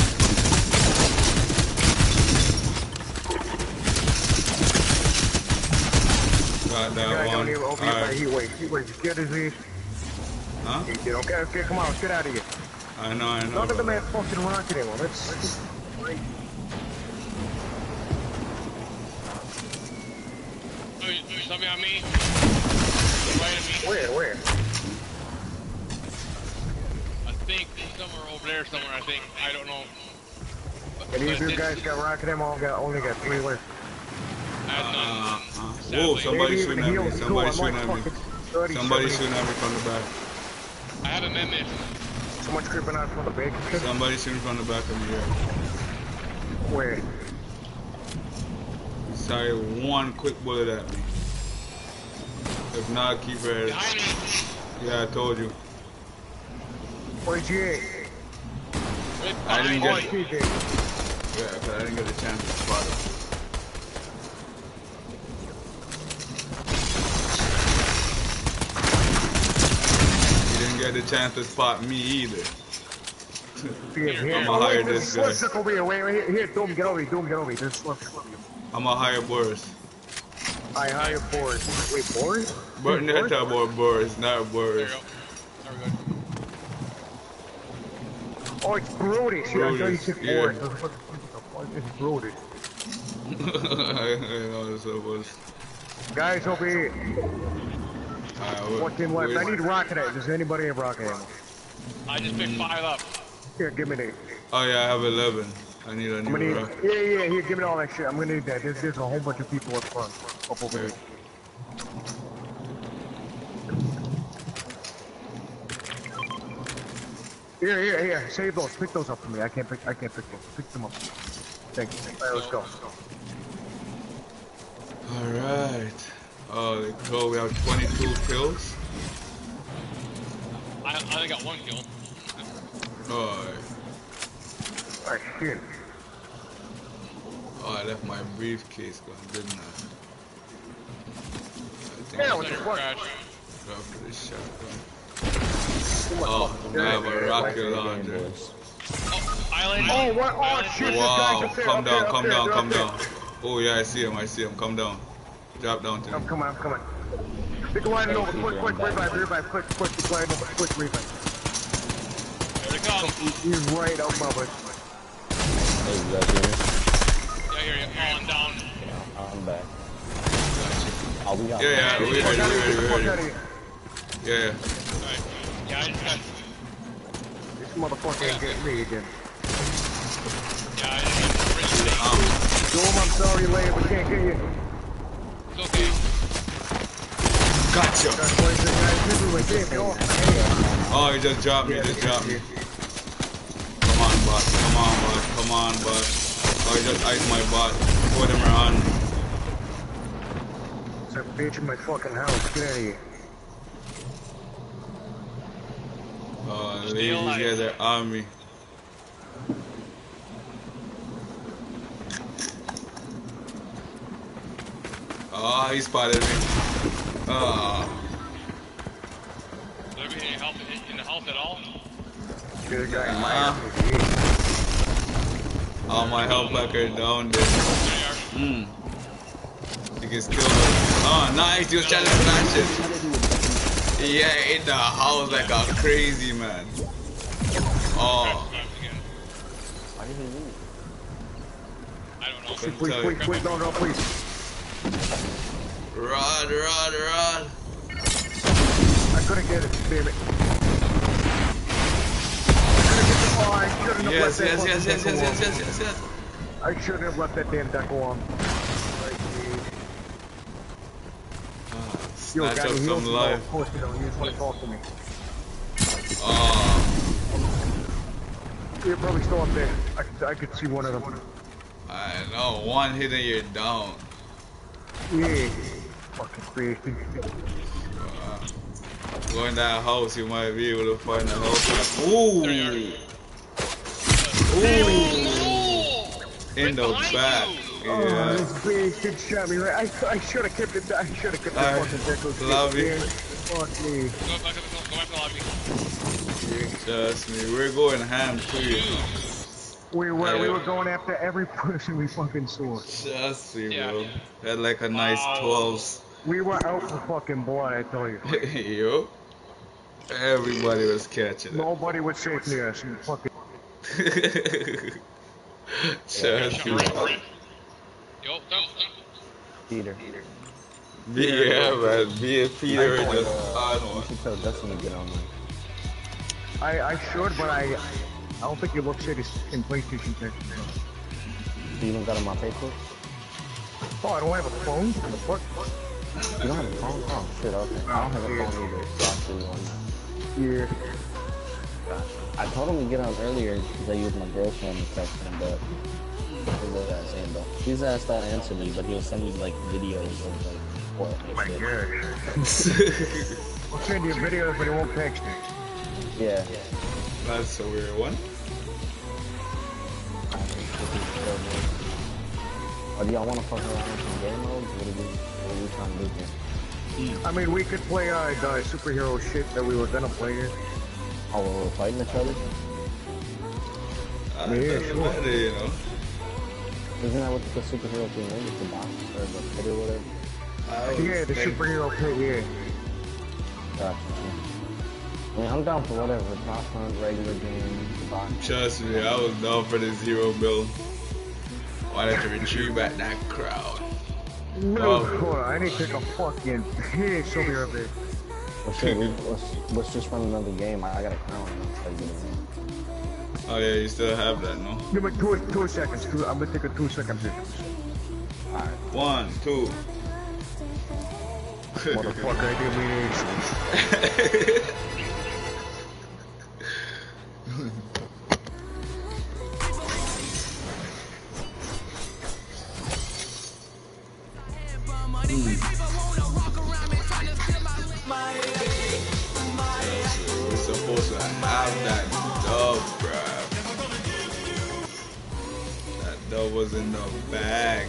Got that one. Alright. He wait, get his ears. Huh? He did. Okay, come on, let's get out of here. I know. None of them had fucking rocket ammo. That's great. Somebody on me. Right at me. Where? I think somewhere over there somewhere, I think. I don't know. Any of you guys got rocket ammo? Only got 3 left. Whoa, somebody shooting at me. Somebody shooting at me from the back. I had an MS. Someone's creeping out from the back. Somebody shooting from the back of me here. Where? Sorry, one quick bullet at me. If not, keep ready. Yeah, I told you. Where's you? I didn't get it. Yeah, because I didn't get a chance to spot him. He didn't get the chance to spot me either. I'm gonna hire this guy. Wait, here, Doom, get over here. There's I'm gonna hire Boris. I hire Boris. Wait, Boris? But not about Boris, not Boris. Oh, it's Brody. See, I thought you said Boris. It's Brody. I know this was. Guys over here. One team left. I need rocket ammo. Does anybody have rocket ammo? I just picked 5 up. Here, give me that. Oh yeah, I have 11. I need a new rock. Yeah, here, give me all that shit. I'm gonna need that. There's a whole bunch of people up front. Up over here. Here. Save those. Pick those up for me. I can't pick those. Pick them up. Thank you. Alright, let's go. Alright. Oh, cool. We have 22 kills. I only got 1 kill. Alright. Alright, shit. Oh, I left my briefcase gone, didn't I? Yeah, what the fuck? Drop for this shotgun. Oh, I have a rocket launcher. Island. Oh, what? Oh, shit. Wow, come down. Oh, yeah, I see him. Come down. Drop down to him. I'm coming. Pick a line over. Quick, revive. Quick, line over. Quick, revive. Here they come. He's right up above us. Hey, you guys hear me? Yeah, I hear you. Oh, I'm down. Yeah, I'm back. Oh, we got Yeah, we ready. Yeah. Alright. Yeah, I just got... This motherfucker ain't getting me again. Yeah, I just got really safe. Doom, I'm sorry, Leia, we can't get you. It's okay. Gotcha. Oh, he just dropped me. Come on, bot. Oh, he just iced my bot. Put him around. There's a bitch in my fucking house. Get out of here. Oh, these guys are on me. Oh, he spotted me. Oh. There be any help in the house at all? Good guy in my all my health back are down there. You can still. Oh, nice. He was trying to smash it. Yeah, in the house like a crazy man. Oh. Why did he leave? I don't know. Please, no, please. Run. I couldn't get it, damn it. Yes. I shouldn't have left that damn deck on. Snatch up some life. Of course you don't. You just want to talk to me. Oh. You're probably still up there. I could see one of them. I know. One hit and you're down. Yeah. Fucking crazy. Go in that house, you might be able to find a house. Ooh. In the back. Yeah. Oh, this big kid shot me right. I should have kept it. I should have kept the fucking deck. Lobby. Fuck me. Go back to the lobby. Trust me, we're going ham too. We were going after every person we fucking saw. Trust me, bro. Had like a nice 12s. We were out for fucking blood, I tell you. Yo. Everybody was catching it. Nobody was safe near us. Fucking. Trust me. Peter. Yeah, man. Me and Peter are just on. You should tell Dustin to get on there. I should, but I don't think he looks at his in PlayStation text. You don't got him on Facebook? Oh, I don't have a phone? What the fuck? You don't have a phone? Oh shit, okay. I don't have a phone either, so I'll see you on that. Yeah. I told him to get on earlier because I used my girlfriend to text him, but his ass ain't though. His ass don't answer me, but he'll send me like videos of like oh my gosh. I'll send you videos, but he won't text me. Yeah. That's a weird one. Or do y'all want to fuck around with some game modes? What are we trying to do here? I mean, we could play the superhero shit that we were gonna play here. Oh, we're fighting each other? Yeah, sure. You know. Isn't that what the superhero thing is? The box or the pit or whatever? Yeah, the superhero pit, yeah. Gotcha. I mean, I'm down for whatever. Top hunt, regular game, the box. Trust me, I was down for the 0 bill. Wanted to retrieve back that crowd. No, hold on, I need to take a fucking piss over here, bitch. Well, shit, let's just run another game. I got a crown. Oh yeah, you still have that, no? Give me 2 seconds. I'm gonna take a 2 second piss. Alright, 1, 2. Motherfucker, I didn't mean it. We're supposed to have that dub, bruh. That dub was in the bag.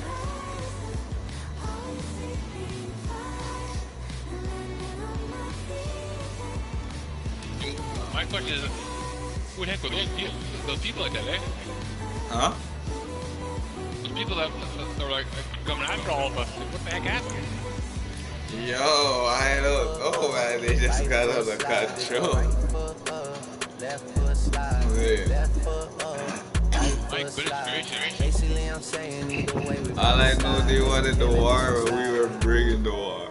My question is, who the heck were those people like that, eh? Huh? Those people that are like coming after all of us. What the heck happened? Yo, I don't know, man. They just got under control. Yeah. All I know, they wanted the war, but we were bringing the war.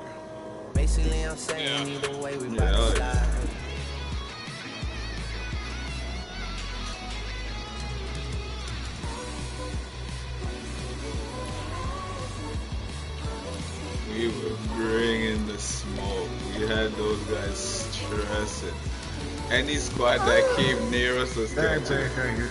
Yeah. We were bringing the smoke. We had those guys stressing. Any squad that came near us was catching.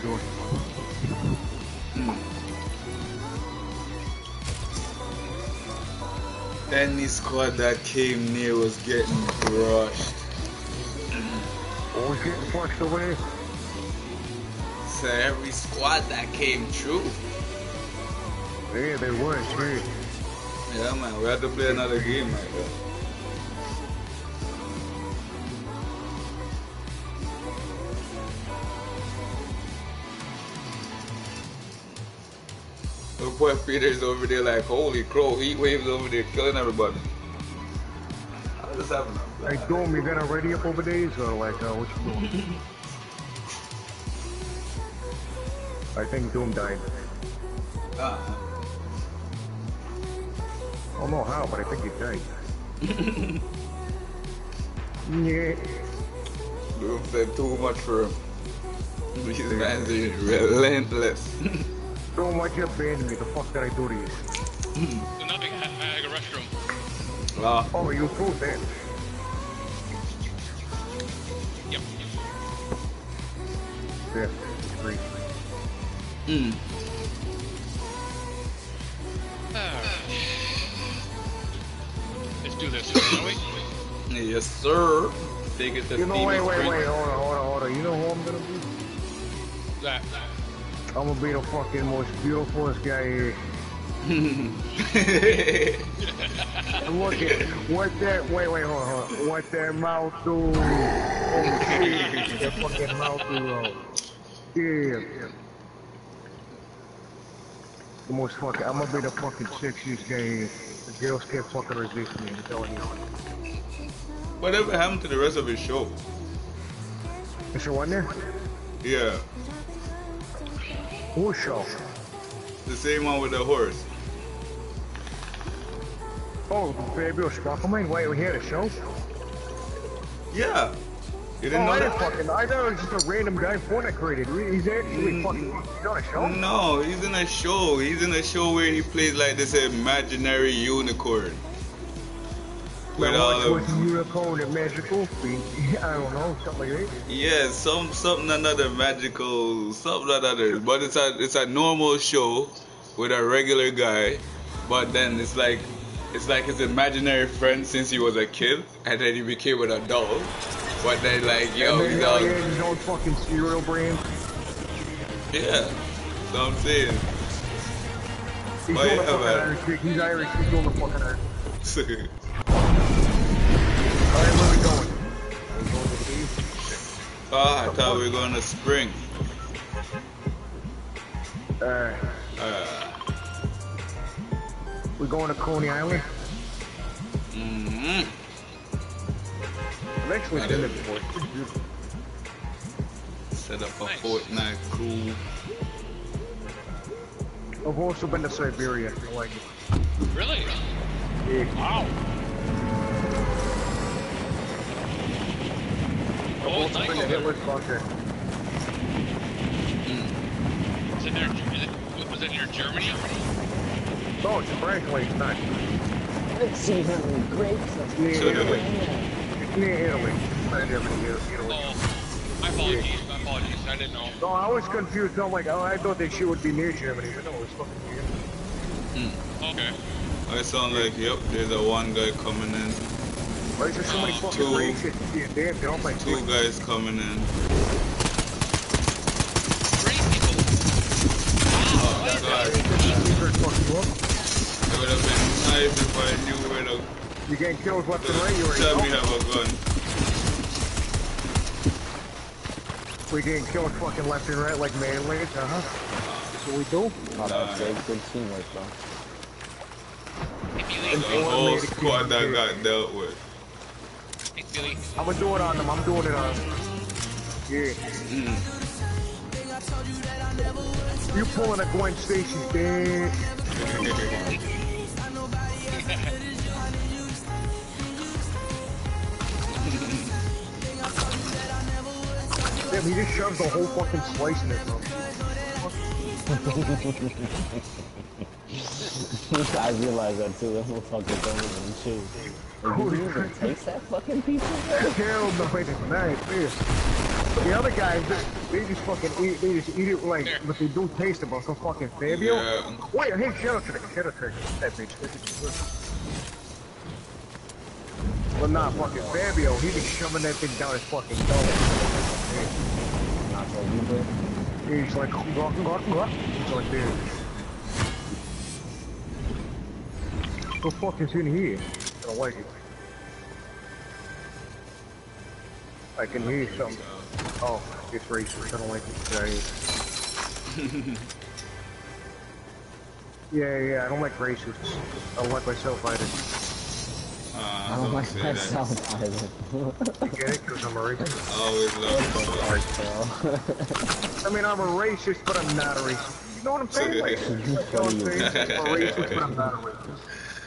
Any squad that came near was getting crushed. What was getting flushed away? So every squad that came through. Yeah, they was, yeah. Yeah, man, we have to play another game like that. The boy Peter's over there like, holy crow, heat waves over there killing everybody. How does that happen? Hey, Doom, you got a ready up over days or like, what you doing? I think Doom died. I don't know how, but I think he died. Yeah. Doom said too much for him. These man's are relentless. Doom, why'd you abandon me? The fuck did I do to you? Nothing, I had a restroom. Oh, you too, then. Yep. Yeah, great. Let's do this, shall we? Yes, sir. Take it to You know, wait, hold on. You know who I'm gonna be? That. I'm gonna be the fucking most beautifulest guy here. Look at what that. Wait, hold on. What that mouth do? Oh shit! That fucking mouth do. Yeah. The most fucking. I'm gonna be the fucking sexiest guy here. The girls can't fucking resist me. I'm telling you. Whatever happened to the rest of his show? Is there one there? Yeah. Whose show? The same one with the horse. Oh, Fabio Sparkleman? Wait, we had a show? Yeah. You didn't know I that? I thought it was just a random guy Fortnite created. He's actually fucking, he's on a show? No, he's in a show. He's in a show where he plays like this imaginary unicorn. With all of... What's a unicorn and magical? I don't know, something like that. Yeah, something another magical, something another. But it's a normal show with a regular guy. But then it's like his imaginary friend since he was a kid, and then he became an adult. But then like, yo, he's all... He has his own fucking cereal brand. Yeah, that's what I'm saying. He's doing the fucking Irish. He's Irish, he's doing the fucking Irish. Alright, where we going? Oh, I thought we were going to spring. We going to Coney Island? Mm-hmm. I've actually been there before. It's pretty beautiful. Set up a Fortnite crew. I've also been to Siberia. I like it. Really? Yeah. Wow. I've also been to Hitler's bunker. Was it near Germany? No, it's frankly, it's not. Let's see how many grapes. It's near Italy. It's near Italy. It's not Italy. Oh, my apologies. My apologies. I didn't know. No, I was confused. I'm like, oh, I thought that shit would be near Germany, but no, it's fucking near. Okay. I sound like, yep, there's a one guy coming in. Why is there so many fucking rain shit? Damn, get off my two guys coming in. Oh, God. It would have been nice if I knew where to... You getting killed left and right? You already tell know? me have a gun. We getting killed fucking left and right like manlings, That's what we do. Oh, that's good teamwork, bro. The whole squad that got dealt with. I'm gonna do it on them. I'm doing it on them. Yeah. You pulling a Gwen Stacy, bitch. Damn, he just shoved the whole fucking slice in it, bro. I realized that too. That motherfucker don't even chew. Like, did you even taste that fucking pizza? Hell no, it is nice. The other guys, they just fucking eat. They just eat it like, but they do taste it, bro. So fucking Fabio. Yeah. Wait, hey, shadow trick. That bitch. Well, nah, fucking Fabio. He be shoving that thing down his fucking throat. He's like, he's like this. the fuck is in here? I don't like it. I can hear something. Oh, it's racist. I don't like it. Yeah, I don't like racists. I don't like myself either. I don't like myself either. You get it? Because I'm a racist. I always love I mean, I'm a racist, but I'm not a racist. You know what I'm saying? Like, you know what I'm saying? I'm a racist, but I'm not a racist.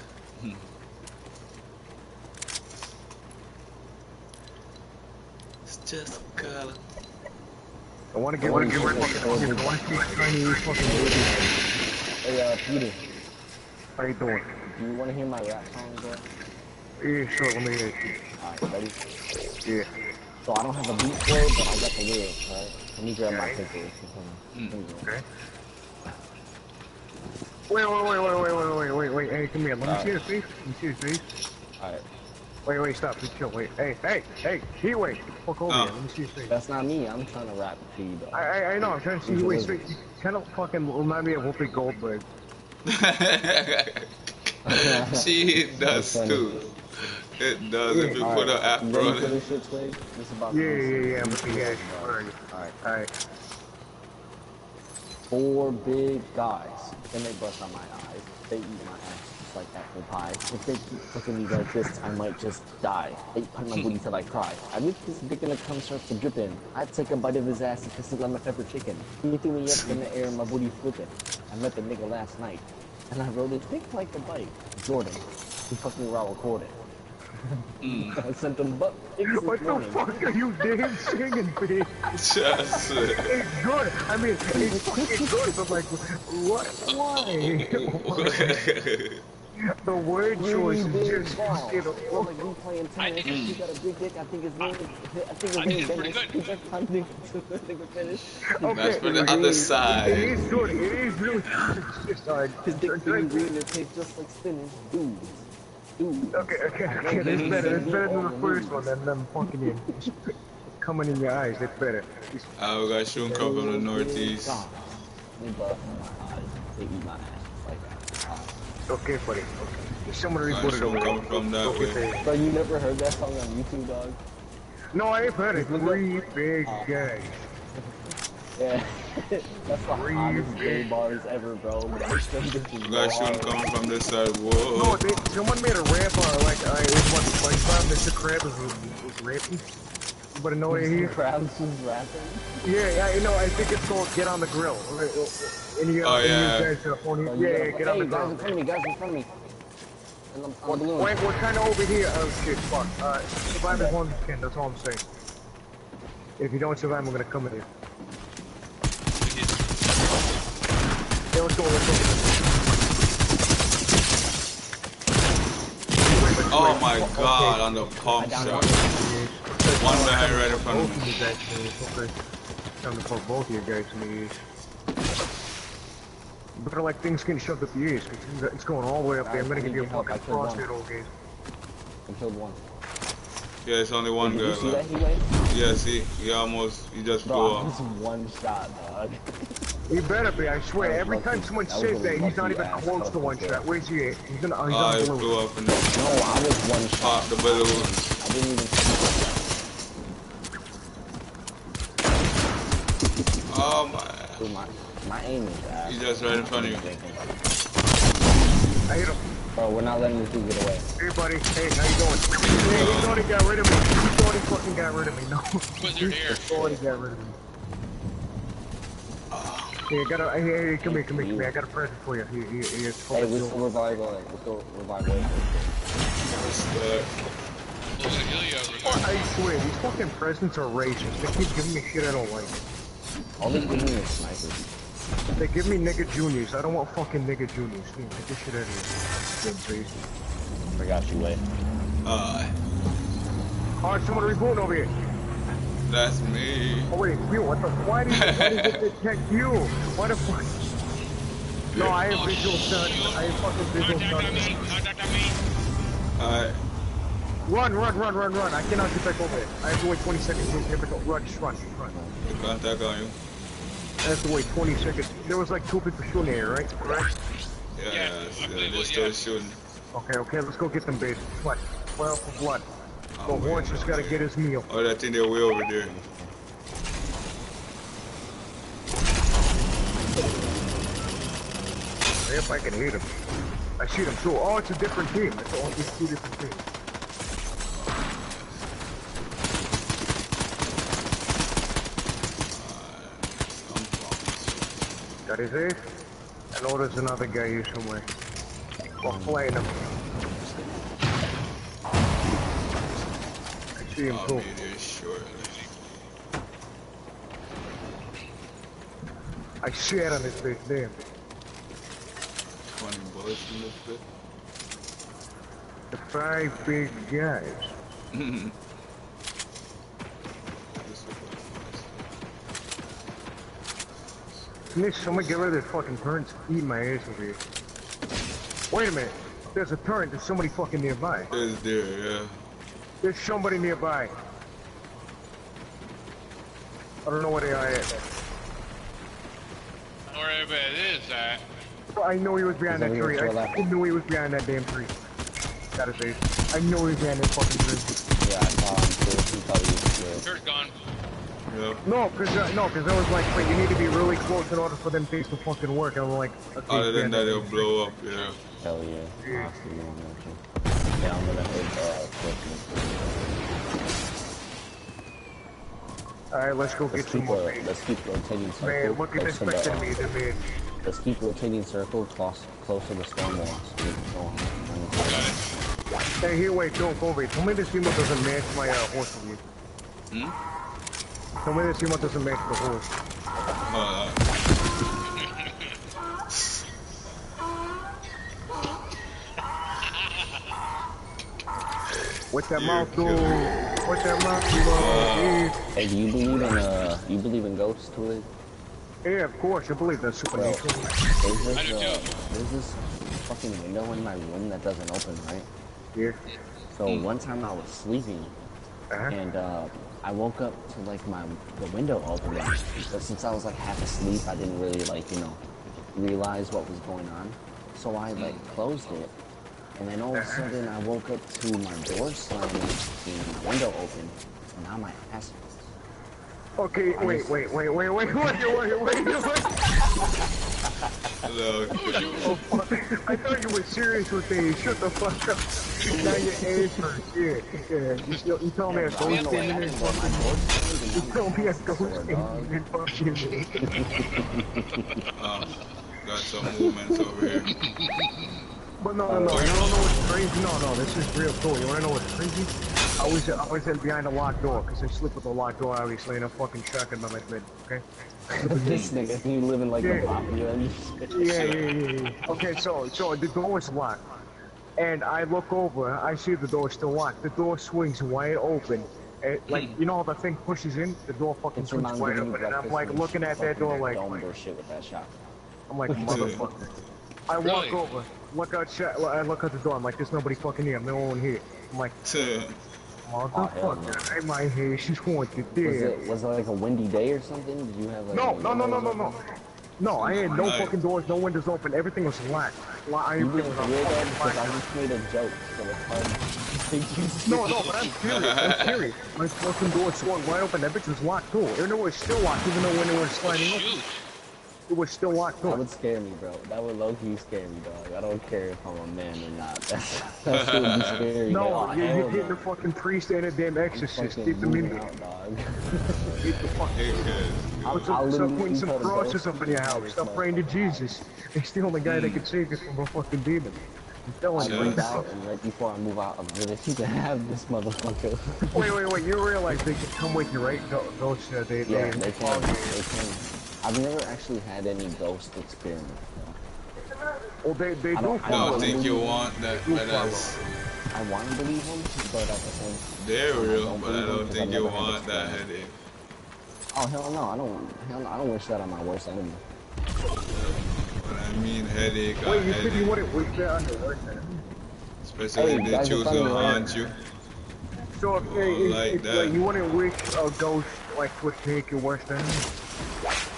It's just color. I want to get rid of Chinese fucking movies. Hey, Peter. How you doing? Do you want to hear my rap song, bro? Yeah, sure. Let me hear it. Alright, ready? Yeah. So I don't have a beat for it, but I got the lyrics, right? Let me grab my paper. Okay. Wait. Hey, come here. Let me see his face. Let me see his face. Alright. Wait, stop. Just chill. Wait. Hey, he wait. Fuck over here. Let me see his face. That's not me. I'm trying to rap to you, though. I know. I'm trying to see who he's face. You kind of fucking remind me of Whoopi Goldberg. She does too. It does if you put an afro on it. Yeah. I'm gonna be Alright. 4 big guys. Then they bust on my eyes. They eat my ass just like apple pie. If they keep fucking me like this, I might just die. They punch my booty till I cry. I make this dick and the cum starts to drip in. I take a bite of his ass and kiss it like my pepper chicken. He threw me up in the air and my booty flipping. I met the nigga last night. And I wrote it thick like a bite. Jordan. He fucked me while recording. I sent him butt. What the fuck are you damn singing, bitch? Just it's good. I mean, it's fucking good, but like, what? Why? The word choice is just fucking. Like we playing tennis. He got a big dick. I think his name. Dennis. That's for the other side. It is good. It is really. Sorry. His dick being green. It tastes just like spinach. Dude. Okay. That's better. That's better than the first one. And them fucking in. Coming in your eyes. That's better. Oh, we got shooting come from the northeast. Okay, buddy. Okay. Someone reported over coming from that way. Bro, you never heard that song on YouTube, dog? No, I ain't heard it. 3 big guys. Yeah. That's the hottest gay bars ever, bro. We got shooting coming from this side. Whoa. No, someone made a rap like, it was what, SpongeBob, Mr. Krabs was rapping. But no way here. Krabs was rapping? Yeah, you know, I think it's called Get on the Grill. And you guys get on the grill. Guys in front of me. We're kind of over here. Oh shit, fuck. Survive as one can, that's all I'm saying. If you don't survive, I'm gonna come in here. Yeah, let's go. Oh my god, on the pump shot. One behind right in front of me. Okay. Time to fuck both of you guys in the ears. Better like things getting shoved up the ears, because it's going all the way up there. I'm gonna give you a fucking frosted old game. I killed one. Yeah, it's only one Did girl. you see that, He-Way? Yeah, see, he just flew off. Just one shot, dog. He better be, I swear. Every time someone says that, he's not even close to one shot. Where's he at? He's on the he balloon. flew off and then No, I was one shot. popped the balloon. I didn't even see Oh my. Dude, my aim is bad. He's just right in front of you. I hit him. Bro, we're not letting this dude get away. Hey, buddy. Hey, how you doing? Hey, he thought he got rid of me. He thought he fucking got rid of me. No. Put your hair. He thought he got rid of me. Hey, come here. I got a present for you. Hey, let's go revive it. Let's go revive it. I swear, these fucking presents are racist. They keep giving me shit I don't like. All they give me is snipers. They give me nigga juniors. I don't want fucking nigga juniors. Get this shit out of here. Please. I got you, Wade. Alright, someone rebooting over here. That's me. Oh wait, you, what the why did it detect you? What the fuck? No, I have visual stun. I have fucking visual stun. Alright. Run. I cannot get back over there. I have to wait 20 seconds to get back over. Run, just run. The contact on you. I have to wait 20 seconds. There was like 2 people shooting here, right? Yeah, they're still shooting. Okay, let's go get them, babe. What? 12 for blood. So Horse just gotta get his meal. Oh, that thing they're way over there. If I can hit him. I shoot him too. Oh, it's a different team. It's only 2 different teams. Got his ace? I know there's another guy here somewhere. Well, playing him. I see him too. I shat on his face, damn. 20 bullets in this bit. The 5 big guys. Nick, somebody get rid of this fucking turret. Eat my ass over here. Wait a minute. There's a turret. There's somebody fucking nearby. Is there, yeah. There's somebody nearby. I don't know where they are at. Wherever it is at. Well, I know he was behind that tree. I knew he was behind that damn tree. Gotta say. I know he was behind that fucking tree. Yeah, I saw him too. He thought he was good. Turret's gone. Yeah. No, cause I was like, wait, you need to be really close in order for them things to fucking work. And I'm like, okay, other than that, it'll blow up, yeah. Hell yeah. Yeah, I'm gonna hit Alright, let's go get some more. Let's keep rotating circle. Man, look at this expecting me to be. Let's keep rotating circle close to the storm walls. Hey, here, wait, don't go over. Tell me this emo doesn't match my horse with you. Tell me this emo doesn't match the horse. What's that mouth do? What's that mouth do? Hey, do you believe in ghosts, Twig? Yeah, of course. I believe that's supernatural. There's this fucking window in my room that doesn't open, right? Yeah. So one time I was sleeping, and I woke up to like the window opening. But since I was like half asleep, I didn't really realize what was going on. So I closed it. And then all of a sudden, I woke up to my door slamming and the window open, and now my ass. Okay, wait. Hello. Oh, fuck. I thought you were serious with me. Shut the fuck up. Now your ass hurts. Yeah. You tell me a ghost came in and fucking. You tell me a ghost came in and fucking. Got some movements over here. But no, you don't know what's crazy? No, this is real cool. You wanna know what's crazy? I always hid behind a locked door, because I sleep with a locked door, obviously, and a fucking shotgun by my bed, okay? This nigga, you live in like the mafia and shit. Yeah. Okay, so the door is locked. And I look over, I see the door still locked. The door swings wide open. And, like, you know how the thing pushes in? The door fucking swings wide open. And I'm like looking at that door like... shit with that shotgun. I'm like, motherfucker. I walk over, look out the door, I'm like, there's nobody fucking here, I'm the only one here. I'm like, motherfucker, my hair, she's going to death. Was it like a windy day or something? Did you have like No, I had no fucking doors, no windows open, everything was locked. I you didn't hear that because I just made a joke, so it's hard. No, but I'm serious, My fucking door swung wide open, that bitch was locked too. Even though it was still locked, even though when it was sliding open. It was still locked up. That would scare me, bro. That would low-key scare me, dog. I don't care if I'm a man or not. That shit would be scary. No, you're hitting the fucking priest and a damn exorcist. Keep them in out, dog. Keep the fucking... Stop putting some crosses up in your house. Stop praying to Jesus. He's the only guy that can save you from a fucking demon. I'm telling you. Right before I move out of the village, you can have this motherfucker. Wait. You realize they can come with you, right? Ghosts, they can. I've never actually had any ghost experiment. Well, they do. I don't think you want that with us. I want to believe them, but at the same time, they're real, but I don't think you want that headache. Oh hell no! I don't wish that on my worst enemy. When I mean headache, wait, you said you wouldn't wish that on your worst enemy? Especially if they choose to haunt you. So if you wouldn't wish a ghost would take your worst enemy?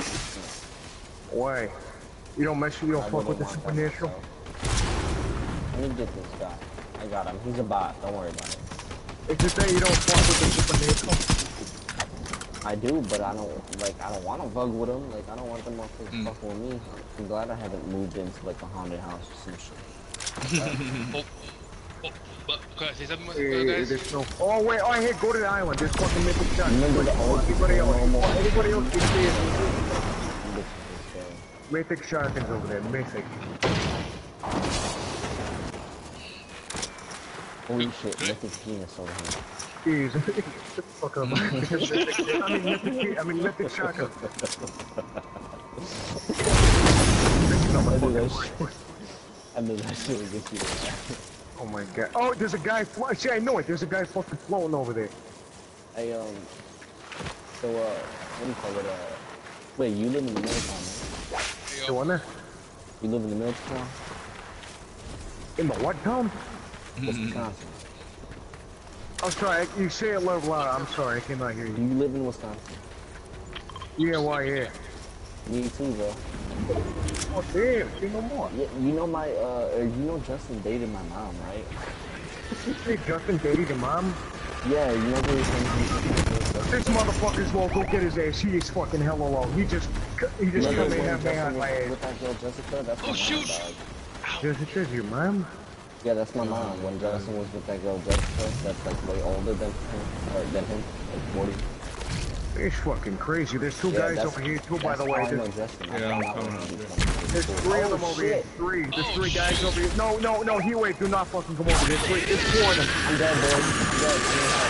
Why? You don't fuck with the supernatural? Let me get this guy. I got him. He's a bot. Don't worry about it. It's just that you don't fuck with the supernatural. I do, but I don't want to bug with them. Like, I don't want them motherfuckers fucking with me. I'm glad I haven't moved into like a haunted house or some shit. Say something, There's guys. no. Oh wait, oh hey, go to the island. There's fucking mythic shot. Remember the old Everybody else, everybody else can see it. uh, Mythic sharkins over there, mythic. Holy shit, mythic penis over here. Jeez, get the fuck up. I mean, mythic sharkins. I knew that shit would get you. Oh my god. Oh, there's a guy see, I know it. There's a guy fucking floating over there. Hey, so, what do you call it, wait, you live in the Middletown, right? The one there? You live in the Middletown? In the what town? Wisconsin. I'm sorry, you say it a little louder. I'm sorry, I cannot hear you. Do you live in Wisconsin? Yeah, why, yeah. Me too, bro. Oh, damn, say no more. Yeah, you know Justin dated my mom, right? Hey, Justin dated your mom? Yeah, you know who This motherfucker's low, go get his ass. He is fucking hella low. He just come in and behind my ass. With that girl Jessica, that's my mom, dog. Jessica's your mom? Yeah, that's my mom. When Justin was with that girl Jessica, that's like way older than him, like 40. It's fucking crazy. There's two guys over here too, by the way. There's three of them over here. There's three guys over here. No, here, wait, do not fucking come over. There's four of them. I'm dead, boy. I'm dead.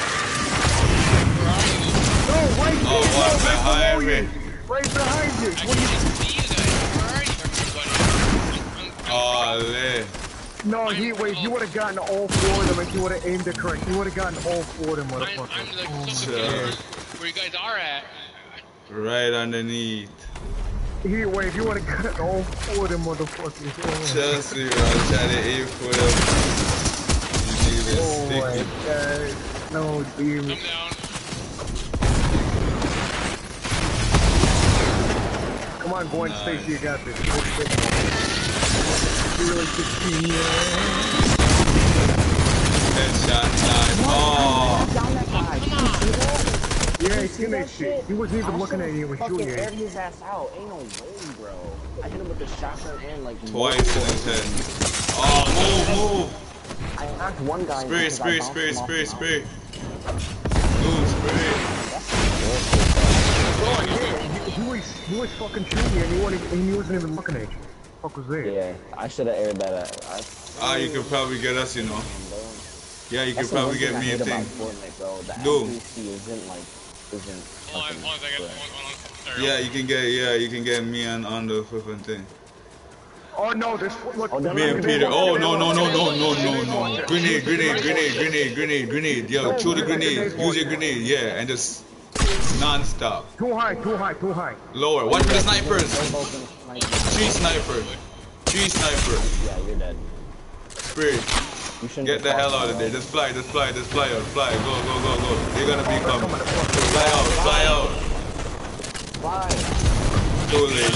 No, right there. Behind me. Right behind you. I can't see you guys. Where are you, everybody? Oh, man. No, wait, you would have gotten all four of them if you would have aimed it correct. You would have gotten all four of them, motherfucker. I'm like so confused where you guys are at. Right underneath. Here, wait, if you would have gotten all four of them, motherfuckers. Chelsea, bro, I'm trying to aim for them. You need Oh it my sticky. god. No, dude. Come down. Come on, Gwen Stacy, you got this. Really Headshot time. Oh! Yeah, he's in that shit. He wasn't even looking at you when shooting fucking you. aired his ass out. Ain't no way, bro. I hit him with the shotgun and like Twice in his head. Oh, move! I knocked one guy. Spray. Dude, spray. He was fucking shooting you and he wasn't even looking at you. What the fuck was there? Yeah, I should have aired that out. You could probably get us, you know. Yeah, you could probably get me a thing. Dude. Yeah, you can get me on the flipping thing. Oh no, this look. Me and Peter. Oh no. Grenade. Yo, shoot the grenade. Use your grenade, yeah, and just non-stop. Too high. Lower. Watch for the snipers. Three snipers. Yeah, you're dead. Spray. Get the hell out of there. Just fly out. Fly. Go. They're gonna be coming. Fly out. Fly. Too late.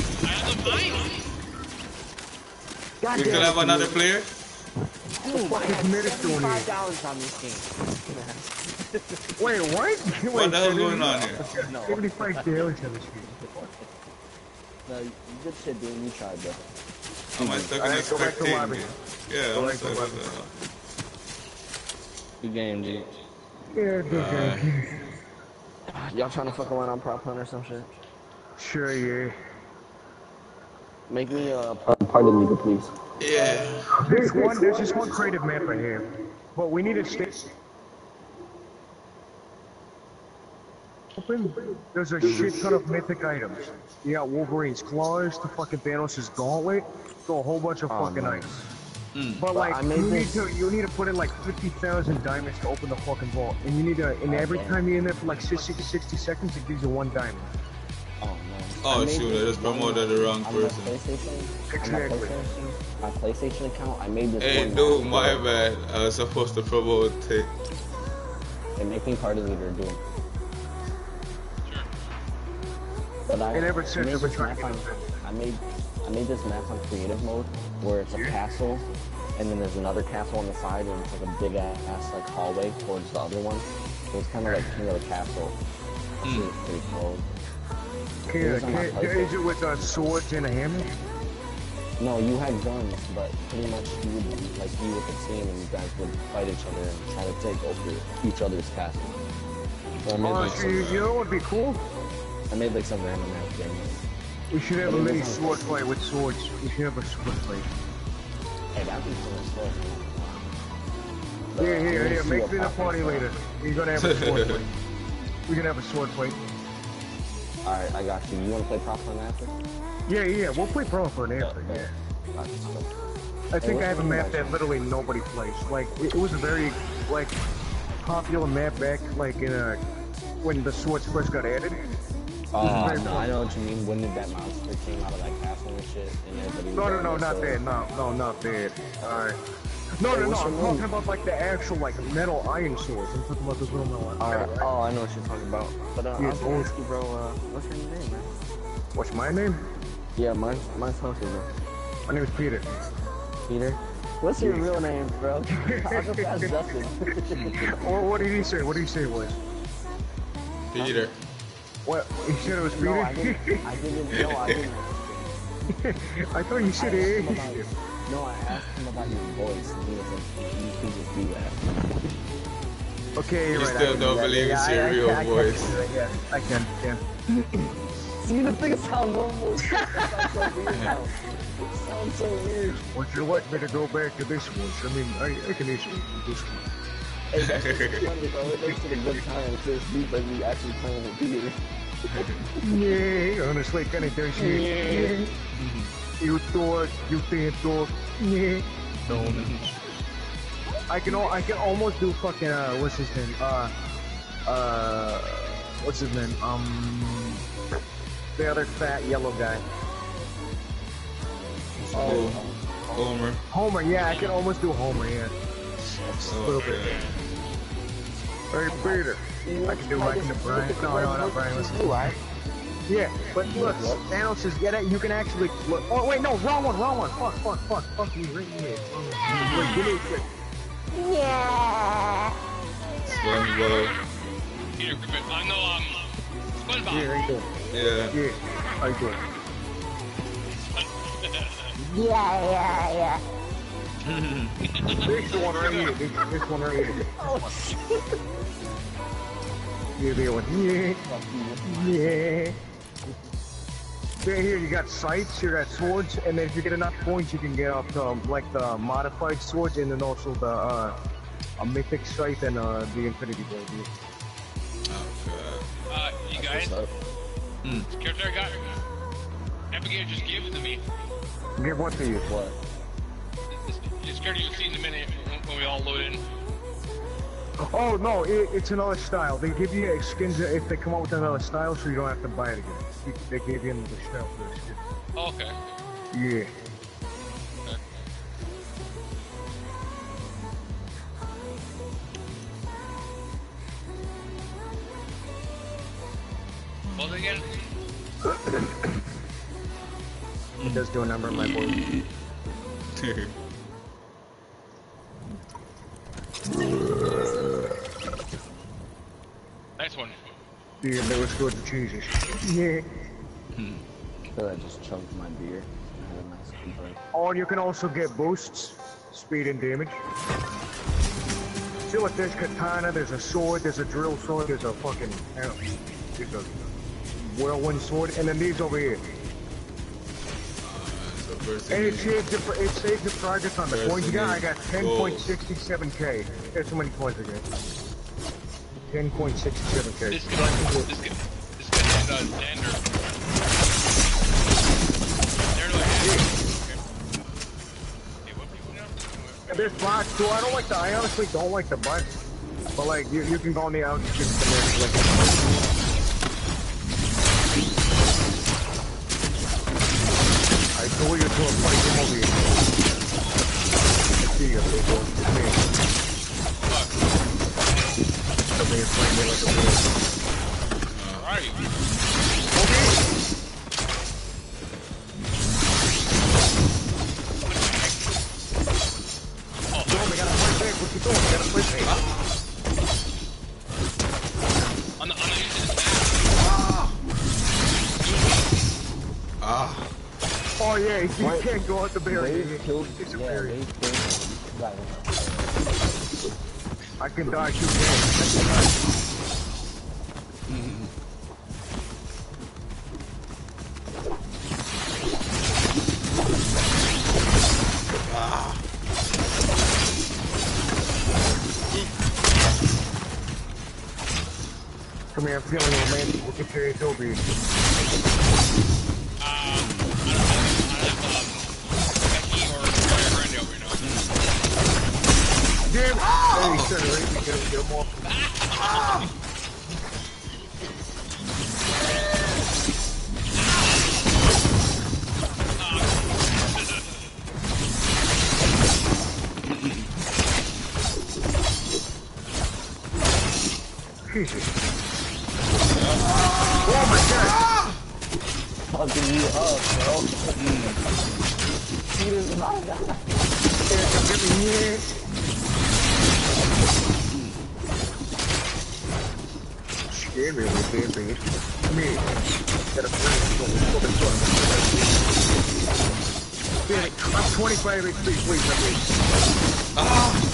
We could have another player. $5 on this game. Wait, what? What the hell's going on here? $75 on this game. No, good shit, dude. You tried, bro. Am I stuck in a spectating game? Yeah, I'm stuck with that. Good game, dude. Yeah, good game. Y'all trying to fuck around on prop hunt or some shit? Sure, yeah. Make me a part of league, please. Yeah. There's just one creative map right here. But we need to stay open. There's a shit ton of mythic items. You got Wolverine's claws, the fucking Thanos' gauntlet, so a whole bunch of fucking items. But like, you need to put in like 50,000 diamonds to open the fucking vault, and you need to, and every time you're in there for like 60 seconds, it gives you 1 diamond. Oh man. Oh shoot, I just promoted the wrong person. Exactly. My PlayStation account, I made this. Hey dude, my bad. I was supposed to promote it. They make me part of the leader, dude. But I made this map on creative mode where it's a castle and then there's another castle on the side, and it's like a big ass like hallway towards the other one. So it's kind of like King of the Castle. It's pretty cool. Is it with swords and a hammer? No, you had guns, but pretty much you would like you with the team, and you guys would fight each other and try to take over each other's castle. So I made, like, you know what would be cool? I made like some random ass games. We should have a mini sword fight with swords. We should have a sword fight. Hey, that'd be so much fun. Here, make me the party later. You're gonna have a sword fight. We're gonna have a sword fight. Alright, I got you. You wanna play proper and after? Yeah, we'll play proper and after, yeah. I think I have a map that literally nobody plays. Like, it was a very, like, popular map back, like, in when the swords first got added. No, I know what you mean. When did that monster came out of that castle and shit? And everybody No, not that. No, not that. Alright. No, I'm talking about, like, the actual, like, metal iron swords. I'm talking about those little metal iron. Alright, oh, I know what you're talking about. But, I was gonna ask you, bro, what's your name, man? What's my name? Yeah, mine's Hunter, bro. My name is Peter. Peter? What's your real name, bro? I'll just ask Justin. What did he say? What did he say it was? Peter. What? He said it was Peter? No, I didn't. No, I didn't. I thought you said it. No, I asked him about your voice, and he was like, you can just do that. Okay, you're you right. Still don't believe it's your real voice. I can. See, the thing is how normal it sounds so weird now. It sounds so weird. Would you like me to go back to this one? I mean, I can easily do this one. Hey, that's just funny, bro. It makes it a good time to see like we actually playing with Peter. Yeah, honestly, kind of does shit. Yeah. You thought, you think, yeah. No. I can almost do fucking, what's his name? What's his name? The other fat yellow guy. Oh, Homer. Homer, yeah, I can almost do Homer, yeah. A little bit. Hey, Peter. I can do Brian. No, not Brian. Listen. Right? Yeah, but look, Thanos is get it. You can actually look. Oh wait, no, wrong one. Fuck you, right here. Yeah. SpongeBob. Peter Griffin. I know, SpongeBob. Yeah, how you doing? Yeah. How you doing? Yeah. This one right here. This one right here. Oh, shit. Yeah, the one. Yeah. Then here you got sights, you got swords, and then if you get enough points, you can get up to like the modified swords, and then also the a mythic sight and the infinity blade. You guys. This character I got. Abigail just gave it to me. Give what to you? What? This character you'll see in a minute when we all load in. Oh no, it's another style. They give you skins if they come out with another style, so you don't have to buy it again. They gave you another style for the skin. Oh, okay. Yeah. Okay. What again? It does do a number on my board. Nice one. Yeah, they were good to Jesus. Yeah. So I just chunked my beer. I had a nice break. Oh, and you can also get boosts, speed and damage. See, look, there's katana, there's a sword, there's a drill sword, there's a fucking, there's a whirlwind sword, and then these over here. And it saves the progress on the coins you got. I got 10.67k. That's how many coins I got. 10.67k. This guy has Xander. And there's bots too. I honestly don't like the bots. But like, you can go on the outskirts and then like. I told you to a fight from over here. I see you, big boy. Come here. Come here, fight me like a man. Alright. Okay. Oh yeah, you can't go out the barrier. They killed, It's a yeah, barrier. they killed. Right. I can die too, man. Come here, I'm feeling romantic. We'll get serious over here. Damn! Hey, you started raping me, gotta kill more. Jesus. Oh my god! Fucking you up, bro. He does not die. Get me here. Scared me with that thing. Come here. Got a friend. Damn it. I'm 25 HP, please, I mean.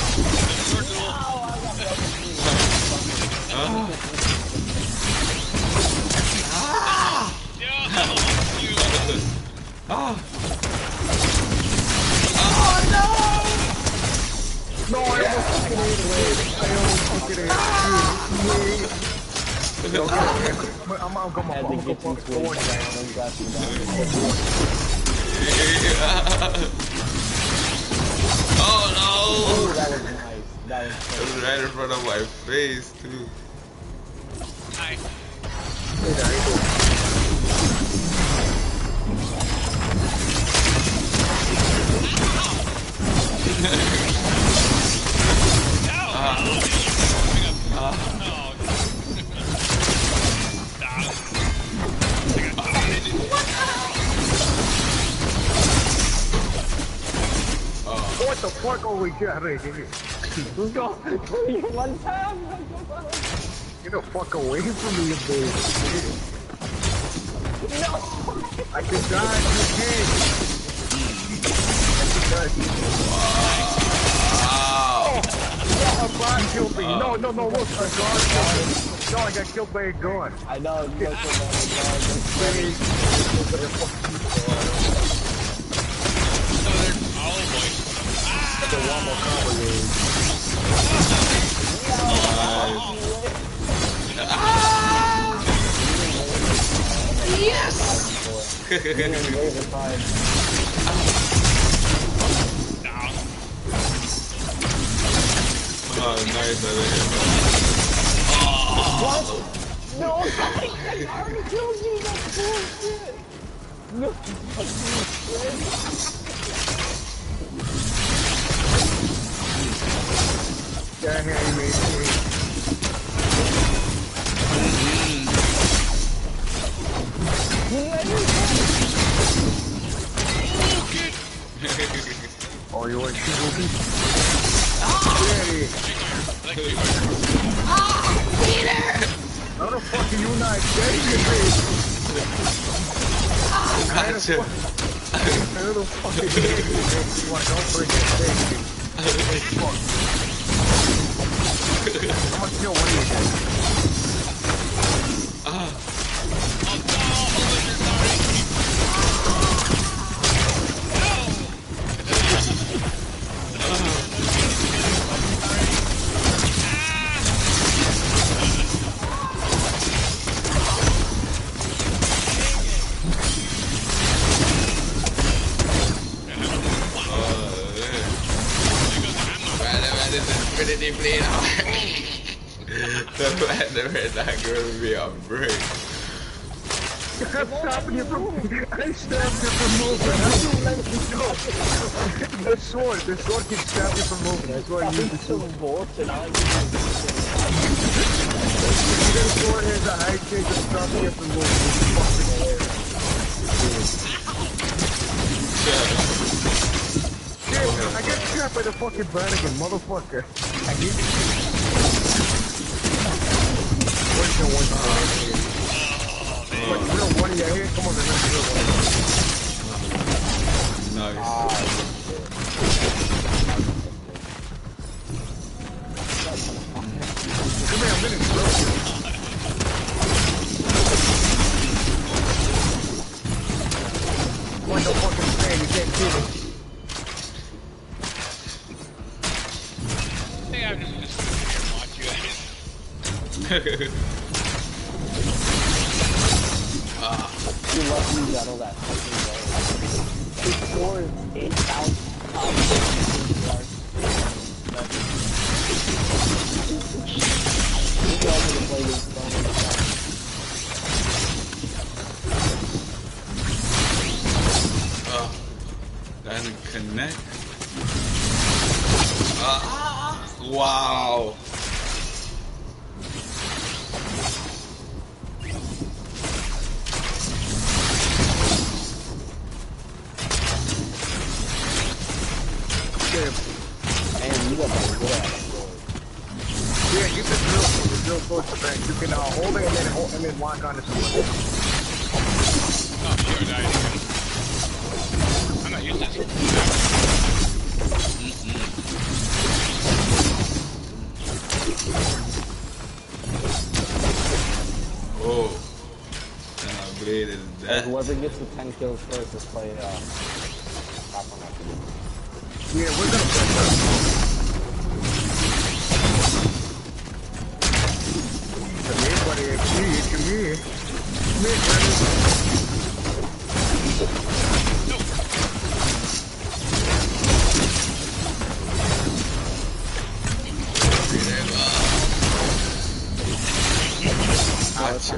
No, I almost fucking ate it. I almost fucking ate it. I'm gonna go forward Oh no! Oh, that was nice. That was right in front of my face too. Hi. What the fuck? Holy shit, let's go. One time. Get the fuck away from me, you bitch. No. I can die, you can't. Wow. Oh, a bot killed me. No, look, a guard killed me. No, I got killed by a guard. I know, you got killed by a guard. The one more combo Yes! Oh, nice. What? No, I already killed you. That's bullshit. No, yeah, you made it. Oh, you want to shoot me? Peter! How the fuck are you not dead, you bitch? Gotcha. How the fuck are you dead, you bitch? You want to don't break that thing. I'm gonna kill one of you guys. Infinity Blade out. The weather is not going to be on break. I'm stopping you from... I stopped you from moving. The sword can stop you from moving. That's why I use the sword. The sword has a high chance of stopping you from moving. It's fucking I got shot by the fucking Brannigan, motherfucker. I hate you. Where's the one? Real one, yeah, here, come on, the real one. can't see me. I think I'm just sit here and watch you guys. You're lucky you got all that fucking gold. His score is 8,000 yards. Maybe I'm gonna play this phone. That didn't connect. Wow. And you got that good ass. Yeah, you can drill close to back. You can hold it and then walk onto somebody. Oh, sure, died again. I'm not used to this. Oh. And I bladed that. Whoever gets the 10 kills first is play top one after this. Yeah, we're gonna play that. Come here, buddy. Come here. Come here, buddy. Gotcha.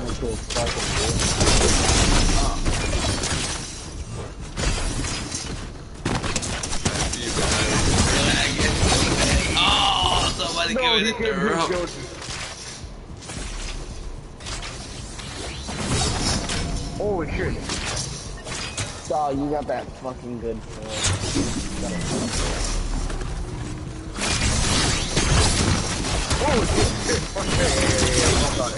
Oh, somebody give it a rope. Holy shit. Oh, you got that fucking good Holy shit. Hold on.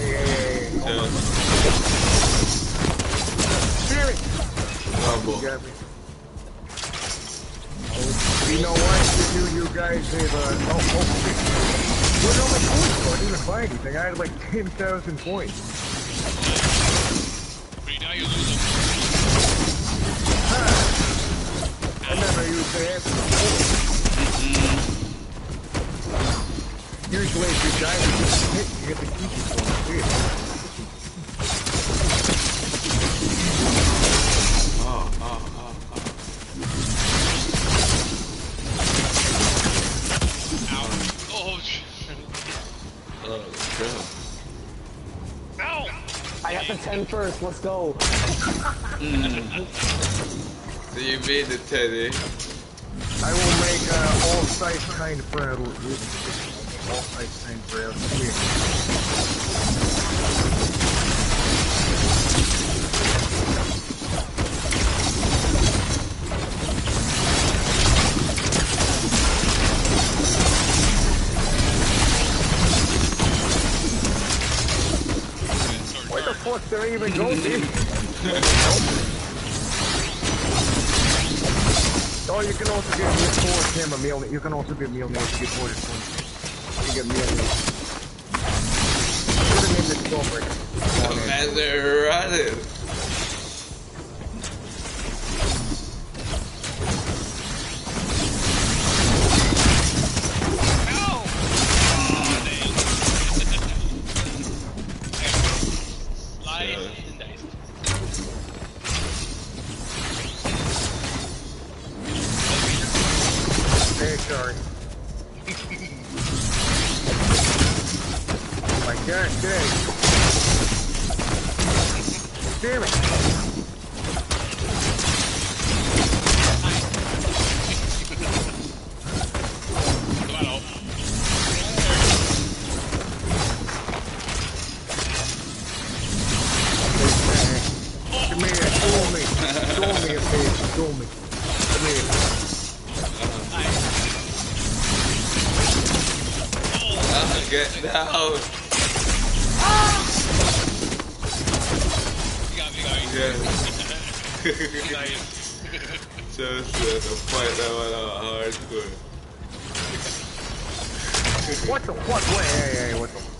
Spirit. You know what? You guys have we're only points, so I didn't even buy anything. I had like 10,000 points. But now you lose them. I never used to have usually if you die with this hit, you get the keep it for it. Ow! I got the 10 first, let's go. So you made the 10, eh? I will make all size kind of bread. All size kind of bread. Where the fuck did I even go, dude? Oh, you can also get camera meal. You can also get meal meals. You get ordered points. You get meal meals. Put them in the store. And they're running. Hey, sorry. Oh my God, dang. Damn it. Come here, show me. Show me a page. Show me. Come here. Get down. You got me, guys. Yeah. Nice. Just to fight that one out hardcore. What the fuck? Wait, hey, what the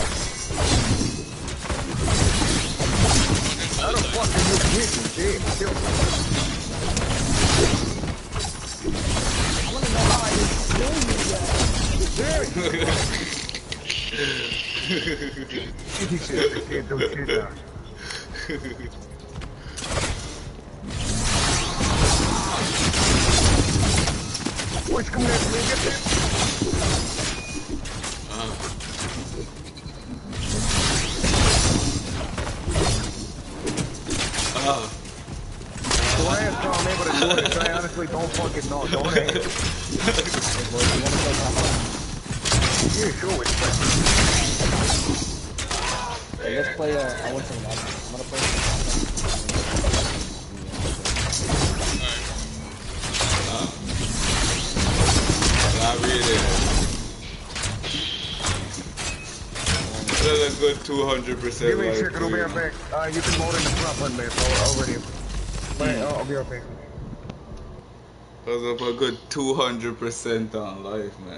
How the fuck are you hitting? Damn, kill me. He said they can't do shit now. What's coming after me? Get this. Don't ask how I'm able to do this. I honestly don't fucking know. Don't ask. Yeah, sure. It's Hey, let's play, I want some lava. I'm gonna play Not really. That's a good 200%. Give me a second, I'll be right back. You can load in the front one, man, so already. I'll be right back. That's up a good 200% on life, man.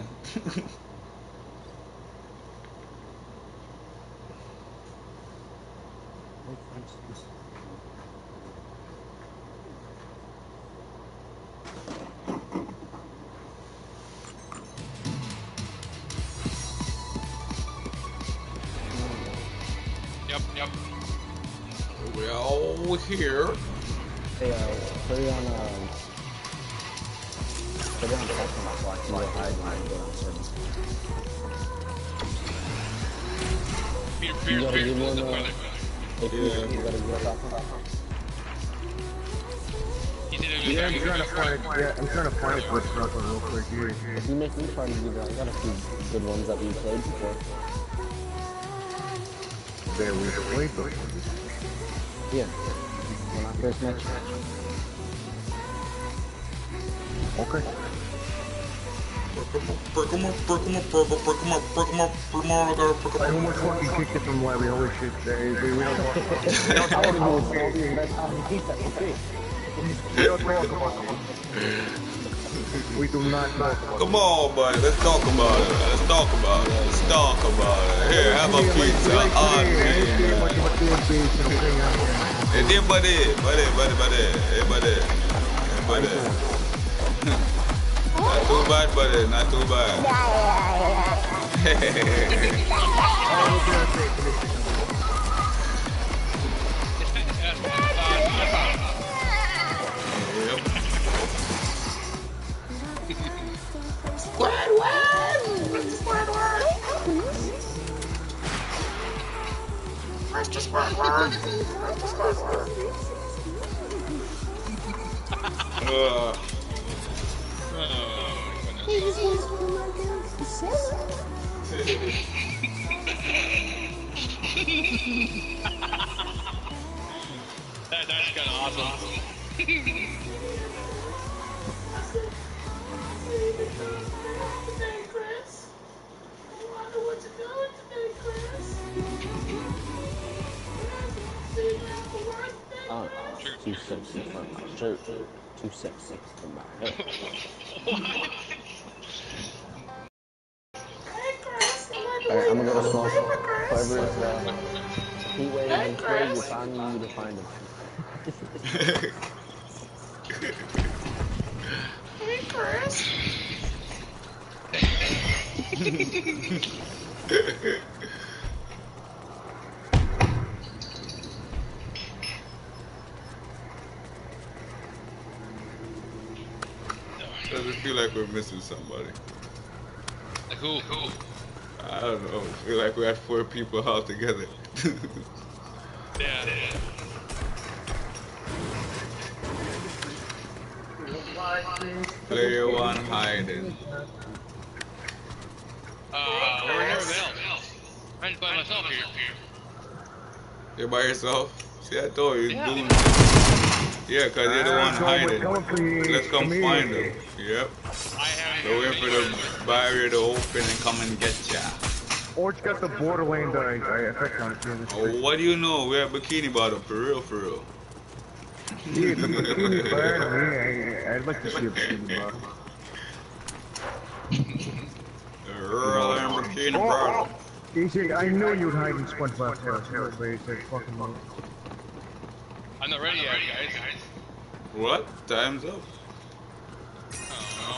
Yep. We're all here. Hey, put it on talking about so I can go hide when I go outside. You gotta give one, you gotta get talking about. Yeah, I'm trying to find it. Yeah, I'm trying to find it for something real quick here. You make me try to give it. I got a few good ones that we played before. There we played them. Yeah, when I first met you. Okay. I almost fucking kicked it from Larry. Holy shit. We don't talk about it. We don't talk about it. We do not talk about it. Come on, buddy. Let's talk about it. Let's talk about it. Let's talk about it. Here, have a pizza on me. Hey, buddy. Not too bad, buddy. Not too bad. That's kind of awesome. Oh, 266 for my shirt. 266 for my hair. Alright, I'm gonna go smoke. Whoever is heat wave and spray, you find me, you to find him. Hey, Chris. Does it feel like we're missing somebody? Like who? I don't know. I feel like we had 4 people all together. Yeah. Player 1 hiding. Where are you? I'm just by myself here. You're by yourself? See, I told you, yeah. Yeah, cause you're the one hiding. Let's come find them. Yep. So wait for the barrier to open and come and get ya. Or it's got the Borderland effect on it. Oh, what do you know? We're at Bikini Bottom, for real, for real. Yeah, the Bikini Bottom. Yeah, I'd like to see a Bikini Bottom. Earl and Bikini Bottom. Easy, I knew you'd hide in SpongeBob's house. Everybody said fucking no. I'm not ready yet, guys. What? Time's up.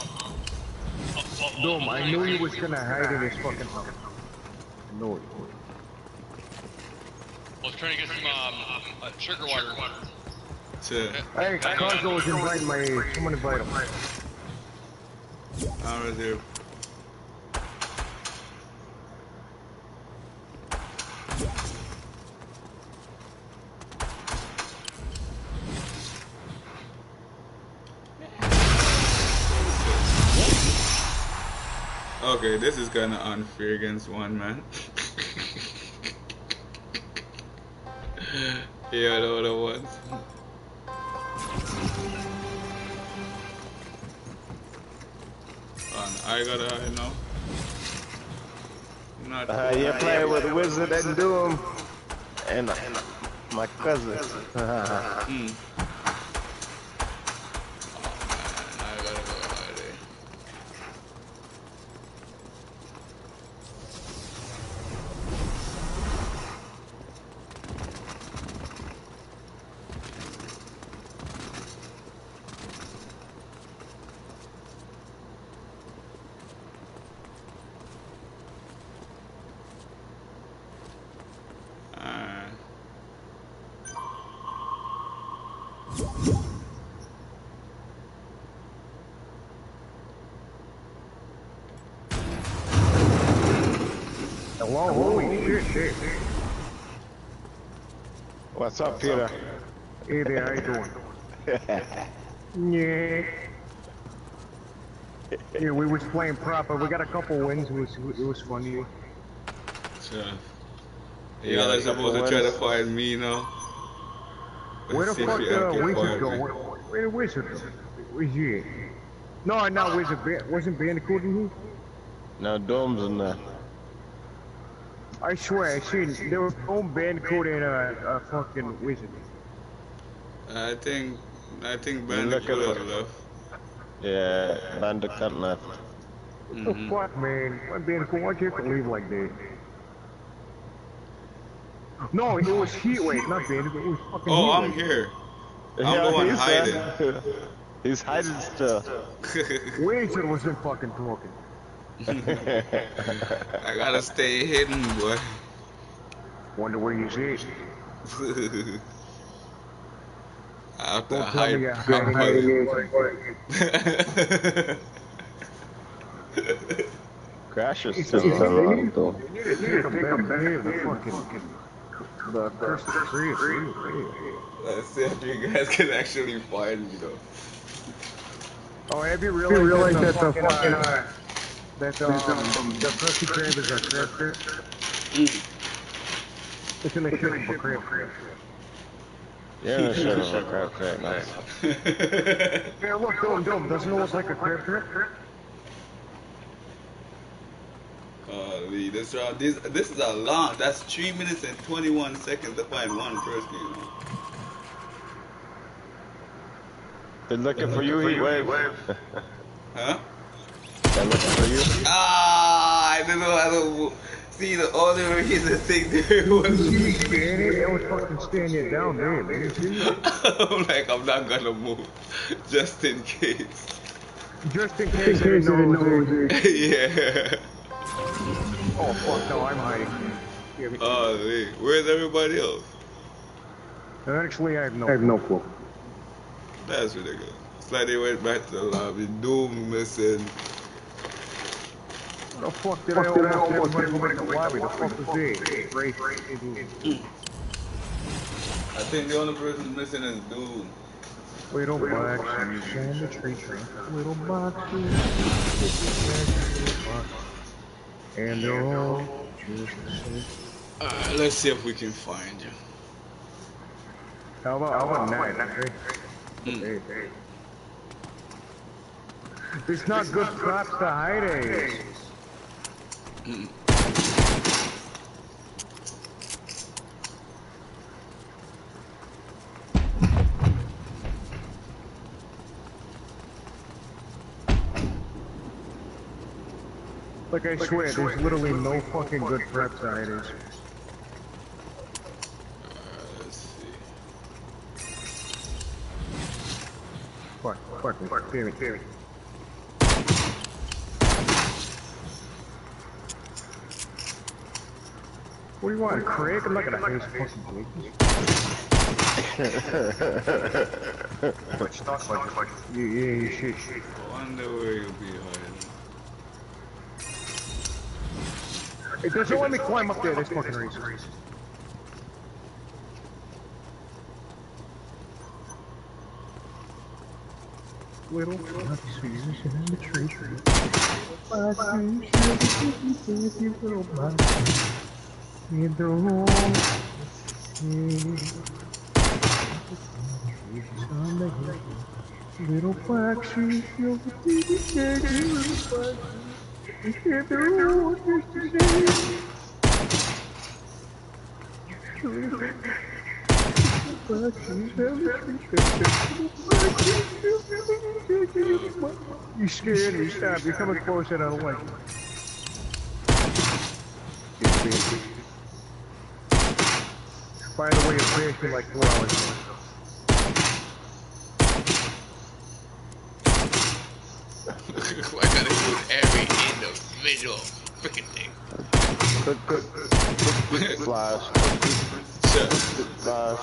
Doom, I knew you was gonna hide in this fucking house. I knew it. was trying to get some sugar water. Shit. Hey, Cargo was inviting my. Someone invite him. I'm right here. Okay, this is kinda unfair against one man. Yeah, I know the ones. I gotta hide now. Not You're playing with Wizard and Doom and my cousin. Mm. I gotta go hide it. Hello, holy shit. What's up, Peter? Hey there, how you doing? Yeah. Yeah, we was playing proper. We got a couple wins. It was funny. Sure. Y'all are supposed to try to find me now. Where the fuck did Wizard go? Where did Wizard go? Where's he? No, not Wizard. Wasn't Bandicoot in here? No, Doom's in there. I swear, I seen there was no Bandicoot and a fucking Wizard. I think Bandicoot has left. Yeah, Bandicoot left. What the fuck, man? Why Bandicoot? Why'd you have to leave like that? No, it was Heatwave, not Bandicoot. It was fucking Oh, Heatwave. I'm here. I'm the one hiding. He's hiding still. Wizard wasn't fucking talking. I gotta stay hidden, boy. Wonder where he's at. I have to Don't tell hide. me you're hiding. Crash is still around, though. You need to take him back the fucking the curse of the tree. Let's see if you guys can actually find me, though. Oh, have you realized that the fucking the Krusty Krab is a crab crab? It's in the shape of a crab crab. Yeah, in the shape of a crab crab, nice. Yeah, look, Dome, doesn't it look like a crab crab? Lee, this is a long. That's 3 minutes and 21 seconds to find one person, you know. They're looking for you, Heatwave. Huh? They're looking for you. Ah, I don't know. See, the only reason thing there was me. I was fucking standing down there, man. I'm like, I'm not gonna move, just in case. Just in case I didn't know. Yeah. Oh fuck no, I'm hiding. Oh, Lee, where's everybody else? Actually, I have no clue. That's ridiculous. It's like they went back to the lobby. Doom missing. The fuck did I almost have to go back to the lobby? The fuck was it? I think the only person missing is Doom. Little boxes and the tree trunk. Little boxes and they're all just the same. Alright, let's see if we can find you. How about night? Hey. It's not good props to hide it. Like I swear, there's literally no fucking good prep hiders. Let's see. Fuck, damn it. What do you want, Craig? I'm not gonna face fucking Blakey. Let's talk about it. Yeah, you should. I wonder where you'll be hiding. It doesn't let me climb up there this fucking reason. Little foxes in the tree. Little foxes in the home. Little foxes, little foxes in the You scared me, stop. You're coming close and I don't like it. By the way, it's been like 4 hours ago. I gotta use every individual freaking thing. Good flash. Good flash.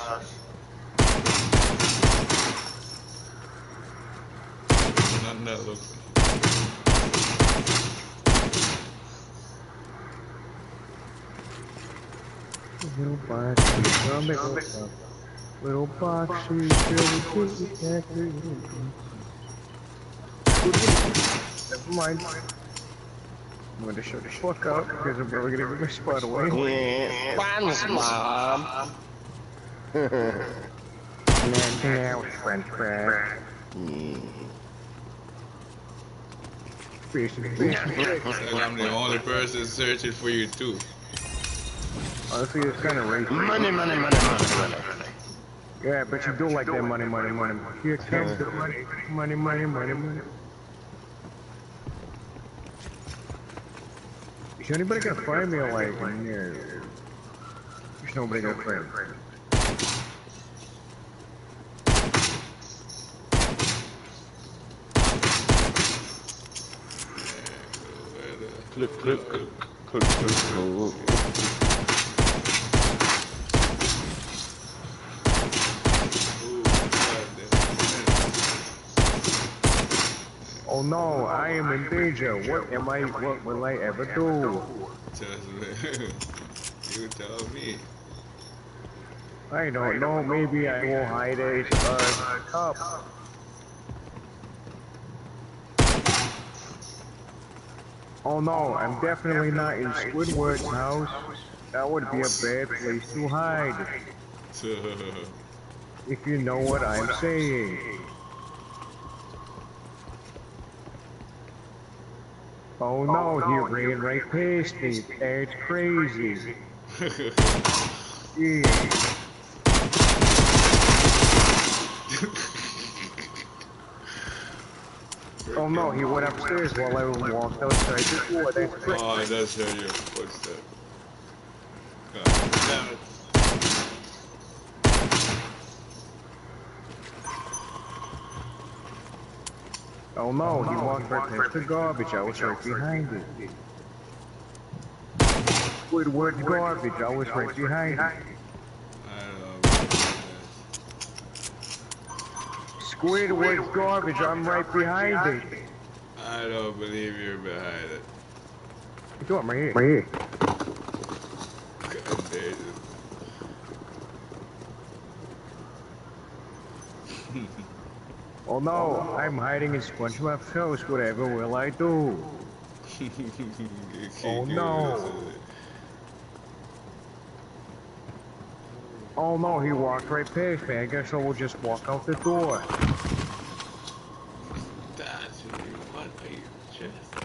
Another. Little boxes, little boxes, never mind. I'm going to shut the fuck up because I'm probably going to give my spot away. Yeah, French mom. Now it's French fry. I'm the only person searching for you too. Honestly, it's kind of racist. Money. Yeah, but you do like that money. Here comes the money. Is anybody gonna find me like in there? There's nobody gonna find me. Click. Oh no, I am in danger. What will I ever do? You tell me. I don't know, maybe I will hide a cup. Oh no, I'm definitely not in Squidward's house. That would be a bad place to hide. If you know what I'm saying. Oh no, he ran right past me. That's crazy. Yeah. Oh no, he went upstairs while I walked outside the door. That's crazy. Oh, that's your footstep. God damn it. Oh no, he walked right past the garbage. I was right behind it. Squidward's garbage. I was right behind it. Squidward's garbage. I'm right behind it. I don't believe you're behind it. You doing right here? Right here. God damn it. Oh no, I'm hiding in SpongeBob's house. Whatever will I do? Oh no. Oh no, he walked right past me. I guess I will just walk out the door. What are you just?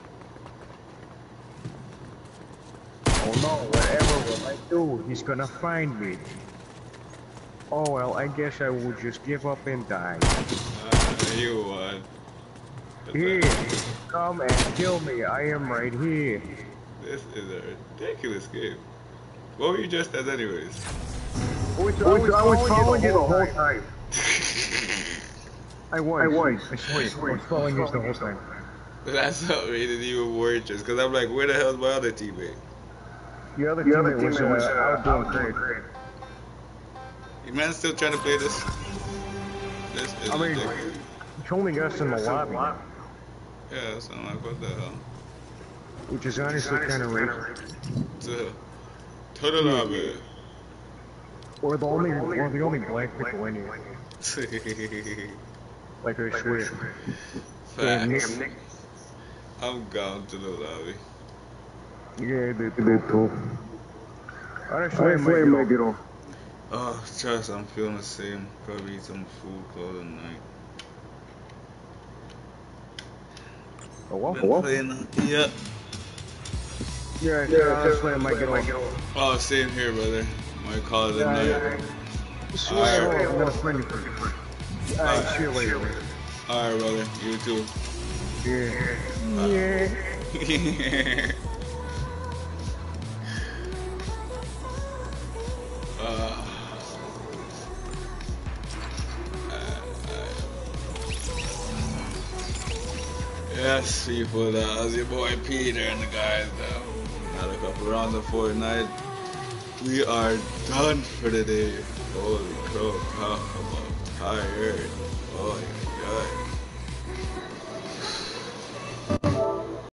Oh no, whatever will I do? He's gonna find me. Oh well, I guess I will just give up and die. You won. Here, come and kill me. I am right here. This is a ridiculous game. What were you just as anyways? I was following you the whole time. I was. I swear, I was following you the whole time. That's what made it even more interesting, because I'm like, where the hell's my other teammate? The other teammate was out doing great. You man still trying to play this? This is ridiculous. It's only us in the lobby. Yeah, so I'm like, what the hell? Which is honestly kind of racist. To the lobby. We're the only black people in here. Like I swear. Facts. I'm gone to the lobby. Yeah, they too. Honestly, I might get on. Oh, trust, I'm feeling the same. Probably eat some food, clothes tonight. Oh, well? Yeah. Yeah, honestly, I might get on. Oh, same here, brother. Might call it a night. Alright, I'm gonna friend you for you. Alright, see you later. Alright, brother. You too. Yeah. Yes, people, that was your boy Peter and the guys. Had a couple rounds of Fortnite. We are done for the day. Holy crow, I'm tired. Oh, yeah.